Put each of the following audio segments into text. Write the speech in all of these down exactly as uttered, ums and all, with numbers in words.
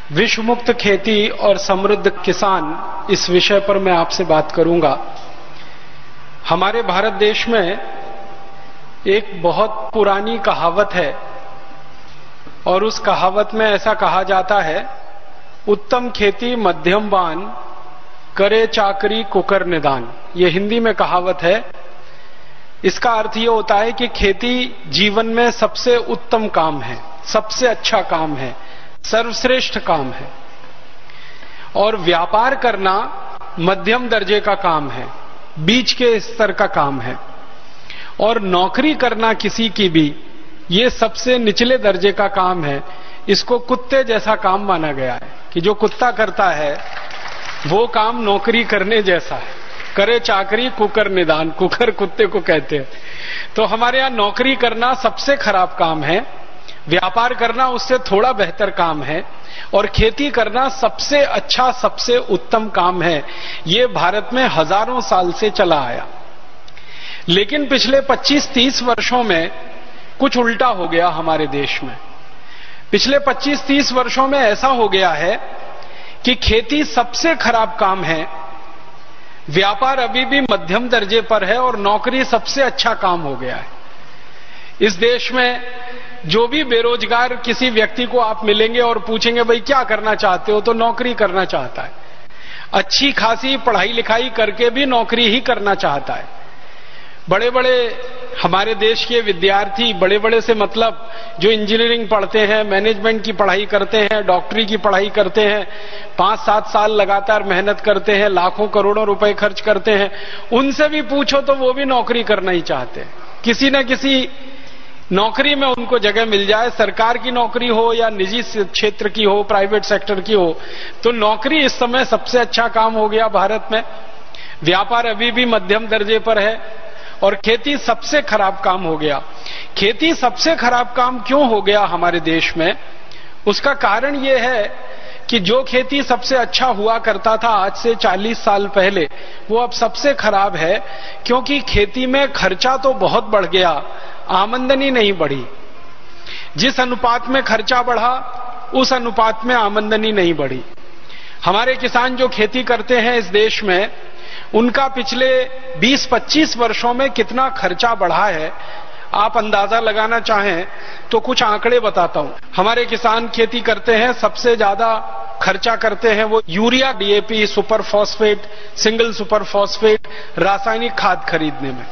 विश्व मुक्त खेती और समृद्ध किसान, इस विषय पर मैं आपसे बात करूंगा। हमारे भारत देश में एक बहुत पुरानी कहावत है और उस कहावत में ऐसा कहा जाता है, उत्तम खेती मध्यम बान, करे चाकरी कुकर निदान। ये हिंदी में कहावत है। इसका अर्थ ये होता है कि खेती जीवन में सबसे उत्तम काम है, सबसे अच्छा काम है, सर्वश्रेष्ठ काम है, और व्यापार करना मध्यम दर्जे का काम है, बीच के स्तर का काम है, और नौकरी करना किसी की भी ये सबसे निचले दर्जे का काम है। इसको कुत्ते जैसा काम माना गया है कि जो कुत्ता करता है वो काम नौकरी करने जैसा है। करे चाकरी कुकर निदान, कुकर कुत्ते को कहते हैं। तो हमारे यहां नौकरी करना सबसे खराब काम है, व्यापार करना उससे थोड़ा बेहतर काम है, और खेती करना सबसे अच्छा, सबसे उत्तम काम है। ये भारत में हजारों साल से चला आया। लेकिन पिछले पच्चीस तीस वर्षों में कुछ उल्टा हो गया हमारे देश में। पिछले पच्चीस तीस वर्षों में ऐसा हो गया है कि खेती सबसे खराब काम है, व्यापार अभी भी मध्यम दर्जे पर है, और नौकरी सबसे अच्छा काम हो गया है। इस देश में जो भी बेरोजगार किसी व्यक्ति को आप मिलेंगे और पूछेंगे भाई क्या करना चाहते हो, तो नौकरी करना चाहता है। अच्छी खासी पढ़ाई लिखाई करके भी नौकरी ही करना चाहता है। बड़े बड़े हमारे देश के विद्यार्थी, बड़े बड़े से मतलब जो इंजीनियरिंग पढ़ते हैं, मैनेजमेंट की पढ़ाई करते हैं, डॉक्टरी की पढ़ाई करते हैं, पांच सात साल लगातार मेहनत करते हैं, लाखों करोड़ों रुपए खर्च करते हैं, उनसे भी पूछो तो वो भी नौकरी करना ही चाहते हैं। किसी न किसी नौकरी में उनको जगह मिल जाए, सरकार की नौकरी हो या निजी क्षेत्र की हो, प्राइवेट सेक्टर की हो, तो नौकरी इस समय सबसे अच्छा काम हो गया भारत में। व्यापार अभी भी मध्यम दर्जे पर है, और खेती सबसे खराब काम हो गया। खेती सबसे खराब काम क्यों हो गया हमारे देश में? उसका कारण यह है कि जो खेती सबसे अच्छा हुआ करता था आज से चालीस साल पहले, वो अब सबसे खराब है, क्योंकि खेती में खर्चा तो बहुत बढ़ गया, आमदनी नहीं बढ़ी। जिस अनुपात में खर्चा बढ़ा उस अनुपात में आमदनी नहीं बढ़ी। हमारे किसान जो खेती करते हैं इस देश में, उनका पिछले बीस पच्चीस वर्षों में कितना खर्चा बढ़ा है, आप अंदाजा लगाना चाहें तो कुछ आंकड़े बताता हूं। हमारे किसान खेती करते हैं, सबसे ज्यादा खर्चा करते हैं वो urea, DAP, super phosphate, single super phosphate, रासायनिक खाद खरीदने में।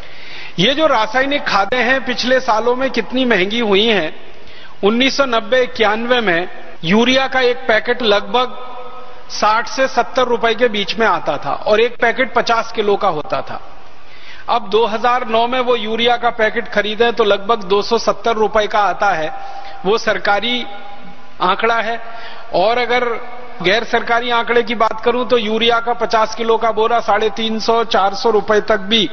ये जो रासायनिक खादें हैं पिछले सालों में कितनी महंगी हुई हैं। उन्नीस सौ नब्बे इक्यानवे में यूरिया का एक पैकेट लगभग साठ से सत्तर रुपए के बीच में आता था, और एक पैकेट पचास किलो का होता था। अब दो हज़ार नौ में वो यूरिया का पैकेट खरीदें तो लगभग दो सौ सत्तर रुपए का आता है। वो सरकारी आंकड़ा है, और अगर गैर सरकारी आंकड़े की बात करूं तो यूरिया का पचास किलो का बोरा साढ़े तीन सौ चार सौ रुपए तक भी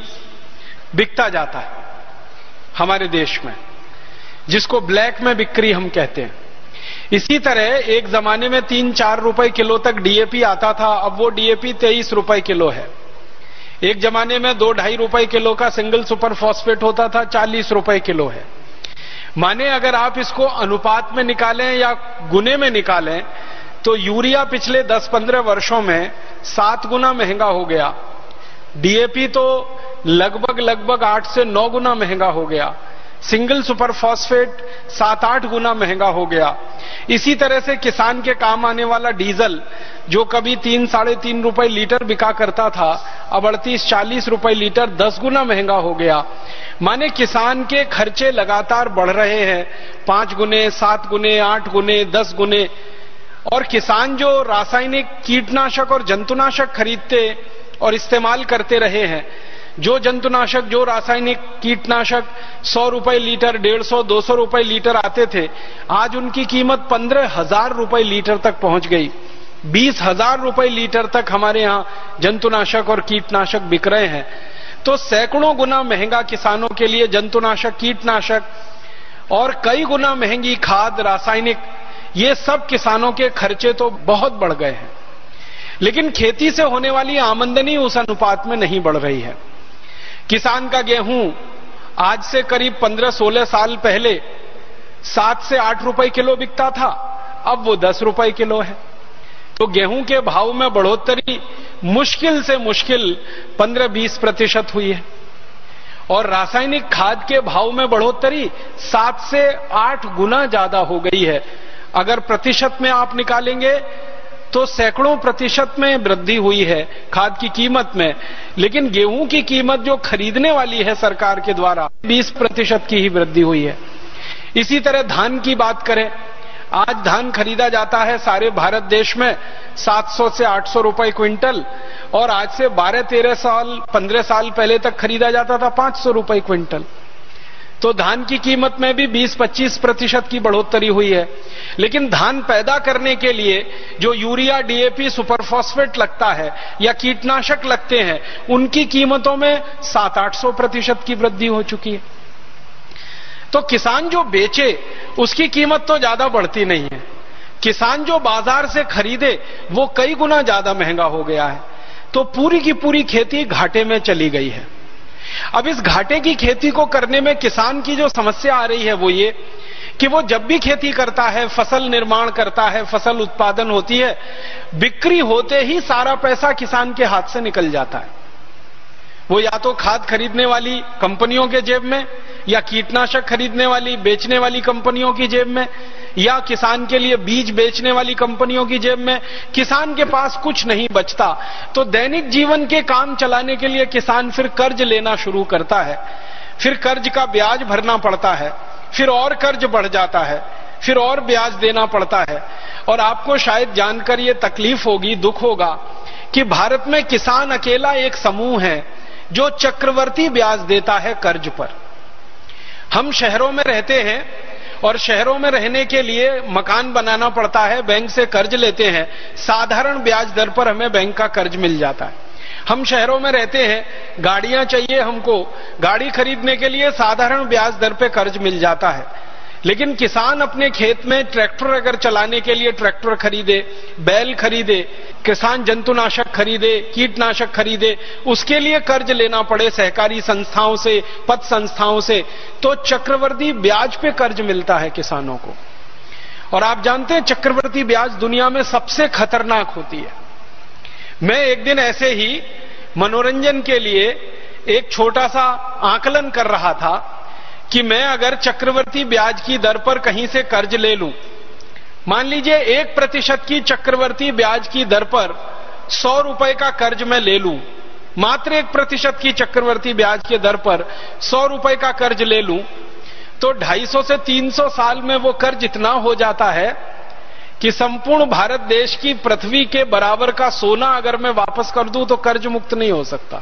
बिकता जाता है हमारे देश में, जिसको ब्लैक में बिक्री हम कहते हैं। इसी तरह एक जमाने में तीन चार रुपए किलो तक डीएपी आता था, अब वो डीएपी तेईस रुपए किलो है। एक जमाने में दो ढाई रुपए किलो का सिंगल सुपर फॉस्फेट होता था, चालीस रुपए किलो है। माने अगर आप इसको अनुपात में निकालें या गुने में निकालें तो यूरिया पिछले दस पंद्रह वर्षों में सात गुना महंगा हो गया, डीएपी तो लगभग लगभग आठ से नौ गुना महंगा हो गया, सिंगल सुपर फॉस्फेट सात आठ गुना महंगा हो गया। इसी तरह से किसान के काम आने वाला डीजल, जो कभी तीन साढ़े तीन रुपए लीटर बिका करता था, अब अड़तीस चालीस रुपए लीटर, दस गुना महंगा हो गया। माने किसान के खर्चे लगातार बढ़ रहे हैं, पांच गुने, सात गुने, आठ गुने, दस गुने। और किसान जो रासायनिक कीटनाशक और जंतुनाशक खरीदते और इस्तेमाल करते रहे हैं, जो जंतुनाशक, जो रासायनिक कीटनाशक सौ रुपए लीटर, डेढ़ सौ, दो सौ रुपए लीटर आते थे, आज उनकी कीमत पंद्रह हजार रुपए लीटर तक पहुंच गई। बीस हजार रुपए लीटर तक हमारे यहां जंतुनाशक और कीटनाशक बिक रहे हैं। तो सैकड़ों गुना महंगा किसानों के लिए जंतुनाशक, कीटनाशक, और कई गुना महंगी खाद, रासायनिक, ये सब किसानों के खर्चे तो बहुत बढ़ गए हैं। लेकिन खेती से होने वाली आमदनी उस अनुपात में नहीं बढ़ रही है। किसान का गेहूं आज से करीब पंद्रह सोलह साल पहले सात से आठ रुपए किलो बिकता था, अब वो दस रुपए किलो है। तो गेहूं के भाव में बढ़ोतरी मुश्किल से मुश्किल पंद्रह बीस प्रतिशत हुई है और रासायनिक खाद के भाव में बढ़ोतरी सात से आठ गुना ज्यादा हो गई है। अगर प्रतिशत में आप निकालेंगे तो सैकड़ों प्रतिशत में वृद्धि हुई है खाद की कीमत में, लेकिन गेहूं की कीमत जो खरीदने वाली है सरकार के द्वारा बीस प्रतिशत की ही वृद्धि हुई है। इसी तरह धान की बात करें, आज धान खरीदा जाता है सारे भारत देश में सात सौ से आठ सौ रुपए क्विंटल और आज से बारह तेरह साल पंद्रह साल पहले तक खरीदा जाता था पांच सौ रुपए क्विंटल। तो धान की कीमत में भी बीस पच्चीस प्रतिशत की बढ़ोतरी हुई है। लेकिन धान पैदा करने के लिए जो यूरिया, डीएपी, सुपरफॉस्फेट लगता है या कीटनाशक लगते हैं, उनकी कीमतों में सात आठ सौ प्रतिशत की वृद्धि हो चुकी है। तो किसान जो बेचे उसकी कीमत तो ज्यादा बढ़ती नहीं है, किसान जो बाजार से खरीदे वो कई गुना ज्यादा महंगा हो गया है। तो पूरी की पूरी खेती घाटे में चली गई है। अब इस घाटे की खेती को करने में किसान की जो समस्या आ रही है वो ये कि वो जब भी खेती करता है, फसल निर्माण करता है, फसल उत्पादन होती है, बिक्री होते ही सारा पैसा किसान के हाथ से निकल जाता है। वो या तो खाद खरीदने वाली कंपनियों के जेब में, या कीटनाशक खरीदने वाली बेचने वाली कंपनियों की जेब में, या किसान के लिए बीज बेचने वाली कंपनियों की जेब में। किसान के पास कुछ नहीं बचता। तो दैनिक जीवन के काम चलाने के लिए किसान फिर कर्ज लेना शुरू करता है, फिर कर्ज का ब्याज भरना पड़ता है, फिर और कर्ज बढ़ जाता है, फिर और ब्याज देना पड़ता है। और आपको शायद जानकर ये तकलीफ होगी, दुख होगा कि भारत में किसान अकेला एक समूह है जो चक्रवर्ती ब्याज देता है कर्ज पर। हम शहरों में रहते हैं और शहरों में रहने के लिए मकान बनाना पड़ता है, बैंक से कर्ज लेते हैं, साधारण ब्याज दर पर हमें बैंक का कर्ज मिल जाता है। हम शहरों में रहते हैं, गाड़ियां चाहिए हमको, गाड़ी खरीदने के लिए साधारण ब्याज दर पे कर्ज मिल जाता है। लेकिन किसान अपने खेत में ट्रैक्टर अगर चलाने के लिए ट्रैक्टर खरीदे, बैल खरीदे, किसान जंतुनाशक खरीदे, कीटनाशक खरीदे, उसके लिए कर्ज लेना पड़े सहकारी संस्थाओं से, पत संस्थाओं से, तो चक्रवर्ती ब्याज पे कर्ज मिलता है किसानों को। और आप जानते हैं चक्रवर्ती ब्याज दुनिया में सबसे खतरनाक होती है। मैं एक दिन ऐसे ही मनोरंजन के लिए एक छोटा सा आकलन कर रहा था कि मैं अगर चक्रवर्ती ब्याज की दर पर कहीं से कर्ज ले लूं, मान लीजिए एक प्रतिशत की चक्रवर्ती ब्याज की दर पर सौ रुपए का कर्ज मैं ले लूं, मात्र एक प्रतिशत की चक्रवर्ती ब्याज की दर पर सौ रुपए का कर्ज ले लूं, तो ढाई सौ से तीन सौ साल में वो कर्ज इतना हो जाता है कि संपूर्ण भारत देश की पृथ्वी के बराबर का सोना अगर मैं वापस कर दूं तो कर्ज मुक्त नहीं हो सकता।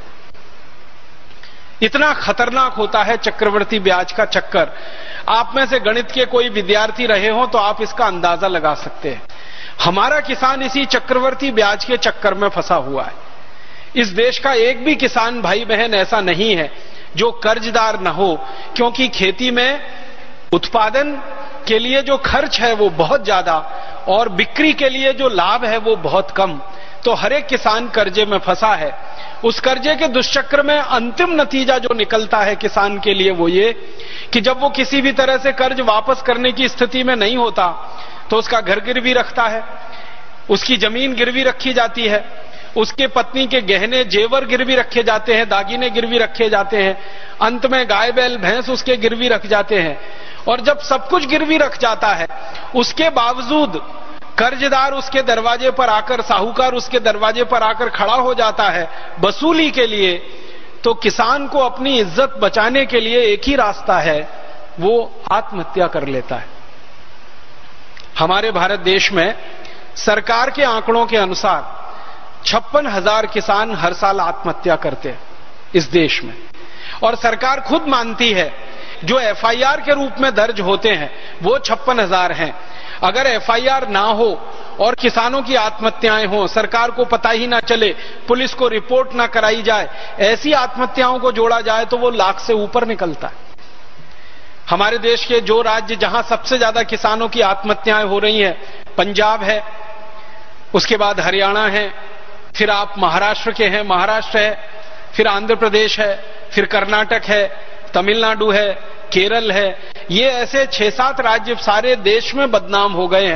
इतना खतरनाक होता है चक्रवर्ती ब्याज का चक्कर। आप में से गणित के कोई विद्यार्थी रहे हो तो आप इसका अंदाजा लगा सकते हैं। हमारा किसान इसी चक्रवर्ती ब्याज के चक्कर में फंसा हुआ है। इस देश का एक भी किसान भाई बहन ऐसा नहीं है जो कर्जदार न हो, क्योंकि खेती में उत्पादन के लिए जो खर्च है वो बहुत ज्यादा और बिक्री के लिए जो लाभ है वो बहुत कम। तो हर एक किसान कर्जे में फंसा है। उस कर्जे के दुष्चक्र में अंतिम नतीजा जो निकलता है किसान के लिए वो ये कि जब वो किसी भी तरह से कर्ज वापस करने की स्थिति में नहीं होता तो उसका घर गिरवी रखता है, उसकी जमीन गिरवी रखी जाती है, उसके पत्नी के गहने जेवर गिरवी रखे जाते हैं, दागिने गिरवी रखे जाते हैं, अंत में गाय बैल भैंस उसके गिरवी रख जाते हैं। और जब सब कुछ गिरवी रख जाता है उसके बावजूद कर्जदार उसके दरवाजे पर आकर, साहूकार उसके दरवाजे पर आकर खड़ा हो जाता है वसूली के लिए, तो किसान को अपनी इज्जत बचाने के लिए एक ही रास्ता है, वो आत्महत्या कर लेता है। हमारे भारत देश में सरकार के आंकड़ों के अनुसार छप्पन हजार किसान हर साल आत्महत्या करते हैं इस देश में, और सरकार खुद मानती है जो एफआईआर के रूप में दर्ज होते हैं वो छप्पन हजार हैं। अगर एफआईआर ना हो और किसानों की आत्महत्याएं हों, सरकार को पता ही ना चले, पुलिस को रिपोर्ट ना कराई जाए, ऐसी आत्महत्याओं को जोड़ा जाए तो वो लाख से ऊपर निकलता है। हमारे देश के जो राज्य जहां सबसे ज्यादा किसानों की आत्महत्याएं हो रही हैं, पंजाब है, उसके बाद हरियाणा है, फिर आप महाराष्ट्र के हैं, महाराष्ट्र है, फिर आंध्र प्रदेश है, फिर कर्नाटक है, तमिलनाडु है, केरल है। ये ऐसे छह सात राज्य सारे देश में बदनाम हो गए हैं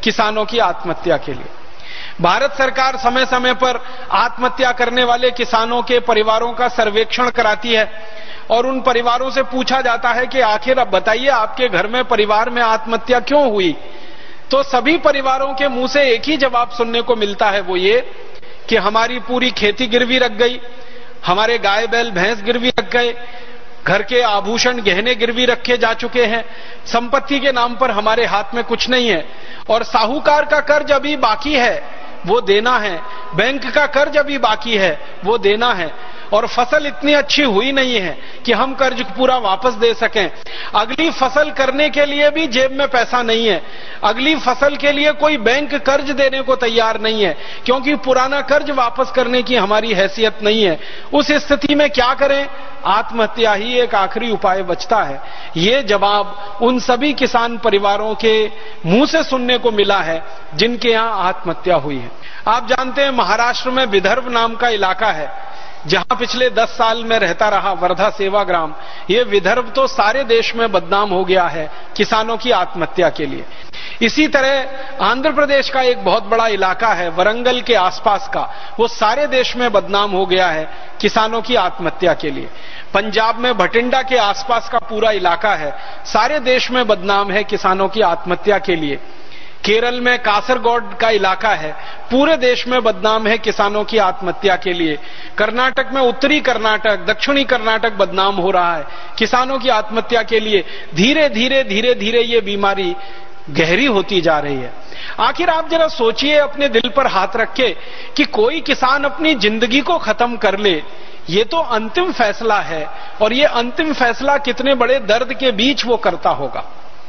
किसानों की आत्महत्या के लिए। भारत सरकार समय समय पर आत्महत्या करने वाले किसानों के परिवारों का सर्वेक्षण कराती है और उन परिवारों से पूछा जाता है कि आखिर अब बताइए आपके घर में परिवार में आत्महत्या क्यों हुई। तो सभी परिवारों के मुंह से एक ही जवाब सुनने को मिलता है, वो ये कि हमारी पूरी खेती गिरवी रख गई, हमारे गाय बैल भैंस गिरवी रख गए, घर के आभूषण गहने गिरवी रखे जा चुके हैं, संपत्ति के नाम पर हमारे हाथ में कुछ नहीं है और साहूकार का कर्ज अभी बाकी है वो देना है, बैंक का कर्ज अभी बाकी है वो देना है और फसल इतनी अच्छी हुई नहीं है कि हम कर्ज पूरा वापस दे सकें। अगली फसल करने के लिए भी जेब में पैसा नहीं है, अगली फसल के लिए कोई बैंक कर्ज देने को तैयार नहीं है क्योंकि पुराना कर्ज वापस करने की हमारी हैसियत नहीं है। उस स्थिति में क्या करें? आत्महत्या ही एक आखिरी उपाय बचता है। ये जवाब उन सभी किसान परिवारों के मुंह से सुनने को मिला है जिनके यहां आत्महत्या हुई है। आप जानते हैं महाराष्ट्र में विदर्भ नाम का इलाका है जहां पिछले दस साल में रहता रहा वर्धा सेवाग्राम। ये विदर्भ तो सारे देश में बदनाम हो गया है किसानों की आत्महत्या के लिए। इसी तरह आंध्र प्रदेश का एक बहुत बड़ा इलाका है वरंगल के आसपास का, वो सारे देश में बदनाम हो गया है किसानों की आत्महत्या के लिए। पंजाब में भटिंडा के आसपास का पूरा इलाका है, सारे देश में बदनाम है किसानों की आत्महत्या के लिए। केरल में कासरगोड का इलाका है, पूरे देश में बदनाम है किसानों की आत्महत्या के लिए। कर्नाटक में उत्तरी कर्नाटक, दक्षिणी कर्नाटक बदनाम हो रहा है किसानों की आत्महत्या के लिए। धीरे धीरे धीरे धीरे ये बीमारी गहरी होती जा रही है। आखिर आप जरा सोचिए अपने दिल पर हाथ रख के कि कोई किसान अपनी जिंदगी को खत्म कर ले, ये तो अंतिम फैसला है और ये अंतिम फैसला कितने बड़े दर्द के बीच वो करता होगा।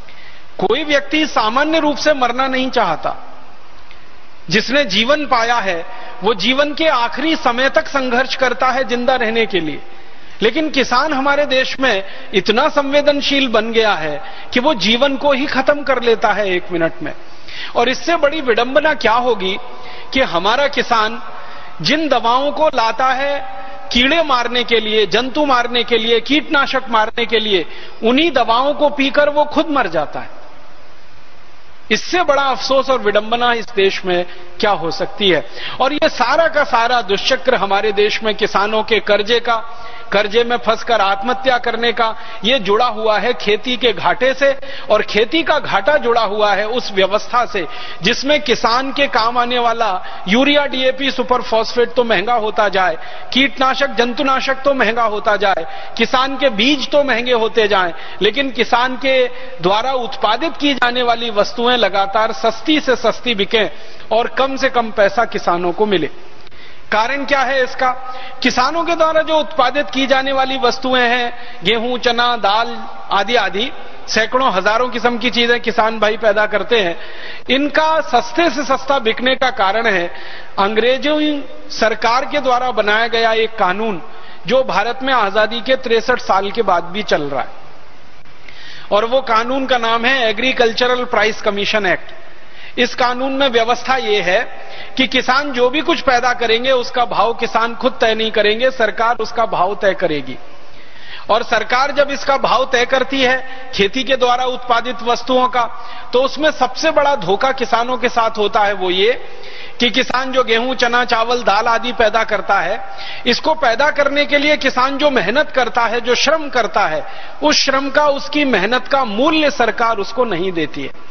कोई व्यक्ति सामान्य रूप से मरना नहीं चाहता। जिसने जीवन पाया है वो जीवन के आखिरी समय तक संघर्ष करता है जिंदा रहने के लिए, लेकिन किसान हमारे देश में इतना संवेदनशील बन गया है कि वो जीवन को ही खत्म कर लेता है एक मिनट में। और इससे बड़ी विडंबना क्या होगी कि हमारा किसान जिन दवाओं को लाता है कीड़े मारने के लिए, जंतु मारने के लिए, कीटनाशक मारने के लिए, उन्हीं दवाओं को पीकर वो खुद मर जाता है। इससे बड़ा अफसोस और विडंबना इस देश में क्या हो सकती है। और ये सारा का सारा दुष्चक्र हमारे देश में किसानों के कर्जे का, कर्जे में फंसकर आत्महत्या करने का, ये जुड़ा हुआ है खेती के घाटे से। और खेती का घाटा जुड़ा हुआ है उस व्यवस्था से जिसमें किसान के काम आने वाला यूरिया, डीएपी, सुपर फॉस्फेट तो महंगा होता जाए, कीटनाशक, जंतुनाशक तो महंगा होता जाए, किसान के बीज तो महंगे होते जाएं, लेकिन किसान के द्वारा उत्पादित की जाने वाली वस्तुएं लगातार सस्ती से सस्ती बिकें और कम से कम पैसा किसानों को मिले। कारण क्या है इसका? किसानों के द्वारा जो उत्पादित की जाने वाली वस्तुएं हैं, गेहूं, चना, दाल आदि आदि सैकड़ों हजारों किस्म की चीजें किसान भाई पैदा करते हैं, इनका सस्ते से सस्ता बिकने का कारण है अंग्रेजों सरकार के द्वारा बनाया गया एक कानून जो भारत में आजादी के तिरसठ साल के बाद भी चल रहा है। और वो कानून का नाम है एग्रीकल्चरल प्राइस कमीशन एक्ट। इस कानून में व्यवस्था ये है कि किसान जो भी कुछ पैदा करेंगे उसका भाव किसान खुद तय नहीं करेंगे, सरकार उसका भाव तय करेगी। और सरकार जब इसका भाव तय करती है खेती के द्वारा उत्पादित वस्तुओं का, तो उसमें सबसे बड़ा धोखा किसानों के साथ होता है वो ये कि किसान जो गेहूं, चना, चावल, दाल आदि पैदा करता है, इसको पैदा करने के लिए किसान जो मेहनत करता है, जो श्रम करता है, उस श्रम का, उसकी मेहनत का मूल्य सरकार उसको नहीं देती है।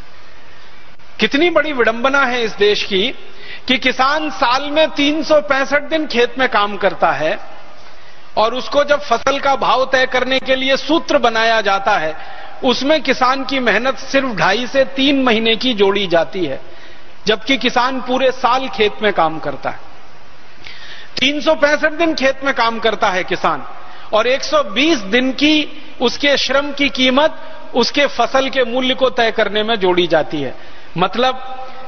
कितनी बड़ी विडंबना है इस देश की कि किसान साल में तीन सौ पैंसठ दिन खेत में काम करता है और उसको जब फसल का भाव तय करने के लिए सूत्र बनाया जाता है, उसमें किसान की मेहनत सिर्फ ढाई से तीन महीने की जोड़ी जाती है, जबकि किसान पूरे साल खेत में काम करता है। तीन सौ पैंसठ दिन खेत में काम करता है किसान और एक सौ बीस दिन की उसके श्रम की कीमत उसके फसल के मूल्य को तय करने में जोड़ी जाती है। मतलब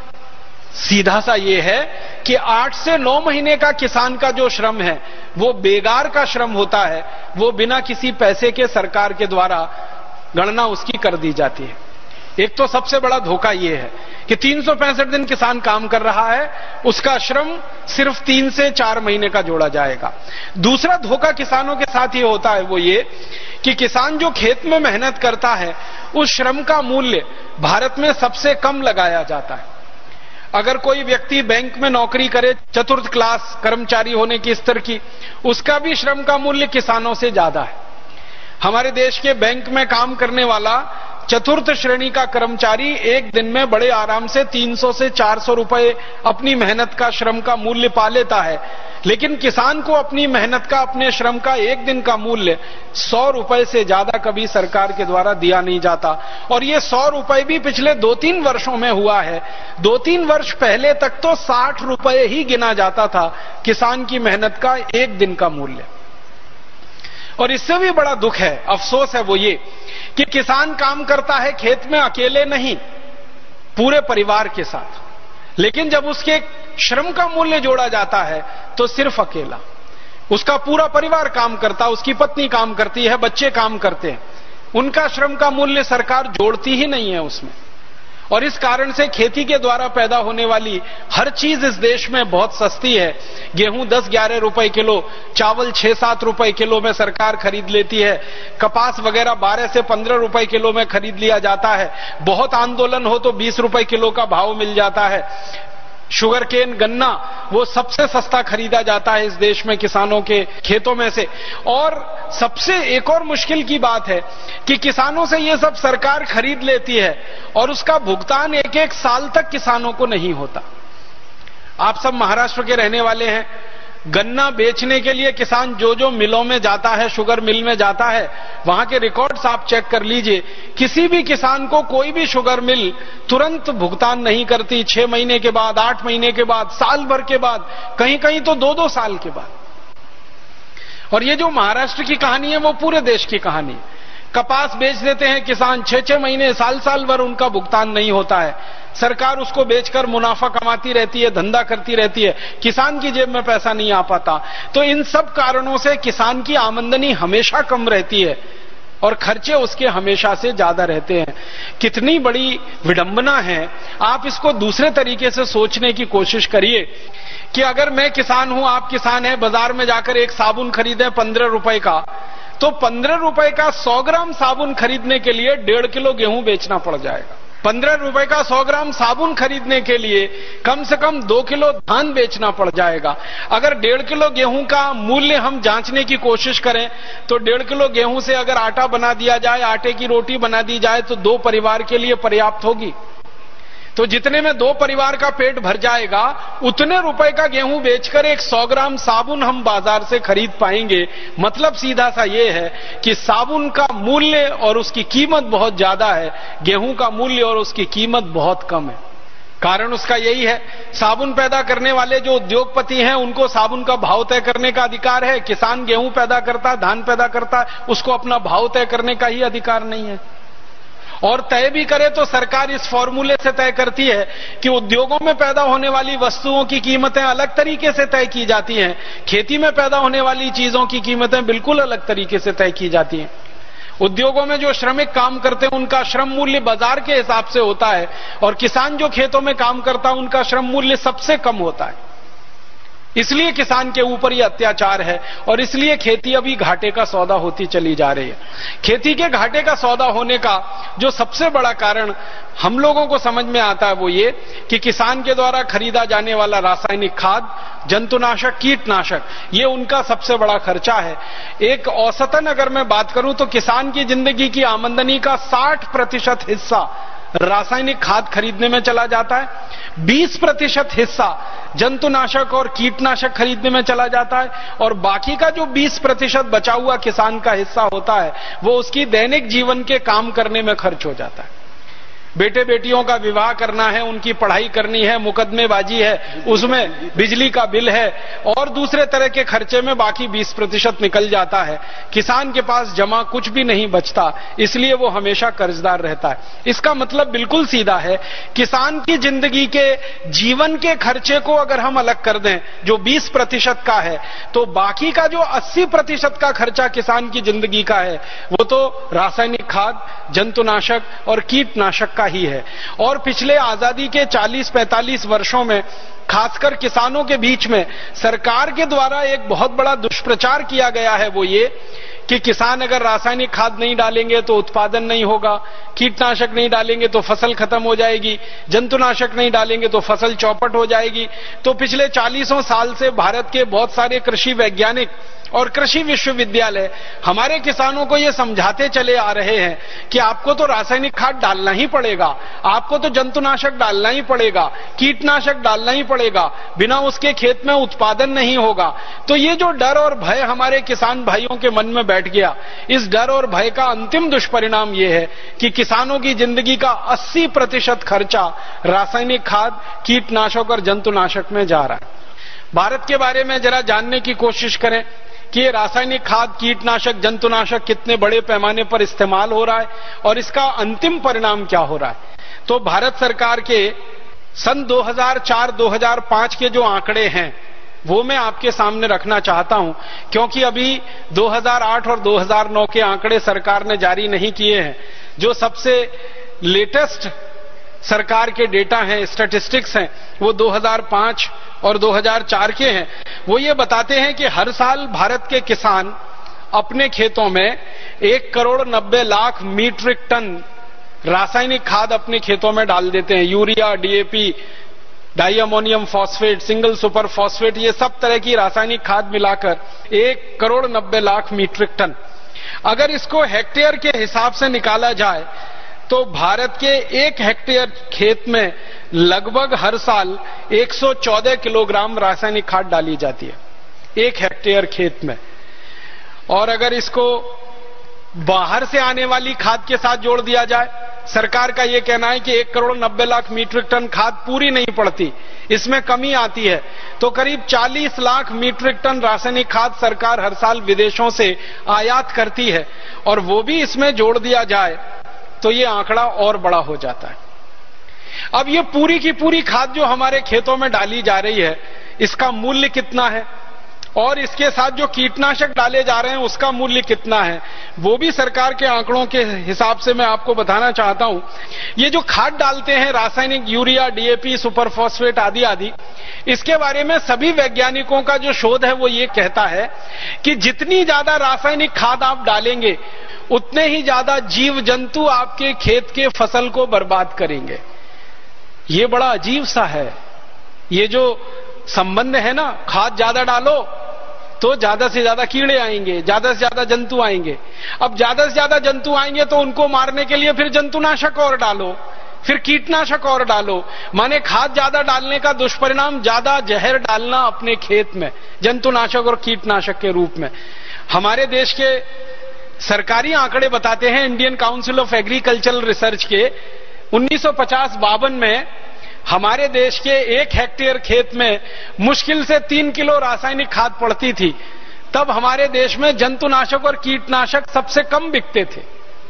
सीधा सा ये है कि आठ से नौ महीने का किसान का जो श्रम है वो बेगार का श्रम होता है, वो बिना किसी पैसे के सरकार के द्वारा गणना उसकी कर दी जाती है। एक तो सबसे बड़ा धोखा यह है कि तीन सौ पैंसठ दिन किसान काम कर रहा है, उसका श्रम सिर्फ तीन से चार महीने का जोड़ा जाएगा। दूसरा धोखा किसानों के साथ ये होता है वो ये कि किसान जो खेत में मेहनत करता है उस श्रम का मूल्य भारत में सबसे कम लगाया जाता है। अगर कोई व्यक्ति बैंक में नौकरी करे, चतुर्थ क्लास कर्मचारी होने की स्तर की, उसका भी श्रम का मूल्य किसानों से ज्यादा है। हमारे देश के बैंक में काम करने वाला चतुर्थ श्रेणी का कर्मचारी एक दिन में बड़े आराम से तीन सौ से चार सौ रुपए अपनी मेहनत का, श्रम का मूल्य पा लेता है, लेकिन किसान को अपनी मेहनत का, अपने श्रम का एक दिन का मूल्य सौ रुपए से ज्यादा कभी सरकार के द्वारा दिया नहीं जाता। और ये सौ रुपए भी पिछले दो तीन वर्षों में हुआ है। दो तीन वर्ष पहले तक तो साठ रुपए ही गिना जाता था किसान की मेहनत का एक दिन का मूल्य। और इससे भी बड़ा दुख है, अफसोस है वो ये कि किसान काम करता है खेत में अकेले नहीं, पूरे परिवार के साथ, लेकिन जब उसके श्रम का मूल्य जोड़ा जाता है तो सिर्फ अकेला। उसका पूरा परिवार काम करता, उसकी पत्नी काम करती है, बच्चे काम करते हैं, उनका श्रम का मूल्य सरकार जोड़ती ही नहीं है उसमें। और इस कारण से खेती के द्वारा पैदा होने वाली हर चीज इस देश में बहुत सस्ती है। गेहूं दस ग्यारह रुपए किलो, चावल छह सात रुपए किलो में सरकार खरीद लेती है, कपास वगैरह बारह से पंद्रह रुपए किलो में खरीद लिया जाता है, बहुत आंदोलन हो तो बीस रुपए किलो का भाव मिल जाता है। शुगर केन, गन्ना, वो सबसे सस्ता खरीदा जाता है इस देश में किसानों के खेतों में से। और सबसे एक और मुश्किल की बात है कि किसानों से ये सब सरकार खरीद लेती है और उसका भुगतान एक एक साल तक किसानों को नहीं होता। आप सब महाराष्ट्र के रहने वाले हैं, गन्ना बेचने के लिए किसान जो जो मिलों में जाता है, शुगर मिल में जाता है, वहां के रिकॉर्ड्स आप चेक कर लीजिए, किसी भी किसान को कोई भी शुगर मिल तुरंत भुगतान नहीं करती। छह महीने के बाद, आठ महीने के बाद, साल भर के बाद, कहीं कहीं तो दो दो साल के बाद। और ये जो महाराष्ट्र की कहानी है वो पूरे देश की कहानी है। कपास बेच देते हैं किसान, छह छह महीने, साल साल भर उनका भुगतान नहीं होता है। सरकार उसको बेचकर मुनाफा कमाती रहती है, धंधा करती रहती है, किसान की जेब में पैसा नहीं आ पाता। तो इन सब कारणों से किसान की आमदनी हमेशा कम रहती है और खर्चे उसके हमेशा से ज्यादा रहते हैं। कितनी बड़ी विडंबना है। आप इसको दूसरे तरीके से सोचने की कोशिश करिए कि अगर मैं किसान हूं, आप किसान हैं, बाजार में जाकर एक साबुन खरीदें पंद्रह रुपए का, तो पंद्रह रुपए का सौ ग्राम साबुन खरीदने के लिए डेढ़ किलो गेहूं बेचना पड़ जाएगा। पंद्रह रुपए का सौ ग्राम साबुन खरीदने के लिए कम से कम दो किलो धान बेचना पड़ जाएगा। अगर डेढ़ किलो गेहूं का मूल्य हम जांचने की कोशिश करें तो डेढ़ किलो गेहूं से अगर आटा बना दिया जाए, आटे की रोटी बना दी जाए तो दो परिवार के लिए पर्याप्त होगी। तो जितने में दो परिवार का पेट भर जाएगा, उतने रुपए का गेहूं बेचकर एक सौ ग्राम साबुन हम बाजार से खरीद पाएंगे। मतलब सीधा सा ये है कि साबुन का मूल्य और उसकी कीमत बहुत ज्यादा है, गेहूं का मूल्य और उसकी कीमत बहुत कम है। कारण उसका यही है, साबुन पैदा करने वाले जो उद्योगपति हैं उनको साबुन का भाव तय करने का अधिकार है। किसान गेहूं पैदा करता है, धान पैदा करता है, उसको अपना भाव तय करने का ही अधिकार नहीं है। और तय भी करे तो सरकार इस फॉर्मूले से तय करती है कि उद्योगों में पैदा होने वाली वस्तुओं की कीमतें अलग तरीके से तय की जाती हैं, खेती में पैदा होने वाली चीजों की कीमतें बिल्कुल अलग तरीके से तय की जाती हैं। उद्योगों में जो श्रमिक काम करते हैं उनका श्रम मूल्य बाजार के हिसाब से होता है और किसान जो खेतों में काम करता है उनका श्रम मूल्य सबसे कम होता है। इसलिए किसान के ऊपर यह अत्याचार है और इसलिए खेती अभी घाटे का सौदा होती चली जा रही है। खेती के घाटे का सौदा होने का जो सबसे बड़ा कारण हम लोगों को समझ में आता है वो ये कि किसान के द्वारा खरीदा जाने वाला रासायनिक खाद, जंतुनाशक, कीटनाशक, ये उनका सबसे बड़ा खर्चा है। एक औसतन अगर मैं बात करूं तो किसान की जिंदगी की आमदनी का साठ प्रतिशत हिस्सा रासायनिक खाद खरीदने में चला जाता है, बीस प्रतिशत हिस्सा जंतुनाशक और कीटनाशक खरीदने में चला जाता है और बाकी का जो बीस प्रतिशत बचा हुआ किसान का हिस्सा होता है वो उसकी दैनिक जीवन के काम करने में खर्च हो जाता है। बेटे बेटियों का विवाह करना है, उनकी पढ़ाई करनी है, मुकदमेबाजी है, उसमें बिजली का बिल है और दूसरे तरह के खर्चे में बाकी बीस प्रतिशत निकल जाता है। किसान के पास जमा कुछ भी नहीं बचता, इसलिए वो हमेशा कर्जदार रहता है। इसका मतलब बिल्कुल सीधा है, किसान की जिंदगी के जीवन के खर्चे को अगर हम अलग कर दें जो बीस प्रतिशत का है, तो बाकी का जो अस्सी प्रतिशत का खर्चा किसान की जिंदगी का है वो तो रासायनिक खाद, जंतुनाशक और कीटनाशक का ही है। और पिछले आजादी के चालीस पैंतालीस वर्षों में खासकर किसानों के बीच में सरकार के द्वारा एक बहुत बड़ा दुष्प्रचार किया गया है, वो ये कि किसान अगर रासायनिक खाद नहीं डालेंगे तो उत्पादन नहीं होगा, कीटनाशक नहीं डालेंगे तो फसल खत्म हो जाएगी, जंतुनाशक नहीं डालेंगे तो फसल चौपट हो जाएगी। तो पिछले चालीसों साल से भारत के बहुत सारे कृषि वैज्ञानिक और कृषि विश्वविद्यालय हमारे किसानों को ये समझाते चले आ रहे हैं कि आपको तो रासायनिक खाद डालना ही पड़ेगा, आपको तो जंतुनाशक डालना ही पड़ेगा, कीटनाशक डालना ही पड़ेगा, बिना उसके खेत में उत्पादन नहीं होगा। तो ये जो डर और भय हमारे किसान भाइयों के मन में बैठ गया, इस डर और भय का अंतिम दुष्परिणाम ये है कि किसानों की जिंदगी का अस्सी प्रतिशत खर्चा रासायनिक खाद, कीटनाशक और जंतुनाशक में जा रहा है। भारत के बारे में जरा जानने की कोशिश करें कि ये रासायनिक खाद, कीटनाशक, जंतुनाशक कितने बड़े पैमाने पर इस्तेमाल हो रहा है और इसका अंतिम परिणाम क्या हो रहा है। तो भारत सरकार के सन दो हज़ार चार दो हज़ार पाँच के जो आंकड़े हैं वो मैं आपके सामने रखना चाहता हूं, क्योंकि अभी दो हज़ार आठ और दो हज़ार नौ के आंकड़े सरकार ने जारी नहीं किए हैं। जो सबसे लेटेस्ट सरकार के डेटा हैं, स्टैटिस्टिक्स हैं, वो दो हज़ार पाँच और दो हज़ार चार के हैं। वो ये बताते हैं कि हर साल भारत के किसान अपने खेतों में एक करोड़ नब्बे लाख मीट्रिक टन रासायनिक खाद अपने खेतों में डाल देते हैं। Urea, DAP, di ammonium phosphate, single super phosphate, ये सब तरह की रासायनिक खाद मिलाकर एक करोड़ नब्बे लाख मीट्रिक टन। अगर इसको हेक्टेयर के हिसाब से निकाला जाए तो भारत के एक हेक्टेयर खेत में लगभग हर साल एक सौ चौदह किलोग्राम रासायनिक खाद डाली जाती है एक हेक्टेयर खेत में। और अगर इसको बाहर से आने वाली खाद के साथ जोड़ दिया जाए, सरकार का यह कहना है कि एक करोड़ नब्बे लाख मीट्रिक टन खाद पूरी नहीं पड़ती, इसमें कमी आती है, तो करीब चालीस लाख मीट्रिक टन रासायनिक खाद सरकार हर साल विदेशों से आयात करती है। और वो भी इसमें जोड़ दिया जाए तो ये आंकड़ा और बड़ा हो जाता है। अब ये पूरी की पूरी खाद जो हमारे खेतों में डाली जा रही है, इसका मूल्य कितना है और इसके साथ जो कीटनाशक डाले जा रहे हैं उसका मूल्य कितना है, वो भी सरकार के आंकड़ों के हिसाब से मैं आपको बताना चाहता हूं। ये जो खाद डालते हैं रासायनिक, यूरिया, डीएपी, सुपर फॉस्फेट आदि आदि, इसके बारे में सभी वैज्ञानिकों का जो शोध है वो ये कहता है कि जितनी ज्यादा रासायनिक खाद आप डालेंगे उतने ही ज्यादा जीव जंतु आपके खेत के फसल को बर्बाद करेंगे। ये बड़ा अजीब सा है, ये जो संबंध है ना, खाद ज्यादा डालो तो ज्यादा से ज्यादा कीड़े आएंगे, ज्यादा से ज्यादा जंतु आएंगे। अब ज्यादा से ज्यादा जंतु आएंगे तो उनको मारने के लिए फिर जंतुनाशक और डालो, फिर कीटनाशक और डालो। माने खाद ज्यादा डालने का दुष्परिणाम ज्यादा जहर डालना अपने खेत में, जंतुनाशक और कीटनाशक के रूप में। हमारे देश के सरकारी आंकड़े बताते हैं, Indian council of agricultural research के उन्नीस सौ पचास बावन में हमारे देश के एक हेक्टेयर खेत में मुश्किल से तीन किलो रासायनिक खाद पड़ती थी। तब हमारे देश में जंतुनाशक और कीटनाशक सबसे कम बिकते थे।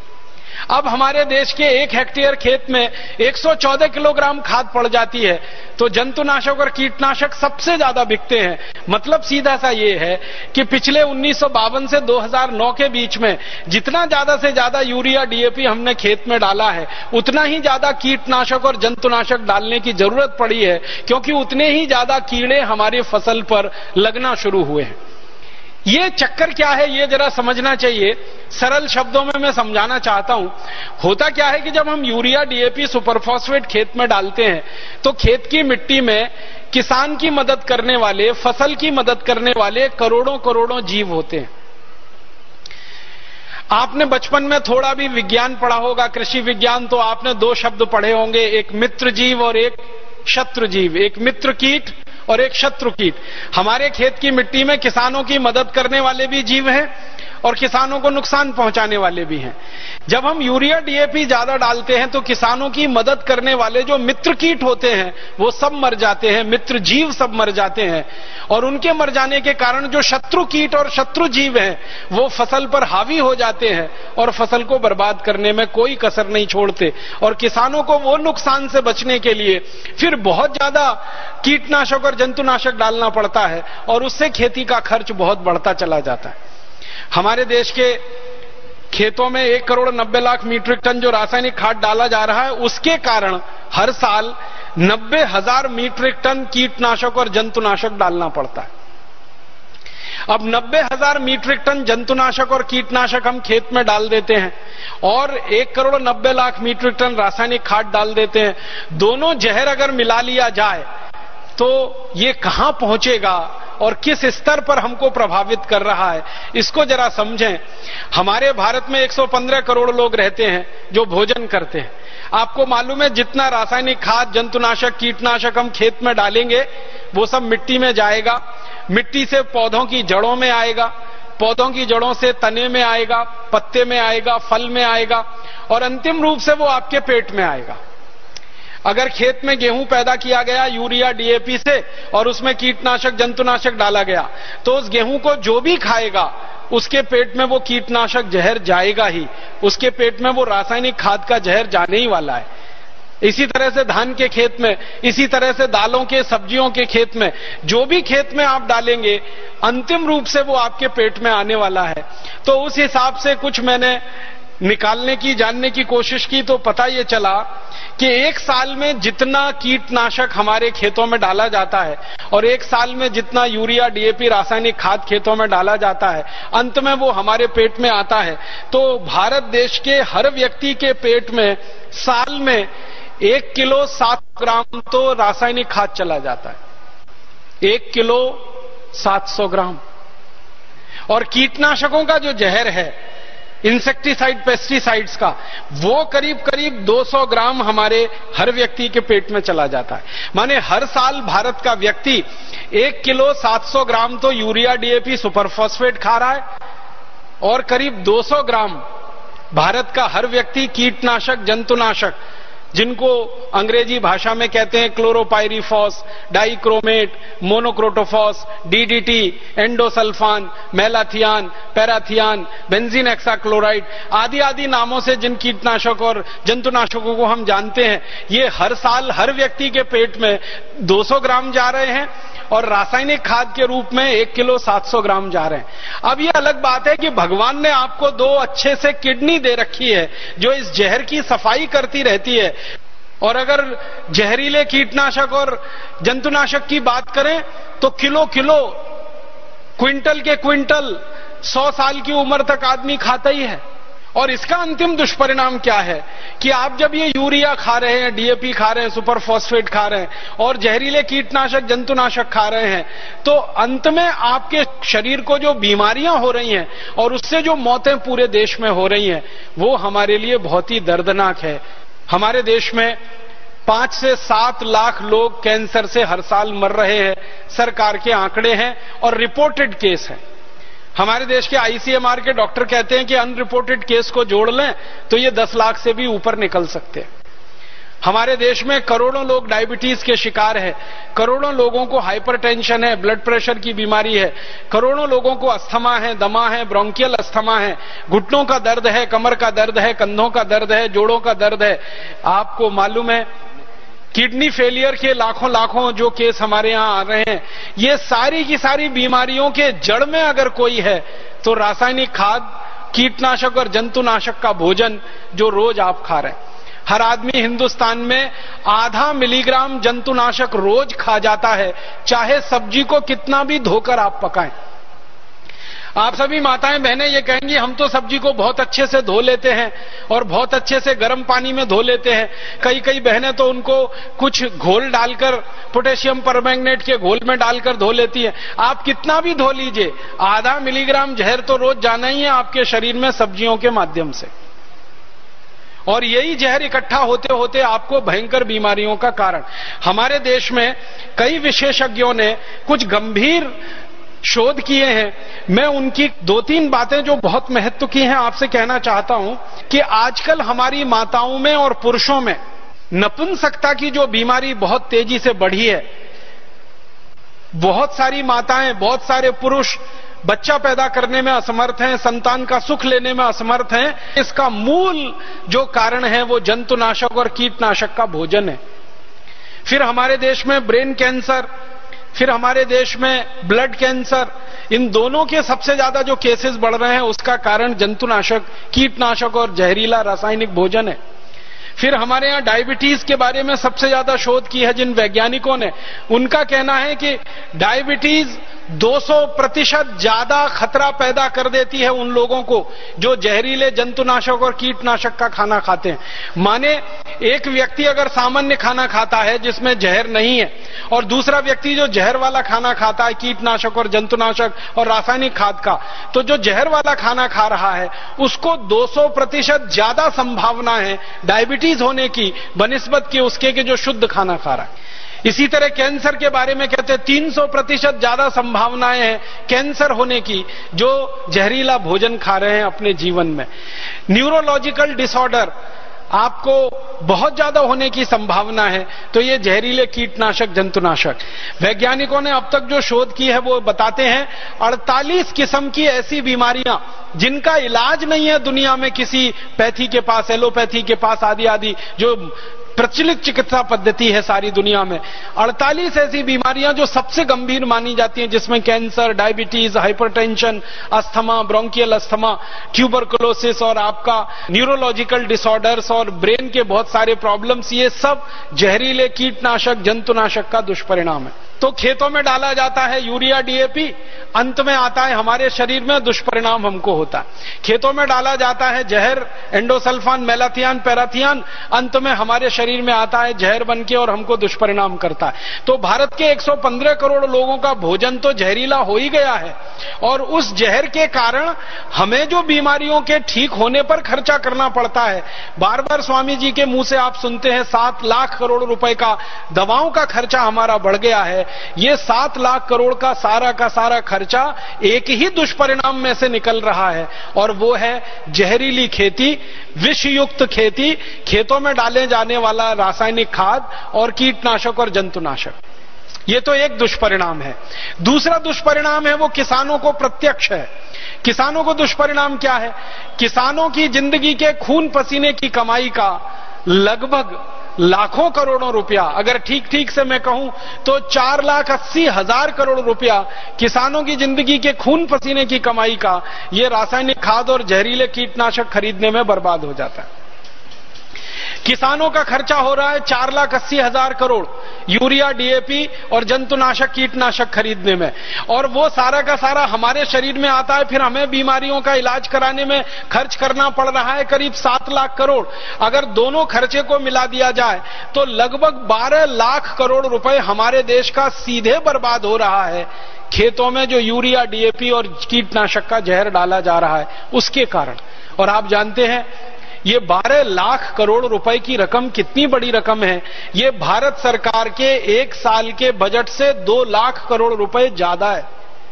अब हमारे देश के एक हेक्टेयर खेत में एक सौ चौदह किलोग्राम खाद पड़ जाती है, तो जंतुनाशक और कीटनाशक सबसे ज्यादा बिकते हैं। मतलब सीधा सा ये है कि पिछले उन्नीस सौ बावन से दो हज़ार नौ के बीच में जितना ज्यादा से ज्यादा यूरिया, डीएपी हमने खेत में डाला है, उतना ही ज्यादा कीटनाशक और जंतुनाशक डालने की जरूरत पड़ी है, क्योंकि उतने ही ज्यादा कीड़े हमारी फसल पर लगना शुरू हुए हैं। ये चक्कर क्या है, ये जरा समझना चाहिए। सरल शब्दों में मैं समझाना चाहता हूं। होता क्या है कि जब हम यूरिया, डीएपी, सुपरफॉस्फेट खेत में डालते हैं तो खेत की मिट्टी में किसान की मदद करने वाले, फसल की मदद करने वाले करोड़ों करोड़ों जीव होते हैं। आपने बचपन में थोड़ा भी विज्ञान पढ़ा होगा, कृषि विज्ञान, तो आपने दो शब्द पढ़े होंगे, एक मित्र जीव और एक शत्रु जीव। एक मित्र कीट और एक शत्रु कीट। हमारे खेत की मिट्टी में किसानों की मदद करने वाले भी जीव हैं और किसानों को नुकसान पहुंचाने वाले भी हैं। जब हम यूरिया, डीएपी ज्यादा डालते हैं तो किसानों की मदद करने वाले जो मित्र कीट होते हैं वो सब मर जाते हैं, मित्र जीव सब मर जाते हैं। और उनके मर जाने के कारण जो शत्रु कीट और शत्रु जीव हैं वो फसल पर हावी हो जाते हैं और फसल को बर्बाद करने में कोई कसर नहीं छोड़ते। और किसानों को वो नुकसान से बचने के लिए फिर बहुत ज्यादा कीटनाशक और जंतुनाशक डालना पड़ता है और उससे खेती का खर्च बहुत बढ़ता चला जाता है। हमारे देश के खेतों में एक करोड़ नब्बे लाख मीट्रिक टन जो रासायनिक खाद डाला जा रहा है, उसके कारण हर साल नब्बे हजार मीट्रिक टन कीटनाशक और जंतुनाशक डालना पड़ता है। अब नब्बे हजार मीट्रिक टन जंतुनाशक और कीटनाशक हम खेत में डाल देते हैं और एक करोड़ नब्बे लाख मीट्रिक टन रासायनिक खाद डाल देते हैं। दोनों जहर अगर मिला लिया जाए तो ये कहां पहुंचेगा और किस स्तर पर हमको प्रभावित कर रहा है, इसको जरा समझें। हमारे भारत में एक सौ पंद्रह करोड़ लोग रहते हैं जो भोजन करते हैं। आपको मालूम है जितना रासायनिक खाद, जंतुनाशक, कीटनाशक हम खेत में डालेंगे वो सब मिट्टी में जाएगा, मिट्टी से पौधों की जड़ों में आएगा, पौधों की जड़ों से तने में आएगा, पत्ते में आएगा, फल में आएगा और अंतिम रूप से वो आपके पेट में आएगा। अगर खेत में गेहूं पैदा किया गया यूरिया डीएपी से और उसमें कीटनाशक जंतुनाशक डाला गया तो उस गेहूं को जो भी खाएगा उसके पेट में वो कीटनाशक जहर जाएगा ही, उसके पेट में वो रासायनिक खाद का जहर जाने ही वाला है। इसी तरह से धान के खेत में, इसी तरह से दालों के, सब्जियों के खेत में, जो भी खेत में आप डालेंगे अंतिम रूप से वो आपके पेट में आने वाला है। तो उस हिसाब से कुछ मैंने निकालने की, जानने की कोशिश की तो पता ये चला कि एक साल में जितना कीटनाशक हमारे खेतों में डाला जाता है और एक साल में जितना यूरिया डीएपी रासायनिक खाद खेतों में डाला जाता है, अंत में वो हमारे पेट में आता है। तो भारत देश के हर व्यक्ति के पेट में साल में एक किलो सात ग्राम तो रासायनिक खाद चला जाता है, एक किलो सात सौ ग्राम। और कीटनाशकों का जो जहर है, इंसेक्टिसाइड, पेस्टिसाइड्स का, वो करीब करीब दो सौ ग्राम हमारे हर व्यक्ति के पेट में चला जाता है। माने हर साल भारत का व्यक्ति एक किलो सात सौ ग्राम तो यूरिया डीएपी सुपरफॉस्फेट खा रहा है और करीब दो सौ ग्राम भारत का हर व्यक्ति कीटनाशक, जंतुनाशक, जिनको अंग्रेजी भाषा में कहते हैं chlorpyrifos, dichromate, monocrotophos, DDT, endosulfan, malathion, parathion, benzene hexachloride आदि आदि नामों से जिन कीटनाशक और जंतुनाशकों को हम जानते हैं, ये हर साल हर व्यक्ति के पेट में दो सौ ग्राम जा रहे हैं और रासायनिक खाद के रूप में एक किलो सात सौ ग्राम जा रहे हैं। अब ये अलग बात है कि भगवान ने आपको दो अच्छे से किडनी दे रखी है जो इस जहर की सफाई करती रहती है। और अगर जहरीले कीटनाशक और जंतुनाशक की बात करें तो किलो किलो, क्विंटल के क्विंटल सौ साल की उम्र तक आदमी खाता ही है। और इसका अंतिम दुष्परिणाम क्या है कि आप जब ये यूरिया खा रहे हैं, डीएपी खा रहे हैं, सुपर फॉस्फेट खा रहे हैं और जहरीले कीटनाशक, जंतुनाशक खा रहे हैं, तो अंत में आपके शरीर को जो बीमारियां हो रही हैं और उससे जो मौतें पूरे देश में हो रही हैं, वो हमारे लिए बहुत ही दर्दनाक है। हमारे देश में पांच से सात लाख लोग कैंसर से हर साल मर रहे हैं, सरकार के आंकड़े हैं और रिपोर्टेड केस हैं। हमारे देश के आईसीएमआर के डॉक्टर कहते हैं कि अनरिपोर्टेड केस को जोड़ लें तो ये दस लाख से भी ऊपर निकल सकते हैं। हमारे देश में करोड़ों लोग डायबिटीज के शिकार हैं, करोड़ों लोगों को हाइपरटेंशन है, ब्लड प्रेशर की बीमारी है, करोड़ों लोगों को अस्थमा है, दमा है, ब्रोंकियल अस्थमा है, घुटनों का दर्द है, कमर का दर्द है, कंधों का दर्द है, जोड़ों का दर्द है। आपको मालूम है किडनी फेलियर के लाखों लाखों जो केस हमारे यहां आ रहे हैं, ये सारी की सारी बीमारियों के जड़ में अगर कोई है तो रासायनिक खाद, कीटनाशक और जंतुनाशक का भोजन जो रोज आप खा रहे हैं। हर आदमी हिंदुस्तान में आधा मिलीग्राम जंतुनाशक रोज खा जाता है, चाहे सब्जी को कितना भी धोकर आप पकाएं। आप सभी माताएं बहनें ये कहेंगी हम तो सब्जी को बहुत अच्छे से धो लेते हैं और बहुत अच्छे से गर्म पानी में धो लेते हैं। कई कई बहनें तो उनको कुछ घोल डालकर, पोटेशियम परमैंगनेट के घोल में डालकर धो लेती हैं। आप कितना भी धो लीजिए, आधा मिलीग्राम जहर तो रोज जाना ही है आपके शरीर में सब्जियों के माध्यम से। और यही जहर इकट्ठा होते होते आपको भयंकर बीमारियों का कारण। हमारे देश में कई विशेषज्ञों ने कुछ गंभीर शोध किए हैं। मैं उनकी दो तीन बातें जो बहुत महत्व की हैं आपसे कहना चाहता हूं कि आजकल हमारी माताओं में और पुरुषों में नपुंसकता की जो बीमारी बहुत तेजी से बढ़ी है। बहुत सारी माताएं, बहुत सारे पुरुष बच्चा पैदा करने में असमर्थ हैं, संतान का सुख लेने में असमर्थ हैं। इसका मूल जो कारण है वो जंतुनाशक और कीटनाशक का भोजन है। फिर हमारे देश में ब्रेन कैंसर, फिर हमारे देश में ब्लड कैंसर, इन दोनों के सबसे ज्यादा जो केसेस बढ़ रहे हैं उसका कारण जंतुनाशक, कीटनाशक और जहरीला रासायनिक भोजन है। फिर हमारे यहां डायबिटीज के बारे में सबसे ज्यादा शोध की है जिन वैज्ञानिकों ने, उनका कहना है कि डायबिटीज दो सौ प्रतिशत ज्यादा खतरा पैदा कर देती है उन लोगों को जो जहरीले जंतुनाशक और कीटनाशक का खाना खाते हैं। माने एक व्यक्ति अगर सामान्य खाना खाता है जिसमें जहर नहीं है और दूसरा व्यक्ति जो जहर वाला खाना खाता है, कीटनाशक और जंतुनाशक और रासायनिक खाद का, तो जो जहर वाला खाना खा रहा है उसको दो सौ प्रतिशत ज्यादा संभावना है डायबिटीज होने की बनिस्बत की उसके के जो शुद्ध खाना खा रहा है। इसी तरह कैंसर के बारे में कहते हैं तीन सौ प्रतिशत ज्यादा संभावनाएं हैं कैंसर होने की जो जहरीला भोजन खा रहे हैं अपने जीवन में। न्यूरोलॉजिकल डिसऑर्डर आपको बहुत ज्यादा होने की संभावना है, तो ये जहरीले कीटनाशक जंतुनाशक। वैज्ञानिकों ने अब तक जो शोध की है वो बताते हैं अड़तालीस किस्म की ऐसी बीमारियां जिनका इलाज नहीं है दुनिया में किसी पैथी के पास, एलोपैथी के पास आदि आदि जो प्रचलित चिकित्सा पद्धति है सारी दुनिया में, अड़तालीस ऐसी बीमारियां जो सबसे गंभीर मानी जाती हैं जिसमें cancer, diabetes, hypertension, asthma, bronchial asthma, tuberculosis और आपका न्यूरोलॉजिकल डिसऑर्डर्स और ब्रेन के बहुत सारे प्रॉब्लम्स, ये सब जहरीले कीटनाशक जंतुनाशक का दुष्परिणाम है। तो खेतों में डाला जाता है यूरिया, डीएपी, अंत में आता है हमारे शरीर में दुष्परिणाम हमको होता है। खेतों में डाला जाता है जहर, एंडोसल्फान, मेलाथियान, पैराथियान, अंत में हमारे शरीर में आता है जहर बनके और हमको दुष्परिणाम करता है। तो भारत के एक सौ पंद्रह करोड़ लोगों का भोजन तो जहरीला हो ही गया है और उस जहर के कारण हमें जो बीमारियों के ठीक होने पर खर्चा करना पड़ता है, बार बार स्वामी जी के मुंह से आप सुनते हैं सात लाख करोड़ रुपए का दवाओं का खर्चा हमारा बढ़ गया है। ये सात लाख करोड़ का सारा का सारा खर्चा एक ही दुष्परिणाम में से निकल रहा है और वो है जहरीली खेती, विषयुक्त खेती, खेतों में डाले जाने वाला रासायनिक खाद और कीटनाशक और जंतुनाशक। ये तो एक दुष्परिणाम है। दूसरा दुष्परिणाम है वो किसानों को प्रत्यक्ष है। किसानों को दुष्परिणाम क्या है? किसानों की जिंदगी के खून पसीने की कमाई का लगभग लाखों करोड़ों रुपया, अगर ठीक ठीक से मैं कहूं तो चार लाख अस्सी हजार करोड़ रुपया किसानों की जिंदगी के खून पसीने की कमाई का ये रासायनिक खाद और जहरीले कीटनाशक खरीदने में बर्बाद हो जाता है। किसानों का खर्चा हो रहा है चार लाख अस्सी हजार करोड़ यूरिया, डीएपी और जंतुनाशक कीटनाशक खरीदने में, और वो सारा का सारा हमारे शरीर में आता है। फिर हमें बीमारियों का इलाज कराने में खर्च करना पड़ रहा है करीब सात लाख करोड़। अगर दोनों खर्चे को मिला दिया जाए तो लगभग बारह लाख करोड़ रुपए हमारे देश का सीधे बर्बाद हो रहा है खेतों में जो यूरिया, डीएपी और कीटनाशक का जहर डाला जा रहा है उसके कारण। और आप जानते हैं ये बारह लाख करोड़ रुपए की रकम कितनी बड़ी रकम है। ये भारत सरकार के एक साल के बजट से दो लाख करोड़ रुपए ज्यादा है।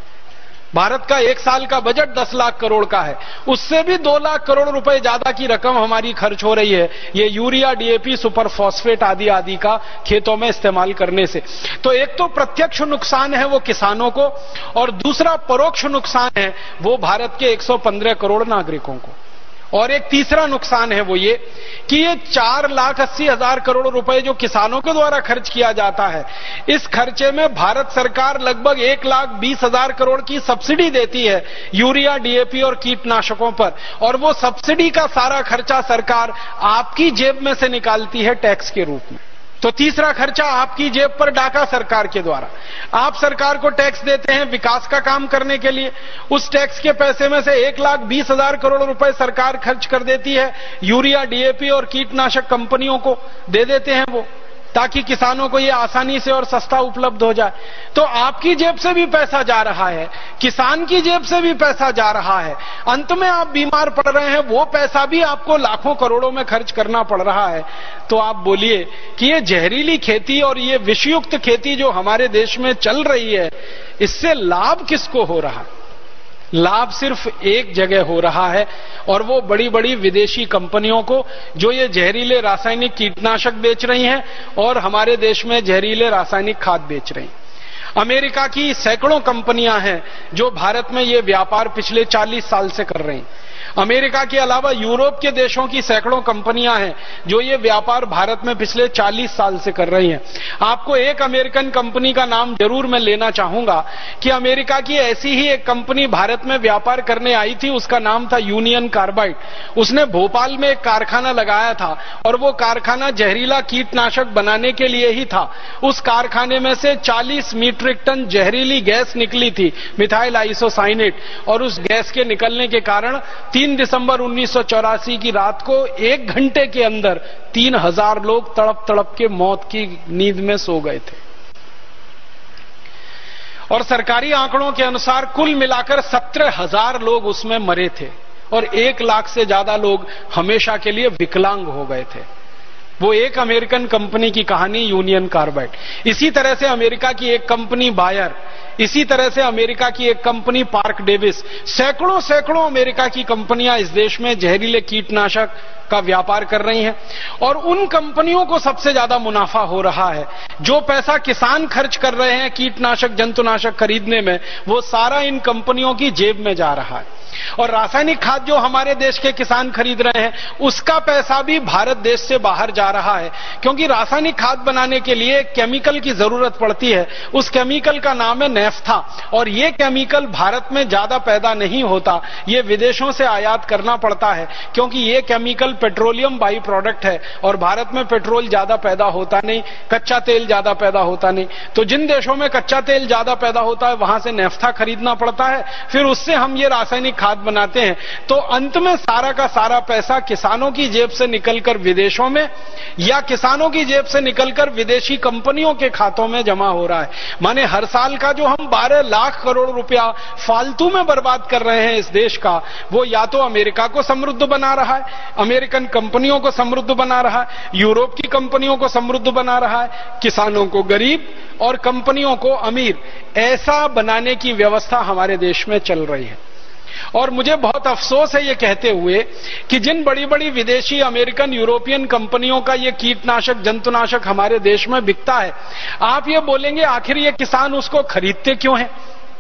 भारत का एक साल का बजट दस लाख करोड़ का है, उससे भी दो लाख करोड़ रुपए ज्यादा की रकम हमारी खर्च हो रही है ये यूरिया, डीएपी, सुपर फॉस्फेट आदि आदि का खेतों में इस्तेमाल करने से। तो एक तो प्रत्यक्ष नुकसान है वो किसानों को, और दूसरा परोक्ष नुकसान है वो भारत के एक सौ पंद्रह करोड़ नागरिकों को। और एक तीसरा नुकसान है वो ये कि ये चार लाख अस्सी हजार करोड़ रुपए जो किसानों के द्वारा खर्च किया जाता है, इस खर्चे में भारत सरकार लगभग एक लाख बीस हजार करोड़ की सब्सिडी देती है यूरिया, डीएपी और कीटनाशकों पर, और वो सब्सिडी का सारा खर्चा सरकार आपकी जेब में से निकालती है टैक्स के रूप में। तो तीसरा खर्चा आपकी जेब पर डाका सरकार के द्वारा। आप सरकार को टैक्स देते हैं विकास का काम करने के लिए, उस टैक्स के पैसे में से एक लाख बीस हजार करोड़ रुपए सरकार खर्च कर देती है यूरिया, डीएपी और कीटनाशक कंपनियों को दे देते हैं वो, ताकि किसानों को ये आसानी से और सस्ता उपलब्ध हो जाए। तो आपकी जेब से भी पैसा जा रहा है, किसान की जेब से भी पैसा जा रहा है, अंत में आप बीमार पड़ रहे हैं, वो पैसा भी आपको लाखों करोड़ों में खर्च करना पड़ रहा है। तो आप बोलिए कि ये जहरीली खेती और ये विषयुक्त खेती जो हमारे देश में चल रही है, इससे लाभ किसको हो रहा है? लाभ सिर्फ एक जगह हो रहा है, और वो बड़ी बड़ी विदेशी कंपनियों को जो ये जहरीले रासायनिक कीटनाशक बेच रही हैं और हमारे देश में जहरीले रासायनिक खाद बेच रही हैं। अमेरिका की सैकड़ों कंपनियां हैं जो भारत में ये व्यापार पिछले चालीस साल से कर रही हैं। अमेरिका के अलावा यूरोप के देशों की सैकड़ों कंपनियां हैं जो ये व्यापार भारत में पिछले चालीस साल से कर रही हैं। आपको एक अमेरिकन कंपनी का नाम जरूर मैं लेना चाहूंगा कि अमेरिका की ऐसी ही एक कंपनी भारत में व्यापार करने आई थी, उसका नाम था यूनियन कार्बाइड। उसने भोपाल में एक कारखाना लगाया था और वो कारखाना जहरीला कीटनाशक बनाने के लिए ही था। उस कारखाने में से चालीस मीट्रिक टन जहरीली गैस निकली थी, मिथाइल आइसोसाइनेट, और उस गैस के निकलने के कारण तीन दिसंबर उन्नीस सौ चौरासी की रात को एक घंटे के अंदर तीन हजार लोग तड़प तड़प के मौत की नींद में सो गए थे। और सरकारी आंकड़ों के अनुसार कुल मिलाकर सत्रह हजार लोग उसमें मरे थे और एक लाख से ज्यादा लोग हमेशा के लिए विकलांग हो गए थे। वो एक अमेरिकन कंपनी की कहानी यूनियन कार्बाइड। इसी तरह से अमेरिका की एक कंपनी बायर, इसी तरह से अमेरिका की एक कंपनी पार्क डेविस, सैकड़ों सैकड़ों अमेरिका की कंपनियां इस देश में जहरीले कीटनाशक का व्यापार कर रही हैं और उन कंपनियों को सबसे ज्यादा मुनाफा हो रहा है। जो पैसा किसान खर्च कर रहे हैं कीटनाशक जंतुनाशक खरीदने में, वो सारा इन कंपनियों की जेब में जा रहा है। और रासायनिक खाद जो हमारे देश के किसान खरीद रहे हैं, उसका पैसा भी भारत देश से बाहर जा रहा है, क्योंकि रासायनिक खाद बनाने के लिए केमिकल की जरूरत पड़ती है। उस केमिकल का नाम है नेफ्था, और ये केमिकल भारत में ज्यादा पैदा नहीं होता, ये विदेशों से आयात करना पड़ता है, क्योंकि ये केमिकल पेट्रोलियम बाई प्रोडक्ट है और भारत में पेट्रोल ज्यादा पैदा होता नहीं, कच्चा तेल ज्यादा पैदा होता नहीं। तो जिन देशों में कच्चा तेल ज्यादा पैदा होता है वहां से नेफ्था खरीदना पड़ता है, फिर उससे हम ये रासायनिक खाद बनाते हैं। तो अंत में सारा का सारा पैसा किसानों की जेब से निकलकर विदेशों में या किसानों की जेब से निकलकर विदेशी कंपनियों के खातों में जमा हो रहा है। माने हर साल का जो हम बारह लाख करोड़ रुपया फालतू में बर्बाद कर रहे हैं इस देश का, वो या तो अमेरिका को समृद्ध बना रहा है, अमेरिकन कंपनियों को समृद्ध बना रहा है, यूरोप की कंपनियों को समृद्ध बना रहा है, किसानों को गरीब और कंपनियों को अमीर, ऐसा बनाने की व्यवस्था हमारे देश में चल रही है। और मुझे बहुत अफसोस है ये कहते हुए कि जिन बड़ी बड़ी विदेशी अमेरिकन यूरोपियन कंपनियों का ये कीटनाशक जंतुनाशक हमारे देश में बिकता है, आप ये बोलेंगे आखिर ये किसान उसको खरीदते क्यों हैं,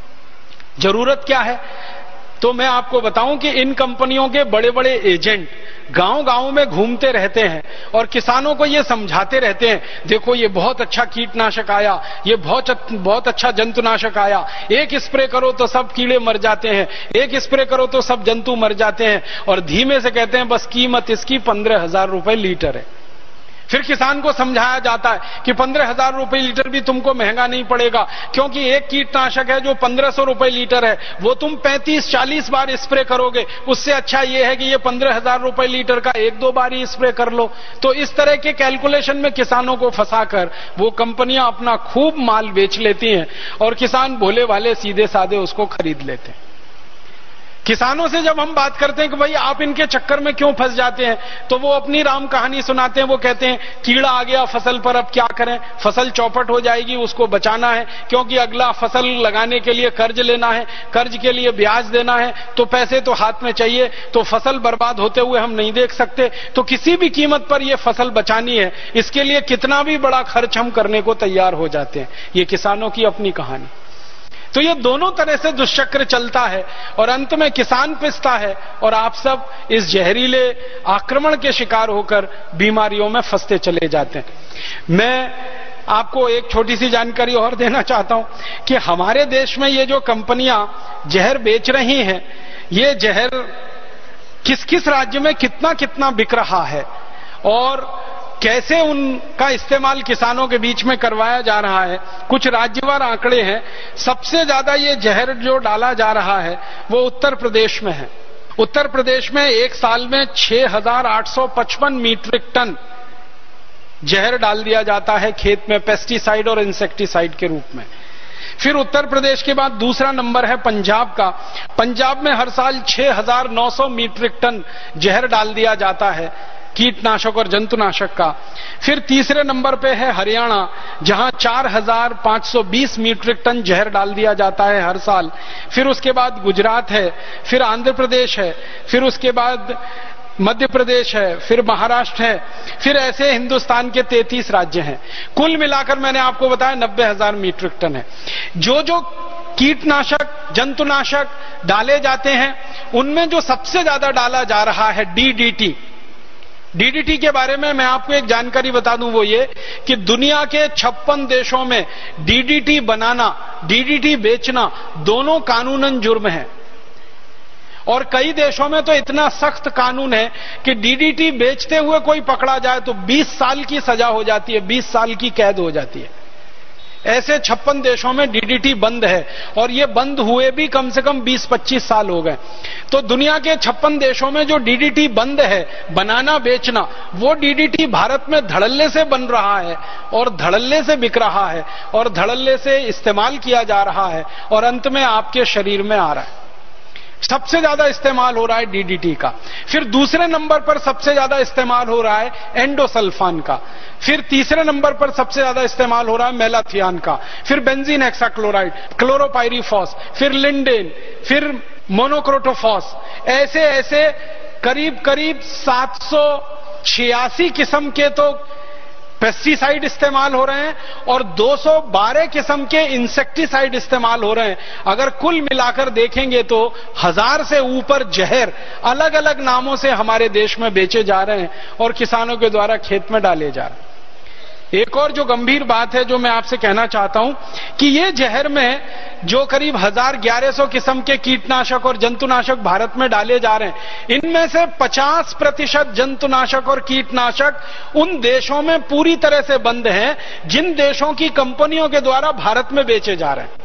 जरूरत क्या है? तो मैं आपको बताऊं कि इन कंपनियों के बड़े बड़े एजेंट गांव गांव में घूमते रहते हैं और किसानों को ये समझाते रहते हैं, देखो ये बहुत अच्छा कीटनाशक आया, ये बहुत बहुत अच्छा जंतुनाशक आया, एक स्प्रे करो तो सब कीड़े मर जाते हैं, एक स्प्रे करो तो सब जंतु मर जाते हैं, और धीमे से कहते हैं बस कीमत इसकी पंद्रह हजार रुपए लीटर है। फिर किसान को समझाया जाता है कि पंद्रह हजार रुपए लीटर भी तुमको महंगा नहीं पड़ेगा, क्योंकि एक कीटनाशक है जो पंद्रह सौ रुपए लीटर है, वो तुम पैंतीस चालीस बार स्प्रे करोगे, उससे अच्छा ये है कि ये पंद्रह हजार रुपए लीटर का एक दो बार ही स्प्रे कर लो। तो इस तरह के कैलकुलेशन में किसानों को फंसाकर वो कंपनियां अपना खूब माल बेच लेती हैं और किसान भोले वाले सीधे साधे उसको खरीद लेते हैं। किसानों से जब हम बात करते हैं कि भाई आप इनके चक्कर में क्यों फंस जाते हैं, तो वो अपनी राम कहानी सुनाते हैं। वो कहते हैं कीड़ा आ गया फसल पर, अब क्या करें, फसल चौपट हो जाएगी, उसको बचाना है, क्योंकि अगला फसल लगाने के लिए कर्ज लेना है, कर्ज के लिए ब्याज देना है, तो पैसे तो हाथ में चाहिए, तो फसल बर्बाद होते हुए हम नहीं देख सकते, तो किसी भी कीमत पर यह फसल बचानी है, इसके लिए कितना भी बड़ा खर्च हम करने को तैयार हो जाते हैं। ये किसानों की अपनी कहानी। तो ये दोनों तरह से दुष्चक्र चलता है और अंत में किसान पिसता है और आप सब इस जहरीले आक्रमण के शिकार होकर बीमारियों में फंसते चले जाते हैं। मैं आपको एक छोटी सी जानकारी और देना चाहता हूं कि हमारे देश में ये जो कंपनियां जहर बेच रही हैं, ये जहर किस किस राज्य में कितना कितना बिक रहा है और कैसे उनका इस्तेमाल किसानों के बीच में करवाया जा रहा है, कुछ राज्यवार आंकड़े हैं। सबसे ज्यादा ये जहर जो डाला जा रहा है वो उत्तर प्रदेश में है। उत्तर प्रदेश में एक साल में छह हजार आठ सौ पचपन मीट्रिक टन जहर डाल दिया जाता है खेत में, पेस्टिसाइड और इंसेक्टिसाइड के रूप में। फिर उत्तर प्रदेश के बाद दूसरा नंबर है पंजाब का। पंजाब में हर साल छह हजार नौ सौ मीट्रिक टन जहर डाल दिया जाता है कीटनाशक और जंतुनाशक का। फिर तीसरे नंबर पे है हरियाणा, जहां चार हजार पांच सौ बीस मीट्रिक टन जहर डाल दिया जाता है हर साल। फिर उसके बाद गुजरात है, फिर आंध्र प्रदेश है, फिर उसके बाद मध्य प्रदेश है, फिर महाराष्ट्र है, फिर ऐसे हिंदुस्तान के तैंतीस राज्य हैं। कुल मिलाकर मैंने आपको बताया नब्बे हजार मीट्रिक टन है। जो जो कीटनाशक जंतुनाशक डाले जाते हैं उनमें जो सबसे ज्यादा डाला जा रहा है डीडीटी। डीडीटी के बारे में मैं आपको एक जानकारी बता दूं, वो ये कि दुनिया के छप्पन देशों में डीडीटी बनाना, डीडीटी बेचना दोनों कानूनन जुर्म है। और कई देशों में तो इतना सख्त कानून है कि डीडीटी बेचते हुए कोई पकड़ा जाए तो बीस साल की सजा हो जाती है, बीस साल की कैद हो जाती है। ऐसे छप्पन देशों में डीडीटी बंद है और ये बंद हुए भी कम से कम बीस पच्चीस साल हो गए। तो दुनिया के छप्पन देशों में जो डीडीटी बंद है बनाना बेचना, वो डीडीटी भारत में धड़ल्ले से बन रहा है और धड़ल्ले से बिक रहा है और धड़ल्ले से इस्तेमाल किया जा रहा है और अंत में आपके शरीर में आ रहा है। सबसे ज्यादा इस्तेमाल हो रहा है डीडीटी का। फिर दूसरे नंबर पर सबसे ज्यादा इस्तेमाल हो रहा है एंडोसल्फान का। फिर तीसरे नंबर पर सबसे ज्यादा इस्तेमाल हो रहा है मेलाथियान का। फिर बेंजीन हेक्साक्लोराइड, क्लोरोपाइरीफॉस, फिर लिंडेन, फिर मोनोक्रोटोफॉस। ऐसे ऐसे करीब करीब सात सौ छियासी किस्म के तो पेस्टिसाइड इस्तेमाल हो रहे हैं और दो सौ बारह किस्म के इंसेक्टिसाइड इस्तेमाल हो रहे हैं। अगर कुल मिलाकर देखेंगे तो हजार से ऊपर जहर अलग अलग नामों से हमारे देश में बेचे जा रहे हैं और किसानों के द्वारा खेत में डाले जा रहे हैं। एक और जो गंभीर बात है जो मैं आपसे कहना चाहता हूं कि ये जहर में जो करीब हजार ग्यारह सौ किस्म के कीटनाशक और जंतुनाशक भारत में डाले जा रहे हैं, इनमें से पचास प्रतिशत जंतुनाशक और कीटनाशक उन देशों में पूरी तरह से बंद हैं जिन देशों की कंपनियों के द्वारा भारत में बेचे जा रहे हैं।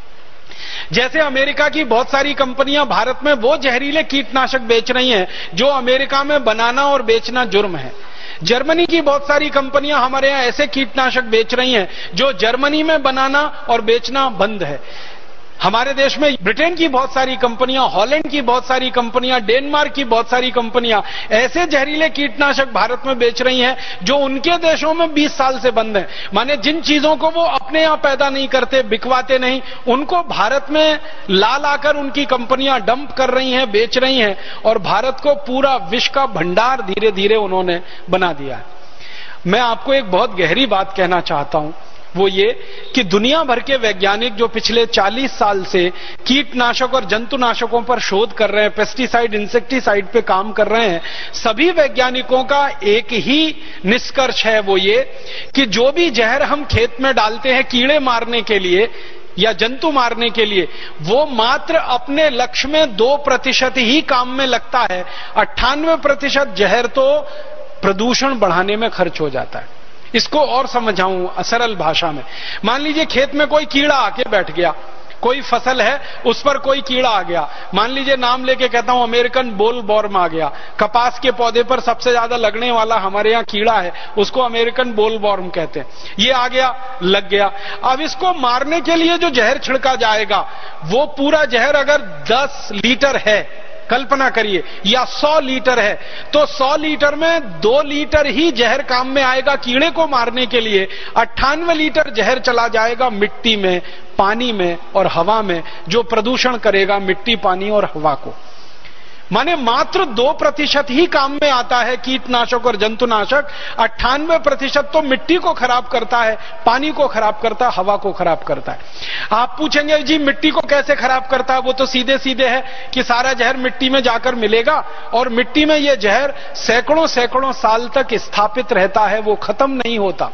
जैसे अमेरिका की बहुत सारी कंपनियां भारत में वो जहरीले कीटनाशक बेच रही हैं जो अमेरिका में बनाना और बेचना जुर्म है। जर्मनी की बहुत सारी कंपनियां हमारे यहां ऐसे कीटनाशक बेच रही हैं जो जर्मनी में बनाना और बेचना बंद है। हमारे देश में ब्रिटेन की बहुत सारी कंपनियां, हॉलैंड की बहुत सारी कंपनियां, डेनमार्क की बहुत सारी कंपनियां ऐसे जहरीले कीटनाशक भारत में बेच रही हैं जो उनके देशों में बीस साल से बंद है। माने जिन चीजों को वो अपने यहां पैदा नहीं करते, बिकवाते नहीं, उनको भारत में ला लाकर उनकी कंपनियां डंप कर रही हैं, बेच रही हैं और भारत को पूरा विष का भंडार धीरे धीरे उन्होंने बना दिया है। मैं आपको एक बहुत गहरी बात कहना चाहता हूं, वो ये कि दुनिया भर के वैज्ञानिक जो पिछले चालीस साल से कीटनाशक और जंतुनाशकों पर शोध कर रहे हैं, पेस्टिसाइड, इंसेक्टिसाइड पे काम कर रहे हैं, सभी वैज्ञानिकों का एक ही निष्कर्ष है, वो ये कि जो भी जहर हम खेत में डालते हैं कीड़े मारने के लिए या जंतु मारने के लिए, वो मात्र अपने लक्ष्य में दो प्रतिशत ही काम में लगता है। अट्ठानवे प्रतिशत जहर तो प्रदूषण बढ़ाने में खर्च हो जाता है। इसको और समझाऊं सरल भाषा में, मान लीजिए खेत में कोई कीड़ा आके बैठ गया, कोई फसल है उस पर कोई कीड़ा आ गया, मान लीजिए नाम लेके कहता हूं अमेरिकन बोलवॉर्म आ गया। कपास के पौधे पर सबसे ज्यादा लगने वाला हमारे यहां कीड़ा है, उसको अमेरिकन बोलवॉर्म कहते हैं। ये आ गया, लग गया। अब इसको मारने के लिए जो जहर छिड़का जाएगा वो पूरा जहर अगर दस लीटर है, कल्पना करिए, या सौ लीटर है, तो सौ लीटर में दो लीटर ही जहर काम में आएगा कीड़े को मारने के लिए। अट्ठानवे लीटर जहर चला जाएगा मिट्टी में, पानी में और हवा में, जो प्रदूषण करेगा मिट्टी, पानी और हवा को। माने मात्र दो प्रतिशत ही काम में आता है कीटनाशक और जंतुनाशक, अट्ठानवे प्रतिशत तो मिट्टी को खराब करता है, पानी को खराब करता है, हवा को खराब करता है। आप पूछेंगे जी मिट्टी को कैसे खराब करता है? वो तो सीधे सीधे है कि सारा जहर मिट्टी में जाकर मिलेगा और मिट्टी में यह जहर सैकड़ों सैकड़ों साल तक स्थापित रहता है, वो खत्म नहीं होता।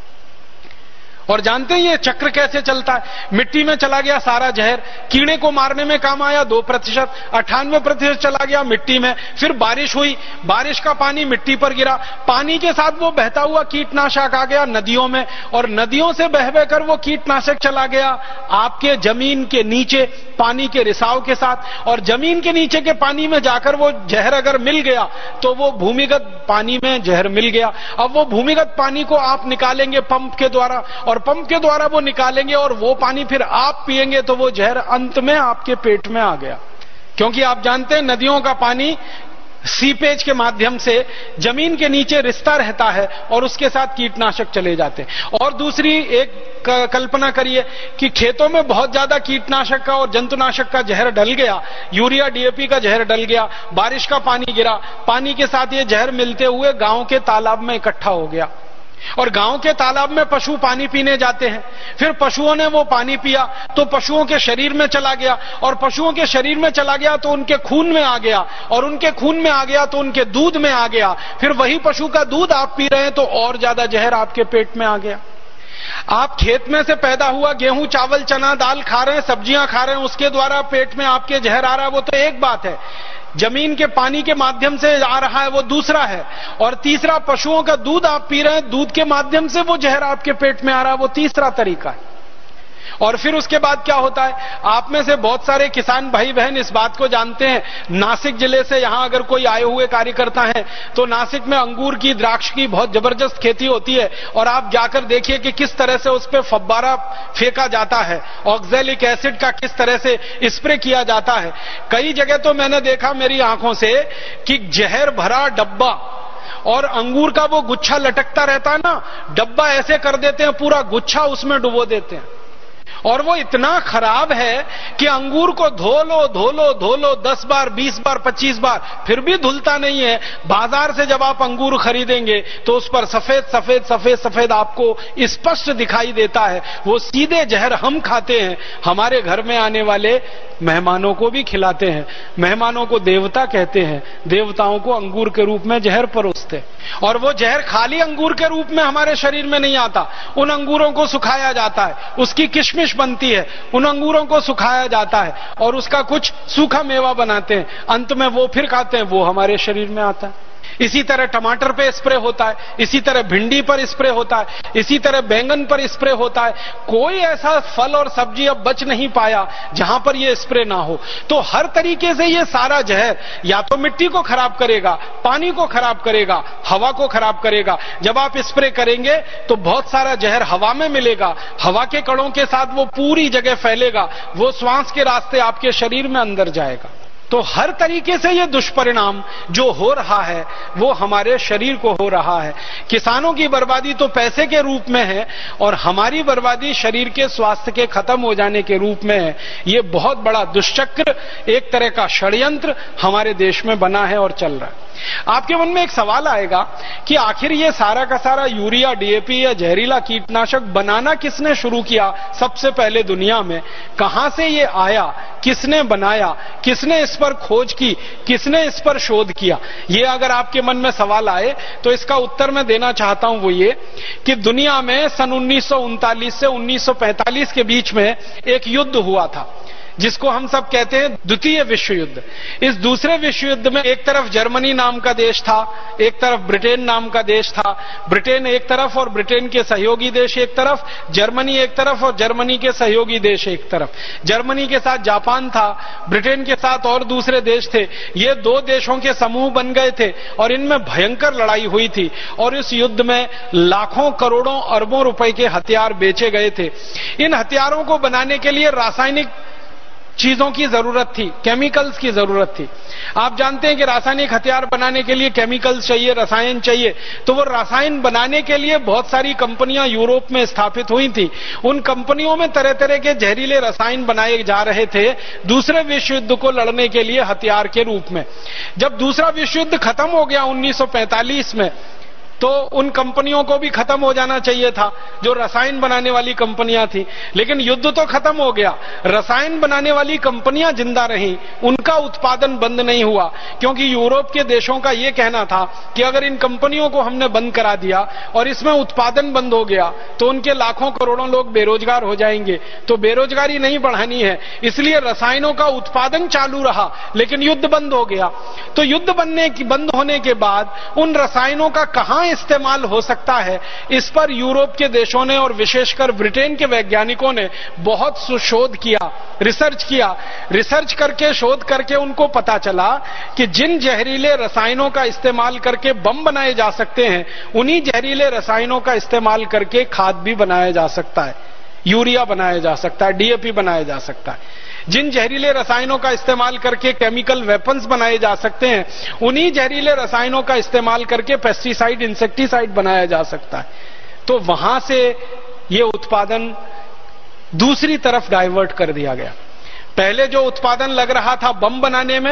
और जानते हैं ये चक्र कैसे चलता है? मिट्टी में चला गया सारा जहर, कीड़े को मारने में काम आया दो प्रतिशत, अट्ठानवे प्रतिशत चला गया मिट्टी में। फिर बारिश हुई, बारिश का पानी मिट्टी पर गिरा, पानी के साथ वो बहता हुआ कीटनाशक आ गया नदियों में, और नदियों से बह बहकर वो कीटनाशक चला गया आपके जमीन के नीचे पानी के रिसाव के साथ, और जमीन के नीचे के पानी में जाकर वो जहर अगर मिल गया तो वो भूमिगत पानी में जहर मिल गया। अब वो भूमिगत पानी को आप निकालेंगे पंप के द्वारा, और पंप के द्वारा वो निकालेंगे और वो पानी फिर आप पिएंगे तो वो जहर अंत में आपके पेट में आ गया। क्योंकि आप जानते हैं नदियों का पानी सीपेज के माध्यम से जमीन के नीचे रिश्ता रहता है और उसके साथ कीटनाशक चले जाते हैं। और दूसरी एक कल्पना करिए कि खेतों में बहुत ज्यादा कीटनाशक का और जंतुनाशक का जहर डल गया, यूरिया डीएपी का जहर डल गया, बारिश का पानी गिरा, पानी के साथ ये जहर मिलते हुए गांव के तालाब में इकट्ठा हो गया। और गांव के तालाब में पशु पानी पीने जाते हैं, फिर पशुओं ने वो पानी पिया तो पशुओं के शरीर में चला गया, और पशुओं के शरीर में चला गया तो उनके खून में आ गया, और उनके खून में आ गया तो उनके दूध में आ गया, फिर वही पशु का दूध आप पी रहे हैं तो और ज्यादा जहर आपके पेट में आ गया। आप खेत में से पैदा हुआ गेहूं चावल चना दाल खा रहे हैं, सब्जियां खा रहे हैं, उसके द्वारा पेट में आपके जहर आ रहा है, वो तो एक बात है। जमीन के पानी के माध्यम से आ रहा है वो दूसरा है, और तीसरा पशुओं का दूध आप पी रहे हैं, दूध के माध्यम से वो जहर आपके पेट में आ रहा है, वो तीसरा तरीका है। और फिर उसके बाद क्या होता है, आप में से बहुत सारे किसान भाई बहन इस बात को जानते हैं। नासिक जिले से यहां अगर कोई आए हुए कार्यकर्ता हैं तो नासिक में अंगूर की द्राक्ष की बहुत जबरदस्त खेती होती है, और आप जाकर देखिए कि किस तरह से उस पर फव्वारा फेंका जाता है, ऑक्सैलिक एसिड का किस तरह से स्प्रे किया जाता है। कई जगह तो मैंने देखा मेरी आंखों से कि जहर भरा डब्बा और अंगूर का वो गुच्छा लटकता रहता है ना, डब्बा ऐसे कर देते हैं, पूरा गुच्छा उसमें डुबो देते हैं, और वो इतना खराब है कि अंगूर को धो लो धो लो धो लो दस बार बीस बार पच्चीस बार फिर भी धुलता नहीं है। बाजार से जब आप अंगूर खरीदेंगे तो उस पर सफेद सफेद सफेद सफेद आपको स्पष्ट दिखाई देता है। वो सीधे जहर हम खाते हैं, हमारे घर में आने वाले मेहमानों को भी खिलाते हैं। मेहमानों को देवता कहते हैं, देवताओं को अंगूर के रूप में जहर परोसते, और वो जहर खाली अंगूर के रूप में हमारे शरीर में नहीं आता। उन अंगूरों को सुखाया जाता है, उसकी किशमिश बनती है, उन अंगूरों को सुखाया जाता है और उसका कुछ सूखा मेवा बनाते हैं, अंत में वो फिर खाते हैं, वो हमारे शरीर में आता है। इसी तरह टमाटर पे स्प्रे होता है, इसी तरह भिंडी पर स्प्रे होता है, इसी तरह बैंगन पर स्प्रे होता है। कोई ऐसा फल और सब्जी अब बच नहीं पाया जहां पर यह स्प्रे ना हो। तो हर तरीके से ये सारा जहर या तो मिट्टी को खराब करेगा, पानी को खराब करेगा, हवा को खराब करेगा। जब आप स्प्रे करेंगे तो बहुत सारा जहर हवा में मिलेगा, हवा के कणों के साथ वो पूरी जगह फैलेगा, वो श्वास के रास्ते आपके शरीर में अंदर जाएगा। तो हर तरीके से ये दुष्परिणाम जो हो रहा है वो हमारे शरीर को हो रहा है। किसानों की बर्बादी तो पैसे के रूप में है और हमारी बर्बादी शरीर के स्वास्थ्य के खत्म हो जाने के रूप में है। ये बहुत बड़ा दुष्चक्र, एक तरह का षड्यंत्र हमारे देश में बना है और चल रहा है। आपके मन में एक सवाल आएगा कि आखिर ये सारा का सारा यूरिया डीएपी या जहरीला कीटनाशक बनाना किसने शुरू किया सबसे पहले दुनिया में? कहां से ये आया, किसने बनाया, किसने इस पर खोज की, किसने इस पर शोध किया? ये अगर आपके मन में सवाल आए तो इसका उत्तर मैं देना चाहता हूं वो ये कि दुनिया में सन उन्नीस सौ उनतालीस से उन्नीस सौ पैंतालीस के बीच में एक युद्ध हुआ था जिसको हम सब कहते हैं द्वितीय विश्व युद्ध। इस दूसरे विश्व युद्ध में एक तरफ जर्मनी नाम का देश था, एक तरफ ब्रिटेन नाम का देश था। ब्रिटेन एक तरफ और ब्रिटेन के सहयोगी देश एक तरफ, जर्मनी एक तरफ और जर्मनी के सहयोगी देश एक तरफ। जर्मनी के साथ जापान था, ब्रिटेन के साथ और दूसरे देश थे। ये दो देशों के समूह बन गए थे और इनमें भयंकर लड़ाई हुई थी और इस युद्ध में लाखों करोड़ों अरबों रुपए के हथियार बेचे गए थे। इन हथियारों को बनाने के लिए रासायनिक चीजों की जरूरत थी, केमिकल्स की जरूरत थी। आप जानते हैं कि रासायनिक हथियार बनाने के लिए केमिकल्स चाहिए, रसायन चाहिए। तो वो रसायन बनाने के लिए बहुत सारी कंपनियां यूरोप में स्थापित हुई थी। उन कंपनियों में तरह तरह के जहरीले रसायन बनाए जा रहे थे दूसरे विश्व युद्ध को लड़ने के लिए हथियार के रूप में। जब दूसरा विश्व युद्ध खत्म हो गया उन्नीस सौ पैंतालीस में, तो उन कंपनियों को भी खत्म हो जाना चाहिए था जो रसायन बनाने वाली कंपनियां थी। लेकिन युद्ध तो खत्म हो गया, रसायन बनाने वाली कंपनियां जिंदा रहीं, उनका उत्पादन बंद नहीं हुआ, क्योंकि यूरोप के देशों का यह कहना था कि अगर इन कंपनियों को हमने बंद करा दिया और इसमें उत्पादन बंद हो गया तो उनके लाखों करोड़ों लोग बेरोजगार हो जाएंगे। तो बेरोजगारी नहीं बढ़ानी है, इसलिए रसायनों का उत्पादन चालू रहा लेकिन युद्ध बंद हो गया। तो युद्ध बनने की बंद होने के बाद उन रसायनों का कहां इस्तेमाल हो सकता है, इस पर यूरोप के देशों ने और विशेषकर ब्रिटेन के वैज्ञानिकों ने बहुत शोध किया, रिसर्च किया। रिसर्च करके, शोध करके उनको पता चला कि जिन जहरीले रसायनों का इस्तेमाल करके बम बनाए जा सकते हैं, उन्हीं जहरीले रसायनों का इस्तेमाल करके खाद भी बनाया जा सकता है, यूरिया बनाया जा सकता है, डीएपी बनाया जा सकता है। जिन जहरीले रसायनों का इस्तेमाल करके केमिकल वेपन्स बनाए जा सकते हैं, उन्हीं जहरीले रसायनों का इस्तेमाल करके पेस्टिसाइड, इंसेक्टिसाइड बनाया जा सकता है। तो वहां से ये उत्पादन दूसरी तरफ डाइवर्ट कर दिया गया। पहले जो उत्पादन लग रहा था बम बनाने में,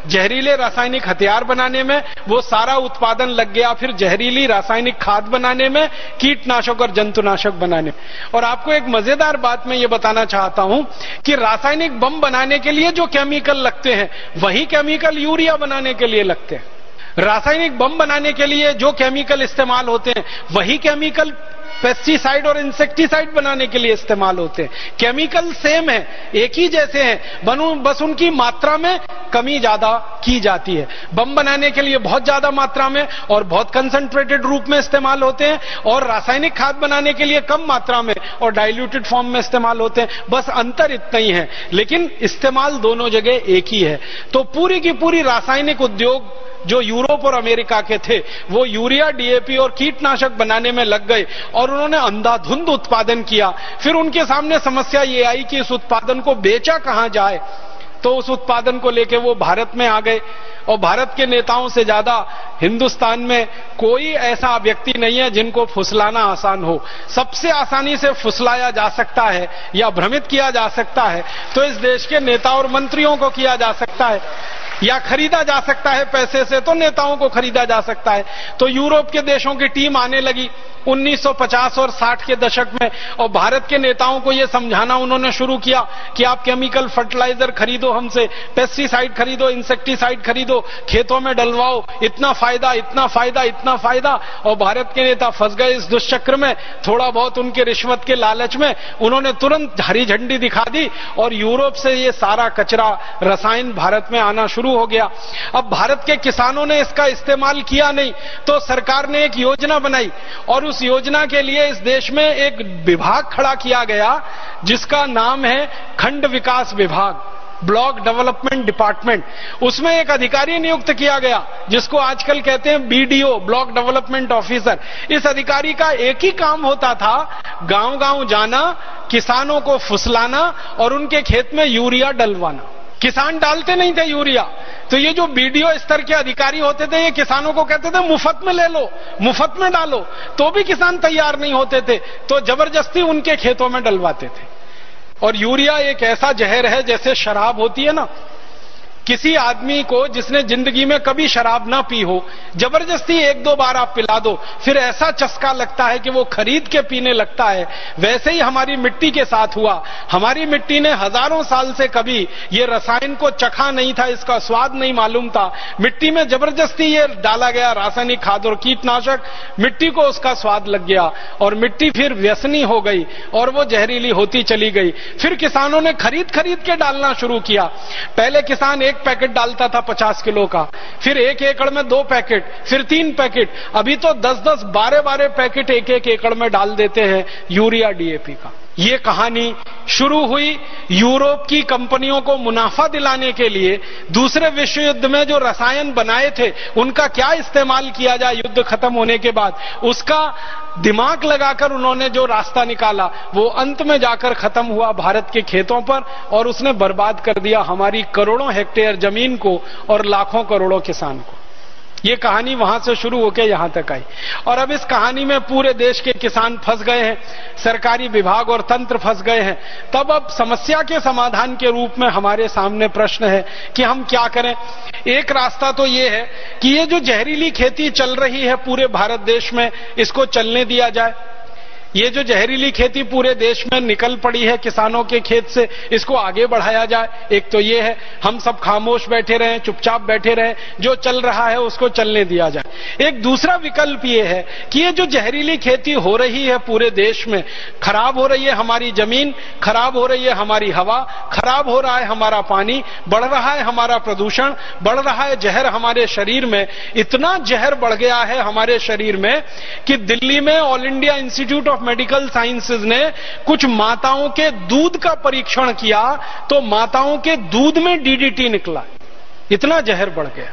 जहरीले रासायनिक हथियार बनाने में, वो सारा उत्पादन लग गया फिर जहरीली रासायनिक खाद बनाने में, कीटनाशक और जंतुनाशक बनाने में। और आपको एक मजेदार बात मैं ये बताना चाहता हूं कि रासायनिक बम बनाने के लिए जो केमिकल लगते हैं वही केमिकल यूरिया बनाने के लिए लगते हैं। रासायनिक बम बनाने के लिए जो केमिकल इस्तेमाल होते हैं वही केमिकल पेस्टिसाइड और इंसेक्टिसाइड बनाने के लिए इस्तेमाल होते हैं। केमिकल सेम है, एक ही जैसे हैं, बस उनकी मात्रा में कमी ज्यादा की जाती है। बम बनाने के लिए बहुत ज्यादा मात्रा में और बहुत कंसंट्रेटेड रूप में इस्तेमाल होते हैं, और रासायनिक खाद बनाने के लिए कम मात्रा में और डाइल्यूटेड फॉर्म में इस्तेमाल होते हैं। बस अंतर इतना ही है, लेकिन इस्तेमाल दोनों जगह एक ही है। तो पूरी की पूरी रासायनिक उद्योग जो यूरोप और अमेरिका के थे वो यूरिया, डीएपी और कीटनाशक बनाने में लग गए और उन्होंने अंधाधुंध उत्पादन किया। फिर उनके सामने समस्या ये आई कि इस उत्पादन को बेचा कहां जाए, तो उस उत्पादन को लेकर वो भारत में आ गए। और भारत के नेताओं से ज्यादा हिंदुस्तान में कोई ऐसा व्यक्ति नहीं है जिनको फुसलाना आसान हो। सबसे आसानी से फुसलाया जा सकता है या भ्रमित किया जा सकता है तो इस देश के नेता और मंत्रियों को किया जा सकता है, या खरीदा जा सकता है पैसे से तो नेताओं को खरीदा जा सकता है। तो यूरोप के देशों की टीम आने लगी उन्नीस सौ पचास और साठ के दशक में, और भारत के नेताओं को यह समझाना उन्होंने शुरू किया कि आप केमिकल फर्टिलाइजर खरीदो हमसे, पेस्टिसाइड खरीदो, इंसेक्टिसाइड खरीदो, खेतों में डलवाओ, इतना फायदा इतना फायदा इतना फायदा। और भारत के नेता फंस गए इस दुष्चक्र में। थोड़ा बहुत उनके रिश्वत के लालच में उन्होंने तुरंत हरी झंडी दिखा दी और यूरोप से ये सारा कचरा रसायन भारत में आना शुरू हो गया। अब भारत के किसानों ने इसका इस्तेमाल किया नहीं, तो सरकार ने एक योजना बनाई और उस योजना के लिए इस देश में एक विभाग खड़ा किया गया जिसका नाम है खंड विकास विभाग, ब्लॉक डेवलपमेंट डिपार्टमेंट। उसमें एक अधिकारी नियुक्त किया गया जिसको आजकल कहते हैं बीडीओ, ब्लॉक डेवलपमेंट ऑफिसर। इस अधिकारी का एक ही काम होता था गांव गांव जाना, किसानों को फुसलाना और उनके खेत में यूरिया डलवाना। किसान डालते नहीं थे यूरिया, तो ये जो बीडीओ स्तर के अधिकारी होते थे ये किसानों को कहते थे मुफ्त में ले लो, मुफ्त में डालो, तो भी किसान तैयार नहीं होते थे, तो जबरदस्ती उनके खेतों में डलवाते थे। और यूरिया एक ऐसा जहर है जैसे शराब होती है ना, किसी आदमी को जिसने जिंदगी में कभी शराब ना पी हो जबरदस्ती एक दो बार आप पिला दो, फिर ऐसा चस्का लगता है कि वो खरीद के पीने लगता है। वैसे ही हमारी मिट्टी के साथ हुआ। हमारी मिट्टी ने हजारों साल से कभी ये रसायन को चखा नहीं था, इसका स्वाद नहीं मालूम था। मिट्टी में जबरदस्ती ये डाला गया रासायनिक खाद और कीटनाशक, मिट्टी को उसका स्वाद लग गया और मिट्टी फिर व्यसनी हो गई और वो जहरीली होती चली गई। फिर किसानों ने खरीद खरीद के डालना शुरू किया। पहले किसान एक पैकेट डालता था पचास किलो का, फिर एक एकड़ में दो पैकेट, फिर तीन पैकेट, अभी तो दस दस बारह बारह पैकेट एक एक एकड़ में डाल देते हैं यूरिया डीएपी का। ये कहानी शुरू हुई यूरोप की कंपनियों को मुनाफा दिलाने के लिए। दूसरे विश्व युद्ध में जो रसायन बनाए थे उनका क्या इस्तेमाल किया जाए युद्ध खत्म होने के बाद, उसका दिमाग लगाकर उन्होंने जो रास्ता निकाला वो अंत में जाकर खत्म हुआ भारत के खेतों पर, और उसने बर्बाद कर दिया हमारी करोड़ों हेक्टेयर जमीन को और लाखों करोड़ों किसान को। ये कहानी वहां से शुरू होकर यहां तक आई और अब इस कहानी में पूरे देश के किसान फंस गए हैं, सरकारी विभाग और तंत्र फंस गए हैं। तब अब समस्या के समाधान के रूप में हमारे सामने प्रश्न है कि हम क्या करें। एक रास्ता तो ये है कि ये जो जहरीली खेती चल रही है पूरे भारत देश में, इसको चलने दिया जाए। ये जो जहरीली खेती पूरे देश में निकल पड़ी है किसानों के खेत से, इसको आगे बढ़ाया जाए। एक तो ये है, हम सब खामोश बैठे रहें, चुपचाप बैठे रहें, जो चल रहा है उसको चलने दिया जाए। एक दूसरा विकल्प ये है कि ये जो जहरीली खेती हो रही है पूरे देश में, खराब हो रही है हमारी जमीन, खराब हो रही है हमारी हवा, खराब हो रहा है हमारा पानी, बढ़ रहा है हमारा प्रदूषण, बढ़ रहा है जहर हमारे शरीर में। इतना जहर बढ़ गया है हमारे शरीर में कि दिल्ली में all India institute of medical sciences ने कुछ माताओं के दूध का परीक्षण किया तो माताओं के दूध में डीडीटी निकला। इतना जहर बढ़ गया।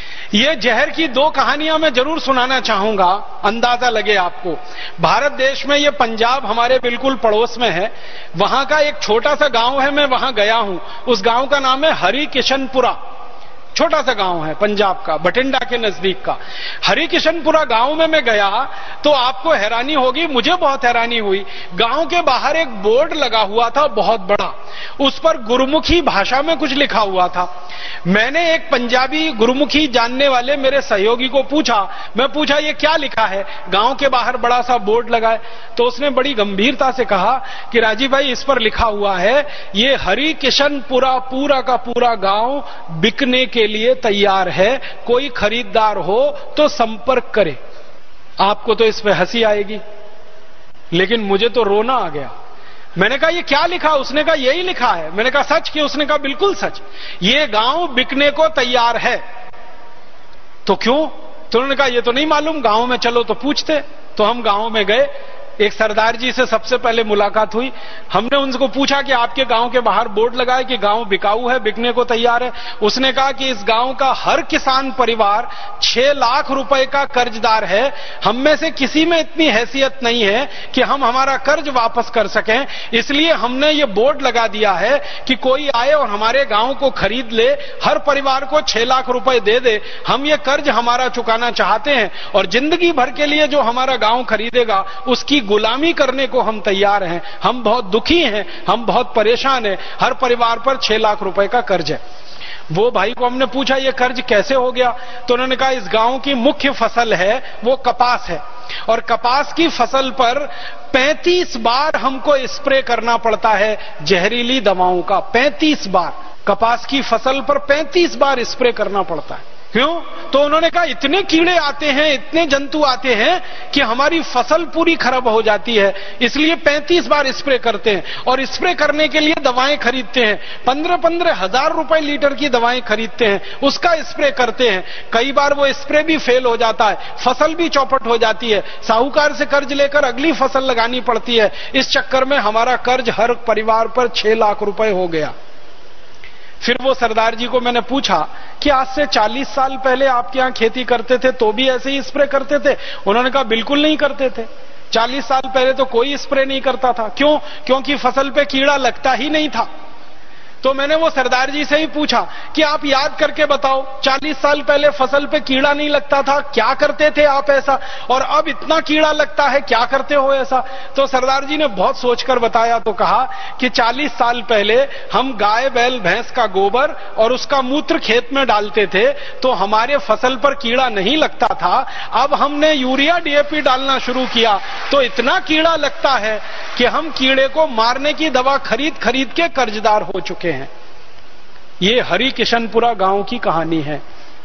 ये जहर की दो कहानियां मैं जरूर सुनाना चाहूंगा, अंदाजा लगे आपको। भारत देश में ये पंजाब हमारे बिल्कुल पड़ोस में है, वहां का एक छोटा सा गांव है, मैं वहां गया हूं। उस गांव का नाम है हरि किशनपुरा। छोटा सा गांव है पंजाब का, बठिंडा के नजदीक का। हरिकिशनपुरा गांव में मैं गया तो आपको हैरानी होगी, मुझे बहुत हैरानी हुई। गांव के बाहर एक बोर्ड लगा हुआ था बहुत बड़ा, उस पर गुरुमुखी भाषा में कुछ लिखा हुआ था। मैंने एक पंजाबी गुरुमुखी जानने वाले मेरे सहयोगी को पूछा, मैं पूछा ये क्या लिखा है, गांव के बाहर बड़ा सा बोर्ड लगा है। तो उसने बड़ी गंभीरता से कहा कि राजीव भाई, इस पर लिखा हुआ है ये हरिकिशनपुरा पूरा का पूरा गांव बिकने के लिए तैयार है, कोई खरीदार हो तो संपर्क करे। आपको तो इस पे हंसी आएगी, लेकिन मुझे तो रोना आ गया। मैंने कहा ये क्या लिखा? उसने कहा यही लिखा है। मैंने कहा सच? कि उसने कहा बिल्कुल सच, ये गांव बिकने को तैयार है। तो क्यों? तो उन्होंने कहा ये तो नहीं मालूम, गांव में चलो तो पूछते। तो हम गांव में गए, एक सरदार जी से सबसे पहले मुलाकात हुई। हमने उनको पूछा कि आपके गांव के बाहर बोर्ड लगा है कि गांव बिकाऊ है, बिकने को तैयार है। उसने कहा कि इस गांव का हर किसान परिवार छह लाख रुपए का कर्जदार है। हम में से किसी में इतनी हैसियत नहीं है कि हम हमारा कर्ज वापस कर सकें, इसलिए हमने ये बोर्ड लगा दिया है कि कोई आए और हमारे गांव को खरीद ले, हर परिवार को छह लाख रुपए दे दे। हम ये कर्ज हमारा चुकाना चाहते हैं और जिंदगी भर के लिए जो हमारा गांव खरीदेगा उसकी गुलामी करने को हम तैयार हैं। हम बहुत दुखी हैं, हम बहुत परेशान हैं, हर परिवार पर छह लाख रुपए का कर्ज है। वो भाई को हमने पूछा ये कर्ज कैसे हो गया? तो उन्होंने कहा इस गांव की मुख्य फसल है वो कपास है, और कपास की फसल पर पैंतीस बार हमको स्प्रे करना पड़ता है जहरीली दवाओं का। पैंतीस बार कपास की फसल पर पैंतीस बार स्प्रे करना पड़ता है। क्यों? तो उन्होंने कहा इतने कीड़े आते हैं, इतने जंतु आते हैं कि हमारी फसल पूरी खराब हो जाती है, इसलिए पैंतीस बार स्प्रे करते हैं। और स्प्रे करने के लिए दवाएं खरीदते हैं, पंद्रह पंद्रह हजार रुपए लीटर की दवाएं खरीदते हैं, उसका स्प्रे करते हैं। कई बार वो स्प्रे भी फेल हो जाता है, फसल भी चौपट हो जाती है, साहूकार से कर्ज लेकर अगली फसल लगानी पड़ती है। इस चक्कर में हमारा कर्ज हर परिवार पर छह लाख रुपए हो गया। फिर वो सरदार जी को मैंने पूछा कि आज से चालीस साल पहले आपके यहां खेती करते थे तो भी ऐसे ही स्प्रे करते थे? उन्होंने कहा बिल्कुल नहीं करते थे, चालीस साल पहले तो कोई स्प्रे नहीं करता था। क्यों? क्योंकि फसल पे कीड़ा लगता ही नहीं था। तो मैंने वो सरदार जी से ही पूछा कि आप याद करके बताओ, चालीस साल पहले फसल पे कीड़ा नहीं लगता था, क्या करते थे आप ऐसा, और अब इतना कीड़ा लगता है, क्या करते हो ऐसा? तो सरदार जी ने बहुत सोचकर बताया, तो कहा कि चालीस साल पहले हम गाय बैल भैंस का गोबर और उसका मूत्र खेत में डालते थे तो हमारे फसल पर कीड़ा नहीं लगता था। अब हमने यूरिया डीएपी डालना शुरू किया तो इतना कीड़ा लगता है कि हम कीड़े को मारने की दवा खरीद खरीद के कर्जदार हो चुके हैं। ये हरिकिशनपुरा गांव की कहानी है।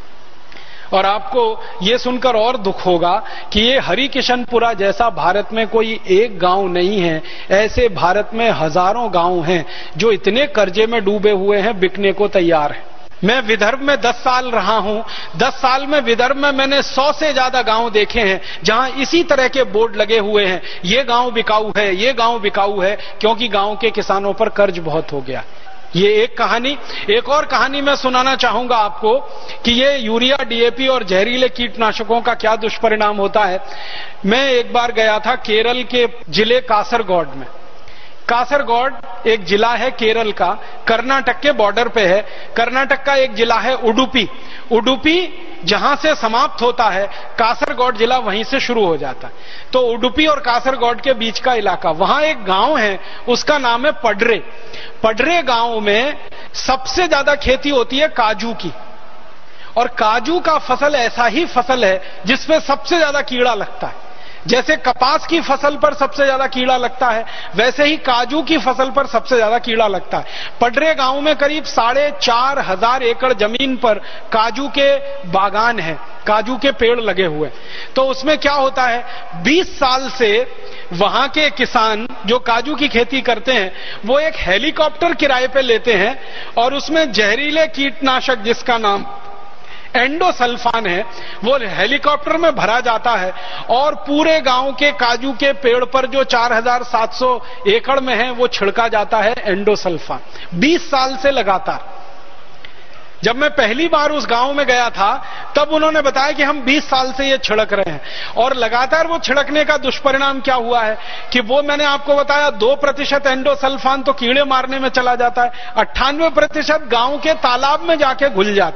और आपको ये सुनकर और दुख होगा कि ये हरिकिशनपुरा जैसा भारत में कोई एक गांव नहीं है, ऐसे भारत में हजारों गांव हैं जो इतने कर्जे में डूबे हुए हैं, बिकने को तैयार हैं। मैं विदर्भ में दस साल रहा हूं, दस साल में विदर्भ में मैंने सौ से ज्यादा गांव देखे हैं जहां इसी तरह के बोर्ड लगे हुए हैं, ये गांव बिकाऊ है, ये गांव बिकाऊ है, क्योंकि गांव के किसानों पर कर्ज बहुत हो गया। ये एक कहानी। एक और कहानी मैं सुनाना चाहूंगा आपको कि ये यूरिया डीएपी और जहरीले कीटनाशकों का क्या दुष्परिणाम होता है। मैं एक बार गया था केरल के जिले कासरगोड में। कासरगोड एक जिला है केरल का, कर्नाटक के बॉर्डर पे है। कर्नाटक का एक जिला है उडुपी। उडुपी जहां से समाप्त होता है, कासरगोड जिला वहीं से शुरू हो जाता है। तो उडुपी और कासरगोड के बीच का इलाका, वहां एक गांव है, उसका नाम है पडरे। पडरे गांव में सबसे ज्यादा खेती होती है काजू की, और काजू का फसल ऐसा ही फसल है जिसमें सबसे ज्यादा कीड़ा लगता है। जैसे कपास की फसल पर सबसे ज्यादा कीड़ा लगता है, वैसे ही काजू की फसल पर सबसे ज्यादा कीड़ा लगता है। पडरे गांव में करीब साढ़े चार हजार एकड़ जमीन पर काजू के बागान हैं, काजू के पेड़ लगे हुए। तो उसमें क्या होता है, बीस साल से वहां के किसान जो काजू की खेती करते हैं वो एक हेलीकॉप्टर किराए पे लेते हैं और उसमें जहरीले कीटनाशक जिसका नाम एंडोसल्फान है वो हेलीकॉप्टर में भरा जाता है और पूरे गांव के काजू के पेड़ पर जो चार हजार सात सौ एकड़ में है वो छिड़का जाता है एंडोसल्फान। बीस साल से लगातार। जब मैं पहली बार उस गांव में गया था तब उन्होंने बताया कि हम बीस साल से ये छिड़क रहे हैं, और लगातार वो छिड़कने का दुष्परिणाम क्या हुआ है कि वो मैंने आपको बताया दो प्रतिशत एंडोसल्फान तो कीड़े मारने में चला जाता है, अट्ठानवे प्रतिशत गांव के तालाब में जाके घुल जाता है।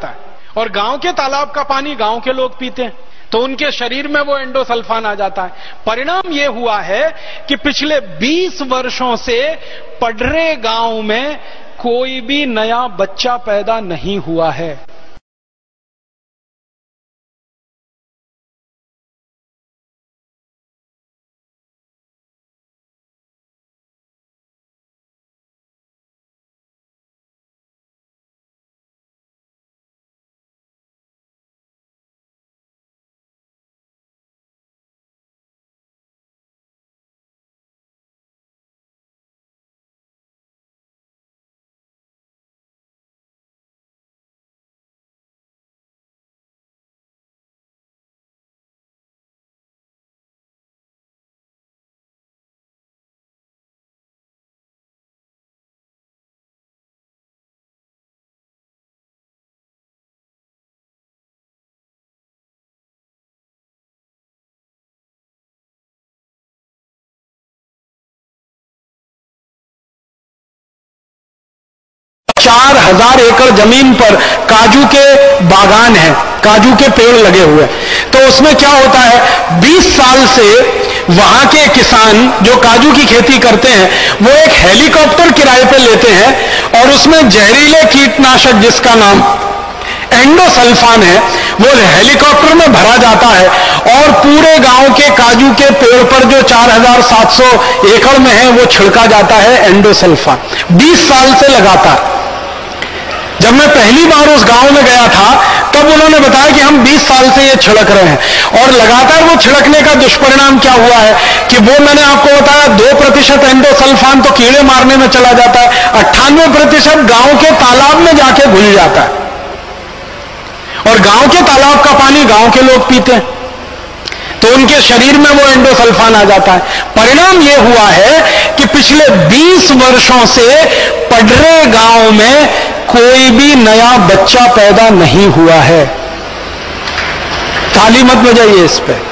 और गांव के तालाब का पानी गांव के लोग पीते हैं, तो उनके शरीर में वो एंडोसल्फान आ जाता है। परिणाम ये हुआ है कि पिछले बीस वर्षों से पडरे गांव में कोई भी नया बच्चा पैदा नहीं हुआ है। चार हजार एकड़ जमीन पर काजू के बागान हैं, काजू के पेड़ लगे हुए। तो उसमें क्या होता है, बीस साल से वहां के किसान जो काजू की खेती करते हैं वो एक हेलीकॉप्टर किराए पे लेते हैं और उसमें जहरीले कीटनाशक जिसका नाम एंडोसल्फान है वो हेलीकॉप्टर में भरा जाता है और पूरे गांव के काजू के पेड़ पर जो चार हजार सात सौ एकड़ में है वो छिड़का जाता है एंडोसल्फान। बीस साल से लगातार। जब मैं पहली बार उस गांव में गया था तब उन्होंने बताया कि हम बीस साल से ये छिड़क रहे हैं और लगातार वो छिड़कने का दुष्परिणाम क्या हुआ है कि वो मैंने आपको बताया दो प्रतिशत एंडोसल्फान तो कीड़े मारने में चला जाता है, अट्ठानवे प्रतिशत गांव के तालाब में जाके घुल जाता है और गांव के तालाब का पानी गांव के लोग पीते हैं, तो उनके शरीर में वो एंडोसल्फान आ जाता है। परिणाम ये हुआ है कि पिछले बीस वर्षों से पडरे गांव में कोई भी नया बच्चा पैदा नहीं हुआ है। ताली मत बजाइए इस पे।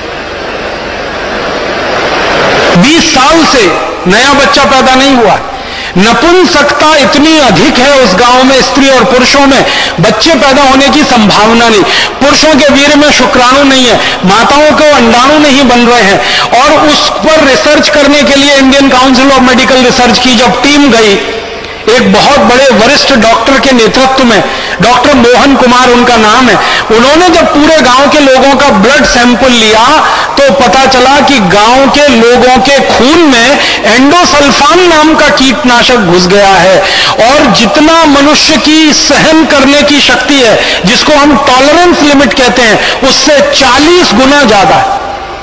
बीस साल से नया बच्चा पैदा नहीं हुआ। नपुंसकता इतनी अधिक है उस गांव में, स्त्री और पुरुषों में बच्चे पैदा होने की संभावना नहीं। पुरुषों के वीर्य में शुक्राणु नहीं है, माताओं को अंडाणु नहीं बन रहे हैं। और उस पर रिसर्च करने के लिए Indian council of medical research की जब टीम गई, एक बहुत बड़े वरिष्ठ डॉक्टर के नेतृत्व में, डॉक्टर मोहन कुमार उनका नाम है, उन्होंने जब पूरे गांव के लोगों का ब्लड सैंपल लिया तो पता चला कि गांव के लोगों के खून में एंडोसल्फान नाम का कीटनाशक घुस गया है और जितना मनुष्य की सहन करने की शक्ति है, जिसको हम टॉलरेंस लिमिट कहते हैं, उससे चालीस गुना ज्यादा है।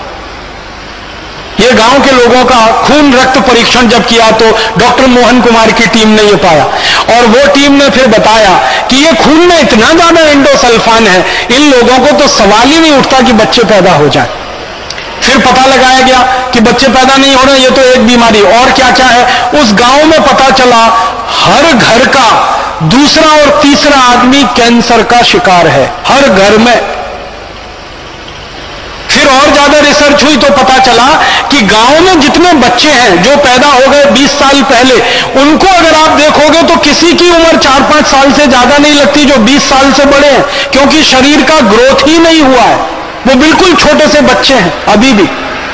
ये गांव के लोगों का खून रक्त परीक्षण जब किया तो डॉक्टर मोहन कुमार की टीम ने ये पाया और वो टीम ने फिर बताया कि ये खून में इतना ज्यादा एंडोसल्फान है, इन लोगों को तो सवाल ही नहीं उठता कि बच्चे पैदा हो जाए। फिर पता लगाया गया कि बच्चे पैदा नहीं हो रहे, ये तो एक बीमारी। और क्या क्या है, उस गांव में पता चला हर घर का दूसरा और तीसरा आदमी कैंसर का शिकार है, हर घर में। फिर और ज्यादा रिसर्च हुई तो पता चला कि गांव में जितने बच्चे हैं जो पैदा हो गए बीस साल पहले, उनको अगर आप देखोगे तो किसी की उम्र चार पांच साल से ज्यादा नहीं लगती जो बीस साल से बड़े हैं, क्योंकि शरीर का ग्रोथ ही नहीं हुआ है, वो बिल्कुल छोटे से बच्चे हैं अभी भी।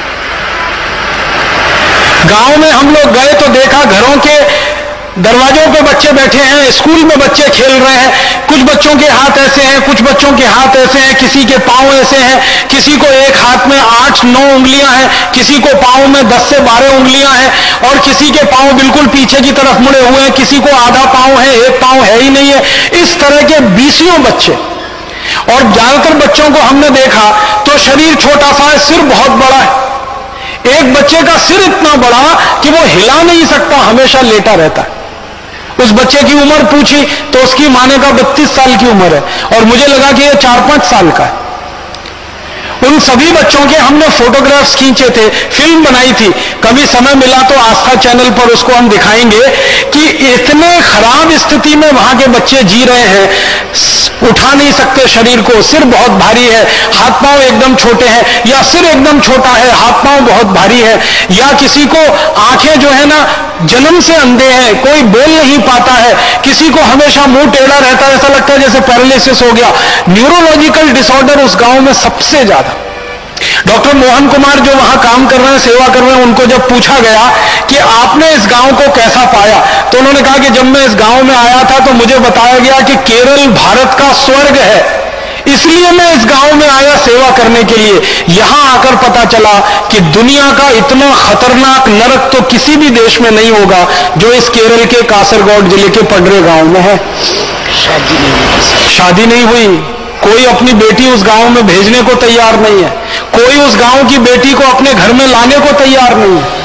गांव में हम लोग गए तो देखा घरों के दरवाजों पे बच्चे बैठे हैं, स्कूल में बच्चे खेल रहे हैं, कुछ बच्चों के हाथ ऐसे हैं, कुछ बच्चों के हाथ ऐसे हैं, किसी के पांव ऐसे हैं, किसी को एक हाथ में आठ नौ उंगलियां हैं, किसी को पांव में दस से बारह उंगलियां हैं और किसी के पांव बिल्कुल पीछे की तरफ मुड़े हुए हैं, किसी को आधा पांव है, एक पांव है ही नहीं है। इस तरह के बीसियों बच्चे, और ज्यादातर बच्चों को हमने देखा तो शरीर छोटा सा है, सिर बहुत बड़ा है। एक बच्चे का सिर इतना बड़ा कि वो हिला नहीं सकता, हमेशा लेटा रहता है। उस बच्चे की उम्र पूछी तो उसकी मां ने कहा बत्तीस साल की उम्र है और मुझे लगा कि ये चार पांच साल का है। उन सभी बच्चों के हमने फोटोग्राफ्स खींचे थे, फिल्म बनाई थी, कभी समय मिला तो आस्था चैनल पर उसको हम दिखाएंगे कि इतने खराब स्थिति में वहां के बच्चे जी रहे हैं, उठा नहीं सकते शरीर को, सिर बहुत भारी है, हाथ पांव एकदम छोटे हैं, या सिर एकदम छोटा है, हाथ पांव बहुत भारी है, या किसी को आंखें जो है ना जन्म से अंधे हैं, कोई बोल नहीं पाता है, किसी को हमेशा मुंह टेढ़ा रहता है, ऐसा लगता है जैसे पैरालिसिस हो गया। न्यूरोलॉजिकल डिसऑर्डर उस गांव में सबसे ज्यादा। डॉक्टर मोहन कुमार जो वहां काम कर रहे हैं, सेवा कर रहे हैं, उनको जब पूछा गया कि आपने इस गांव को कैसा पाया, तो उन्होंने कहा कि जब मैं इस गांव में आया था तो मुझे बताया गया कि केरल भारत का स्वर्ग है, इसलिए मैं इस गांव में आया सेवा करने के लिए। यहां आकर पता चला कि दुनिया का इतना खतरनाक नरक तो किसी भी देश में नहीं होगा जो इस केरल के कासरगोड जिले के पडरे गांव में है। शादी नहीं हुई, शादी नहीं हुई, कोई अपनी बेटी उस गांव में भेजने को तैयार नहीं है, कोई उस गांव की बेटी को अपने घर में लाने को तैयार नहीं है।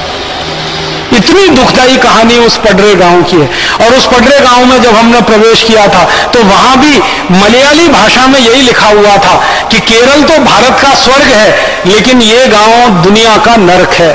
इतनी दुखदाई कहानी उस पडरे गांव की है। और उस पडरे गांव में जब हमने प्रवेश किया था तो वहां भी मलयाली भाषा में यही लिखा हुआ था कि केरल तो भारत का स्वर्ग है, लेकिन ये गांव दुनिया का नरक है।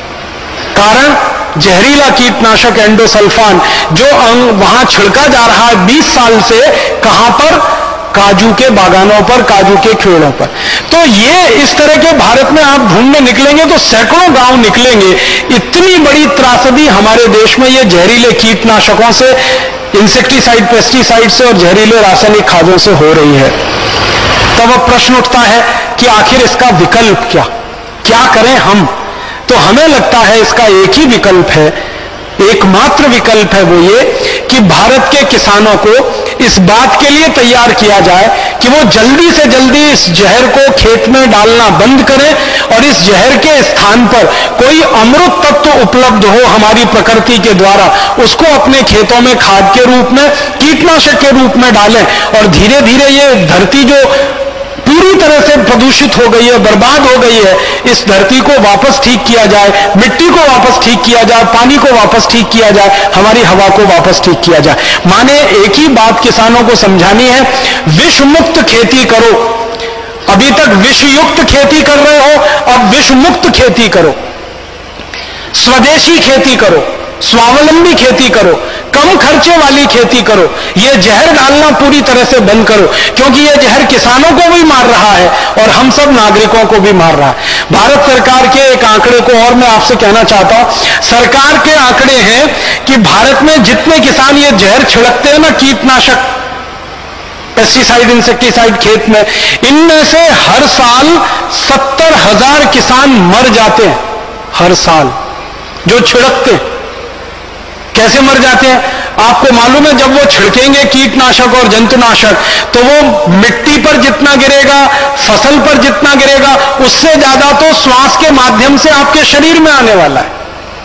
कारण जहरीला कीटनाशक एंडोसल्फान जो वहां छिड़का जा रहा है बीस साल से, कहां पर? काजू के बागानों पर, काजू के खेड़ों पर। तो ये इस तरह के भारत में आप ढूंढने निकलेंगे तो सैकड़ों गांव निकलेंगे। इतनी बड़ी त्रासदी हमारे देश में ये जहरीले कीटनाशकों से, इंसेक्टिसाइड, पेस्टिसाइड से और जहरीले रासायनिक खादों से हो रही है। तब अब प्रश्न उठता है कि आखिर इसका विकल्प क्या, क्या करें हम? तो हमें लगता है इसका एक ही विकल्प है, एकमात्र विकल्प है, वो ये कि भारत के किसानों को इस बात के लिए तैयार किया जाए कि वो जल्दी से जल्दी इस जहर को खेत में डालना बंद करें और इस जहर के स्थान पर कोई अमृत तत्व उपलब्ध हो हमारी प्रकृति के द्वारा, उसको अपने खेतों में खाद के रूप में, कीटनाशक के रूप में डालें। और धीरे धीरे ये धरती जो पूरी तरह से प्रदूषित हो गई है, बर्बाद हो गई है, इस धरती को वापस ठीक किया जाए, मिट्टी को वापस ठीक किया जाए, पानी को वापस ठीक किया जाए, हमारी हवा को वापस ठीक किया जाए। माने एक ही बात किसानों को समझानी है, विष मुक्त खेती करो। अभी तक विषयुक्त खेती कर रहे हो, अब विष मुक्त खेती करो, स्वदेशी खेती करो, स्वावलंबी खेती करो, कम खर्चे वाली खेती करो। यह जहर डालना पूरी तरह से बंद करो, क्योंकि यह जहर किसानों को भी मार रहा है और हम सब नागरिकों को भी मार रहा है। भारत सरकार के एक आंकड़े को और मैं आपसे कहना चाहता हूं, सरकार के आंकड़े हैं कि भारत में जितने किसान ये जहर छिड़कते हैं ना, कीटनाशक, पेस्टिसाइड, इंसेक्टिसाइड खेत में, इनमें से हर साल सत्तर हजार किसान मर जाते हैं। हर साल जो छिड़कते हैं। कैसे मर जाते हैं? आपको मालूम है, जब वो छिड़केंगे कीटनाशक और जंतुनाशक तो वो मिट्टी पर जितना गिरेगा, फसल पर जितना गिरेगा, उससे ज्यादा तो श्वास के माध्यम से आपके शरीर में आने वाला है।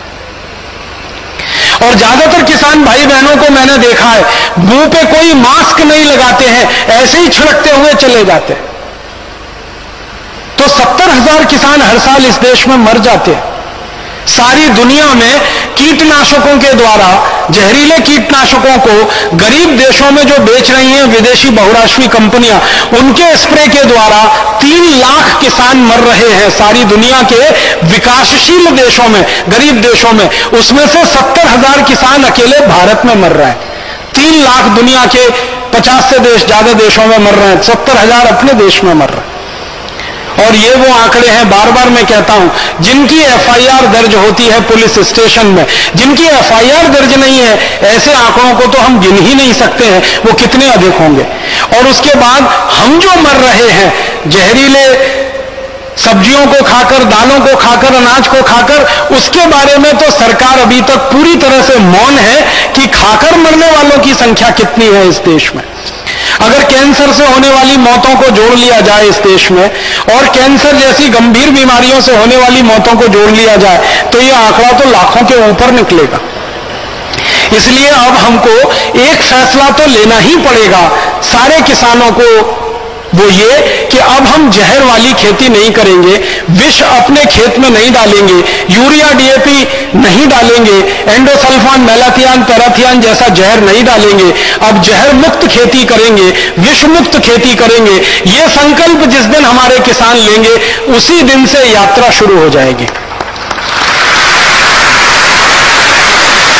और ज्यादातर किसान भाई बहनों को मैंने देखा है, मुंह पे कोई मास्क नहीं लगाते हैं, ऐसे ही छिड़कते हुए चले जाते हैं। तो सत्तर हजार किसान हर साल इस देश में मर जाते हैं। सारी दुनिया में कीटनाशकों के द्वारा, जहरीले कीटनाशकों को गरीब देशों में जो बेच रही हैं विदेशी बहुराष्ट्रीय कंपनियां, उनके स्प्रे के द्वारा तीन लाख किसान मर रहे हैं सारी दुनिया के विकासशील देशों में, गरीब देशों में। उसमें से सत्तर हजार किसान अकेले भारत में मर रहे हैं। तीन लाख दुनिया के पचास से देश ज्यादा देशों में मर रहे हैं, सत्तर हजार अपने देश में मर रहे हैं। और ये वो आंकड़े हैं, बार बार मैं कहता हूं, जिनकी एफ आई आर दर्ज होती है पुलिस स्टेशन में, जिनकी एफ आई आर दर्ज नहीं है, ऐसे आंकड़ों को तो हम गिन ही नहीं सकते हैं वो कितने अधिक होंगे। और उसके बाद हम जो मर रहे हैं जहरीले सब्जियों को खाकर, दालों को खाकर, अनाज को खाकर, उसके बारे में तो सरकार अभी तक पूरी तरह से मौन है कि खाकर मरने वालों की संख्या कितनी है इस देश में। अगर कैंसर से होने वाली मौतों को जोड़ लिया जाए इस देश में, और कैंसर जैसी गंभीर बीमारियों से होने वाली मौतों को जोड़ लिया जाए, तो यह आंकड़ा तो लाखों के ऊपर निकलेगा। इसलिए अब हमको एक फैसला तो लेना ही पड़ेगा सारे किसानों को, वो ये कि अब हम जहर वाली खेती नहीं करेंगे, विष अपने खेत में नहीं डालेंगे, यूरिया डी ए पी नहीं डालेंगे, एंडोसल्फान, मेलाथियान, पैराथियान जैसा जहर नहीं डालेंगे। अब जहर मुक्त खेती करेंगे, विष मुक्त खेती करेंगे। ये संकल्प जिस दिन हमारे किसान लेंगे, उसी दिन से यात्रा शुरू हो जाएगी।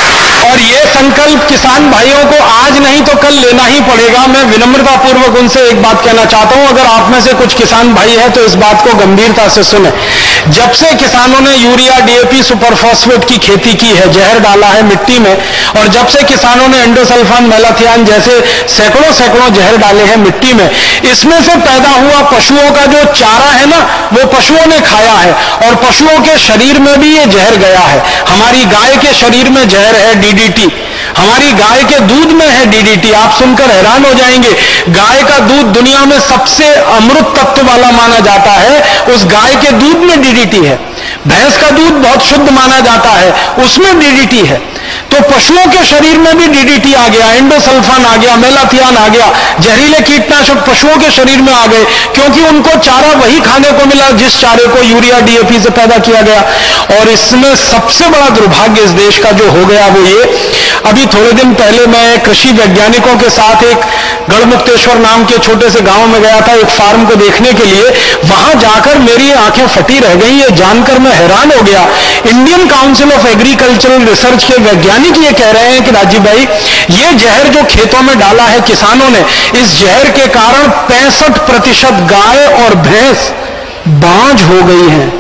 और ये संकल्प किसान भाइयों को आज नहीं तो कल लेना ही पड़ेगा। मैं विनम्रतापूर्वक उनसे एक बात कहना चाहता हूं, अगर आप में से कुछ किसान भाई हैं तो इस बात को गंभीरता से सुने। जब से किसानों ने यूरिया, डीएपी, सुपरफॉस्फेट की खेती की है, जहर डाला है मिट्टी में, और जब से किसानों ने एंडोसल्फान, मेलाथियान जैसे सैकड़ों सैकड़ों जहर डाले हैं मिट्टी में, इसमें से पैदा हुआ पशुओं का जो चारा है ना, वो पशुओं ने खाया है और पशुओं के शरीर में भी ये जहर गया है। हमारी गाय के शरीर में जहर है, डीडीटी। हमारी गाय के दूध में है डीडीटी। आप सुनकर हैरान हो जाएंगे, गाय का दूध दुनिया में सबसे अमृत तत्व वाला माना जाता है, उस गाय के दूध में डीडीटी है। भैंस का दूध बहुत शुद्ध माना जाता है, उसमें डीडीटी है। तो पशुओं के शरीर में भी डीडीटी आ गया, एंडोसल्फान आ गया, मेलाथियान आ गया, जहरीले कीटनाशक पशुओं के शरीर में आ गए, क्योंकि उनको चारा वही खाने को मिला जिस चारे को यूरिया, डीएपी से पैदा किया गया। और इसमें सबसे बड़ा दुर्भाग्य इस देश का जो हो गया वो ये, अभी थोड़े दिन पहले मैं कृषि वैज्ञानिकों के साथ एक गढ़मुक्तेश्वर नाम के छोटे से गांव में गया था, एक फार्म को देखने के लिए। वहां जाकर मेरी आंखें फटी रह गई। ये जानकर मैं हैरान हो गया, Indian council of agricultural research के वैज्ञानिक ये कह रहे हैं कि राजीव भाई, ये जहर जो खेतों में डाला है किसानों ने, इस जहर के कारण पैंसठ प्रतिशत गाय और भैंस बांझ हो गई हैं।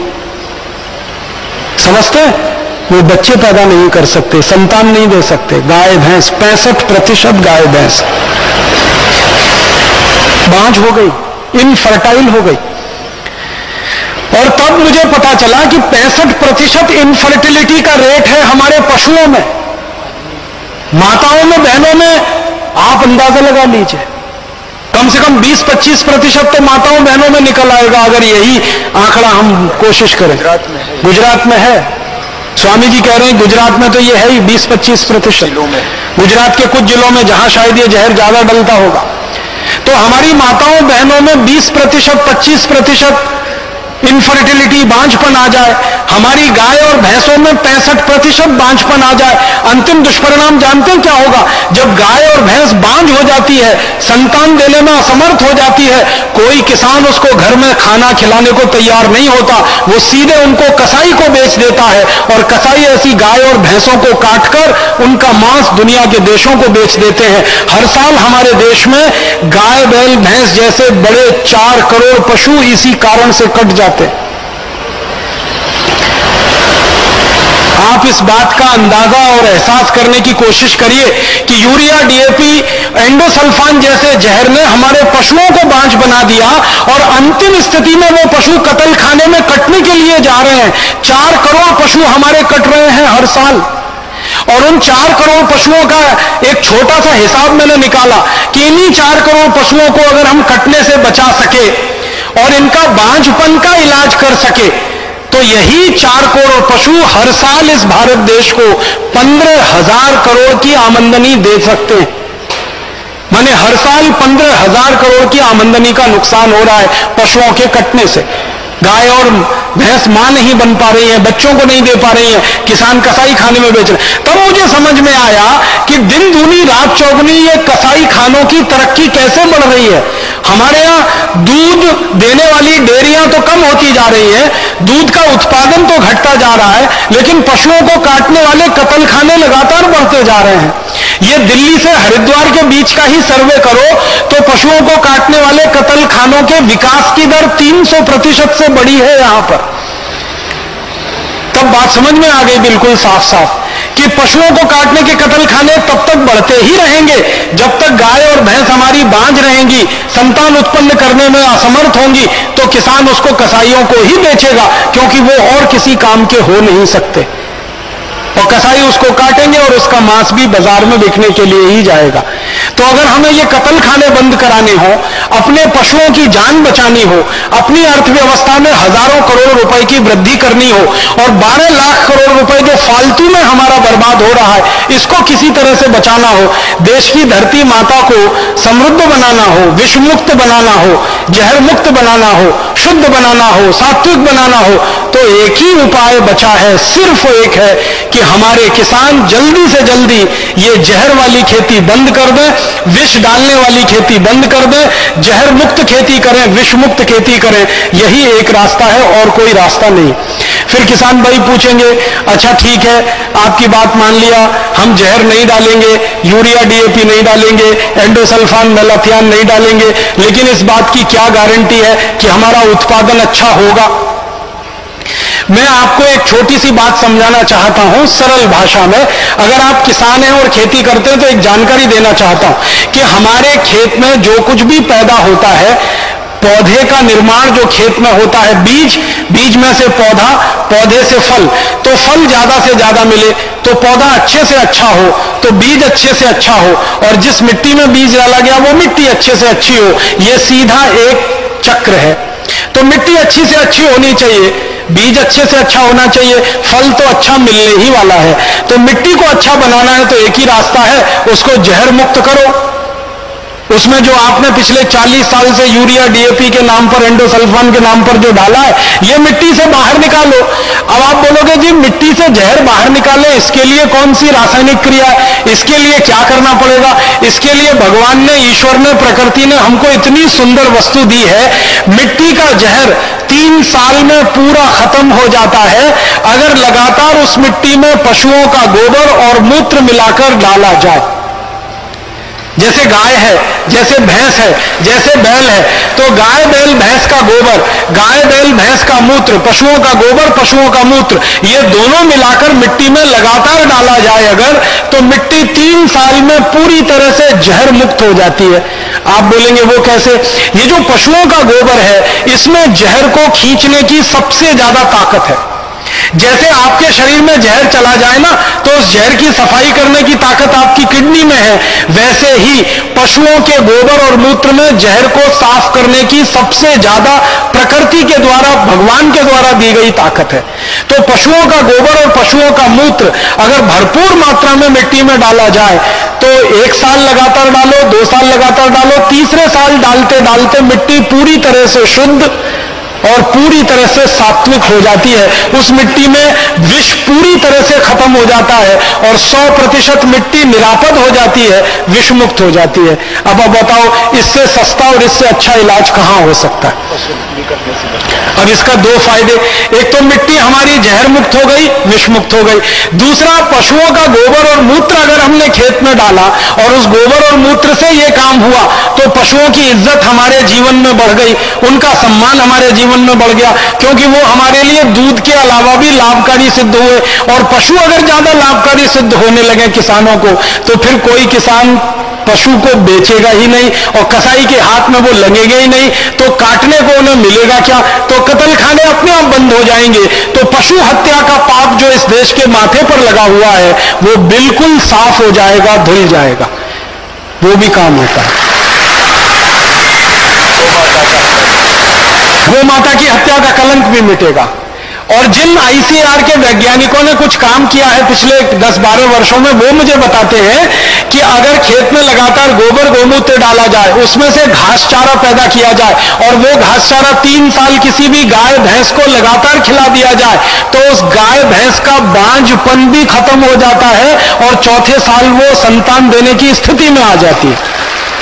समझते हैं? वो बच्चे पैदा नहीं कर सकते, संतान नहीं दे सकते। गाय भैंस, पैंसठ प्रतिशत गाय भैंस बांझ हो गई, इनफर्टाइल हो गई। और तब मुझे पता चला कि पैंसठ प्रतिशत इनफर्टिलिटी का रेट है हमारे पशुओं में, माताओं में, बहनों में। आप अंदाजा लगा लीजिए, कम से कम बीस पच्चीस प्रतिशत तो माताओं बहनों में निकल आएगा अगर यही आंकड़ा हम कोशिश करें। गुजरात में है, गुजरात में है। स्वामी जी कह रहे हैं गुजरात में तो ये है ही बीस पच्चीस प्रतिशत। गुजरात के कुछ जिलों में जहां शायद ये जहर ज्यादा डलता होगा। तो हमारी माताओं बहनों में बीस प्रतिशत पच्चीस प्रतिशत इनफर्टिलिटी, बांझपन आ जाए। हमारी गाय और भैंसों में पैंसठ प्रतिशत बांझपन आ जाए। अंतिम दुष्परिणाम जानते हैं क्या होगा? जब गाय और भैंस बांझ हो जाती है, संतान देने में असमर्थ हो जाती है, कोई किसान उसको घर में खाना खिलाने को तैयार नहीं होता, वो सीधे उनको कसाई को बेच देता है और कसाई ऐसी गाय और भैंसों को काटकर उनका मांस दुनिया के देशों को बेच देते हैं। हर साल हमारे देश में गाय, बैल, भैंस जैसे बड़े चार करोड़ पशु इसी कारण से कट जाते। आप इस बात का अंदाजा और एहसास करने की कोशिश करिए कि यूरिया, डीएपी, एंडोसल्फान जैसे जहर ने हमारे पशुओं को बांझ बना दिया और अंतिम स्थिति में वो पशु कत्ल खाने में कटने के लिए जा रहे हैं। चार करोड़ पशु हमारे कट रहे हैं हर साल। और उन चार करोड़ पशुओं का एक छोटा सा हिसाब मैंने निकाला कि इन्हीं चार करोड़ पशुओं को अगर हम कटने से बचा सके और इनका बांझपन का इलाज कर सके, तो यही चार करोड़ पशु हर साल इस भारत देश को पंद्रह हजार करोड़ की आमदनी दे सकते हैं। माने हर साल पंद्रह हजार करोड़ की आमदनी का नुकसान हो रहा है पशुओं के कटने से। गाय और भैंस मां नहीं बन पा रही है, बच्चों को नहीं दे पा रही है, किसान कसाई खाने में बेच रहे। तब मुझे समझ में आया कि दिन दूनी रात चौगुनी ये कसाई खानों की तरक्की कैसे बढ़ रही है। हमारे यहां दूध देने वाली डेयरियां तो कम होती जा रही है, दूध का उत्पादन तो घटता जा रहा है, लेकिन पशुओं को काटने वाले कत्ल खाने लगातार बढ़ते जा रहे हैं। ये दिल्ली से हरिद्वार के बीच का ही सर्वे करो तो पशुओं को काटने वाले कत्ल खानों के विकास की दर तीन सौ प्रतिशत से बड़ी है यहां पर। तब बात समझ में आ गई बिल्कुल साफ साफ कि पशुओं को काटने के कत्ल खाने तब तक बढ़ते ही रहेंगे जब तक गाय और भैंस हमारी बांझ रहेंगी, संतान उत्पन्न करने में असमर्थ होंगी, तो किसान उसको कसाईयों को ही बेचेगा, क्योंकि वो और किसी काम के हो नहीं सकते। और कसाई उसको काटेंगे और उसका मांस भी बाजार में बिकने के लिए ही जाएगा। तो अगर हमें ये कत्ल खाने बंद कराने हो, अपने पशुओं की जान बचानी हो, अपनी अर्थव्यवस्था में हजारों करोड़ रुपए की वृद्धि करनी हो और बारह लाख करोड़ रुपए जो फालतू में हमारा बर्बाद हो रहा है, इसको किसी तरह से बचाना हो, देश की धरती माता को समृद्ध बनाना हो, विष मुक्त बनाना हो, जहर मुक्त बनाना हो, शुद्ध बनाना हो, सात्विक बनाना हो, तो एक ही उपाय बचा है, सिर्फ एक है कि हमारे किसान जल्दी से जल्दी ये जहर वाली खेती बंद कर दें, विष डालने वाली खेती बंद कर दें, जहर मुक्त खेती करें, विष मुक्त खेती करें। यही एक रास्ता है और कोई रास्ता नहीं। फिर किसान भाई पूछेंगे, अच्छा ठीक है, आपकी बात मान लिया, हम जहर नहीं डालेंगे, यूरिया डीएपी नहीं डालेंगे, एंडोसल्फान मेलाथियान नहीं डालेंगे, लेकिन इस बात की क्या गारंटी है कि हमारा उत्पादन अच्छा होगा? मैं आपको एक छोटी सी बात समझाना चाहता हूं सरल भाषा में। अगर आप किसान हैं और खेती करते हैं तो एक जानकारी देना चाहता हूं कि हमारे खेत में जो कुछ भी पैदा होता है, पौधे का निर्माण जो खेत में होता है, बीज, बीज में से पौधा, पौधे से फल, तो फल ज्यादा से ज्यादा मिले तो पौधा अच्छे से अच्छा हो, तो बीज अच्छे से अच्छा हो, और जिस मिट्टी में बीज डाला गया वो मिट्टी अच्छे से अच्छी हो। यह सीधा एक चक्र है। तो मिट्टी अच्छी से अच्छी होनी चाहिए, बीज अच्छे से अच्छा होना चाहिए, फल तो अच्छा मिलने ही वाला है। तो मिट्टी को अच्छा बनाना है तो एक ही रास्ता है, उसको जहर मुक्त करो। उसमें जो आपने पिछले चालीस साल से यूरिया डीएपी के नाम पर, एंडोसल्फान के नाम पर जो डाला है, ये मिट्टी से बाहर निकालो। अब आप बोलोगे जी मिट्टी से जहर बाहर निकाले, इसके लिए कौन सी रासायनिक क्रिया, इसके लिए क्या करना पड़ेगा? इसके लिए भगवान ने, ईश्वर ने, प्रकृति ने हमको इतनी सुंदर वस्तु दी है। मिट्टी का जहर तीन साल में पूरा खत्म हो जाता है अगर लगातार उस मिट्टी में पशुओं का गोबर और मूत्र मिलाकर डाला जाए। जैसे गाय है, जैसे भैंस है, जैसे बैल है, तो गाय बैल भैंस का गोबर, गाय बैल भैंस का मूत्र, पशुओं का गोबर, पशुओं का मूत्र, ये दोनों मिलाकर मिट्टी में लगातार डाला जाए अगर, तो मिट्टी तीन साल में पूरी तरह से जहर मुक्त हो जाती है। आप बोलेंगे वो कैसे? ये जो पशुओं का गोबर है, इसमें जहर को खींचने की सबसे ज्यादा ताकत है। जैसे आपके शरीर में जहर चला जाए ना, तो उस जहर की सफाई करने की ताकत आपकी किडनी में है, वैसे ही पशुओं के गोबर और मूत्र में जहर को साफ करने की सबसे ज्यादा प्रकृति के द्वारा, भगवान के द्वारा दी गई ताकत है। तो पशुओं का गोबर और पशुओं का मूत्र अगर भरपूर मात्रा में मिट्टी में डाला जाए तो एक साल लगातार डालो, दो साल लगातार डालो, तीसरे साल डालते डालते मिट्टी पूरी तरह से शुद्ध और पूरी तरह से सात्विक हो जाती है। उस मिट्टी में विष पूरी तरह से खत्म हो जाता है और सौ प्रतिशत मिट्टी निरापद हो जाती है, विष मुक्त हो जाती है। अब अब बताओ, इससे सस्ता और इससे अच्छा इलाज कहां हो सकता है? अब इसका दो फायदे, एक तो मिट्टी हमारी जहर मुक्त हो गई, विष मुक्त हो गई। दूसरा, पशुओं का गोबर और मूत्र अगर हमने खेत में डाला और उस गोबर और मूत्र से यह काम हुआ तो पशुओं की इज्जत हमारे जीवन में बढ़ गई, उनका सम्मान हमारे जीवन में बढ़ गया, क्योंकि वो हमारे लिए दूध के अलावा भी लाभकारी सिद्ध हुए। और पशु अगर ज्यादा लाभकारी सिद्ध होने लगे किसानों को, तो फिर कोई किसान पशु को बेचेगा ही नहीं और कसाई के हाथ में वो लगेगा ही नहीं, तो काटने को उन्हें मिलेगा क्या? तो कत्ल खाने अपने आप बंद हो जाएंगे। तो पशु हत्या का पाप जो इस देश के माथे पर लगा हुआ है वो बिल्कुल साफ हो जाएगा, धुल जाएगा। वो भी काम होता है। गौ माता की हत्या का कलंक भी मिटेगा। और जिन आईसीआर के वैज्ञानिकों ने कुछ काम किया है पिछले दस बारह वर्षों में, वो मुझे बताते हैं कि अगर खेत में लगातार गोबर गोमूत्र डाला जाए, उसमें से घास चारा पैदा किया जाए और वो घास चारा तीन साल किसी भी गाय भैंस को लगातार खिला दिया जाए, तो उस गाय भैंस का बांझपन भी खत्म हो जाता है और चौथे साल वो संतान देने की स्थिति में आ जाती है।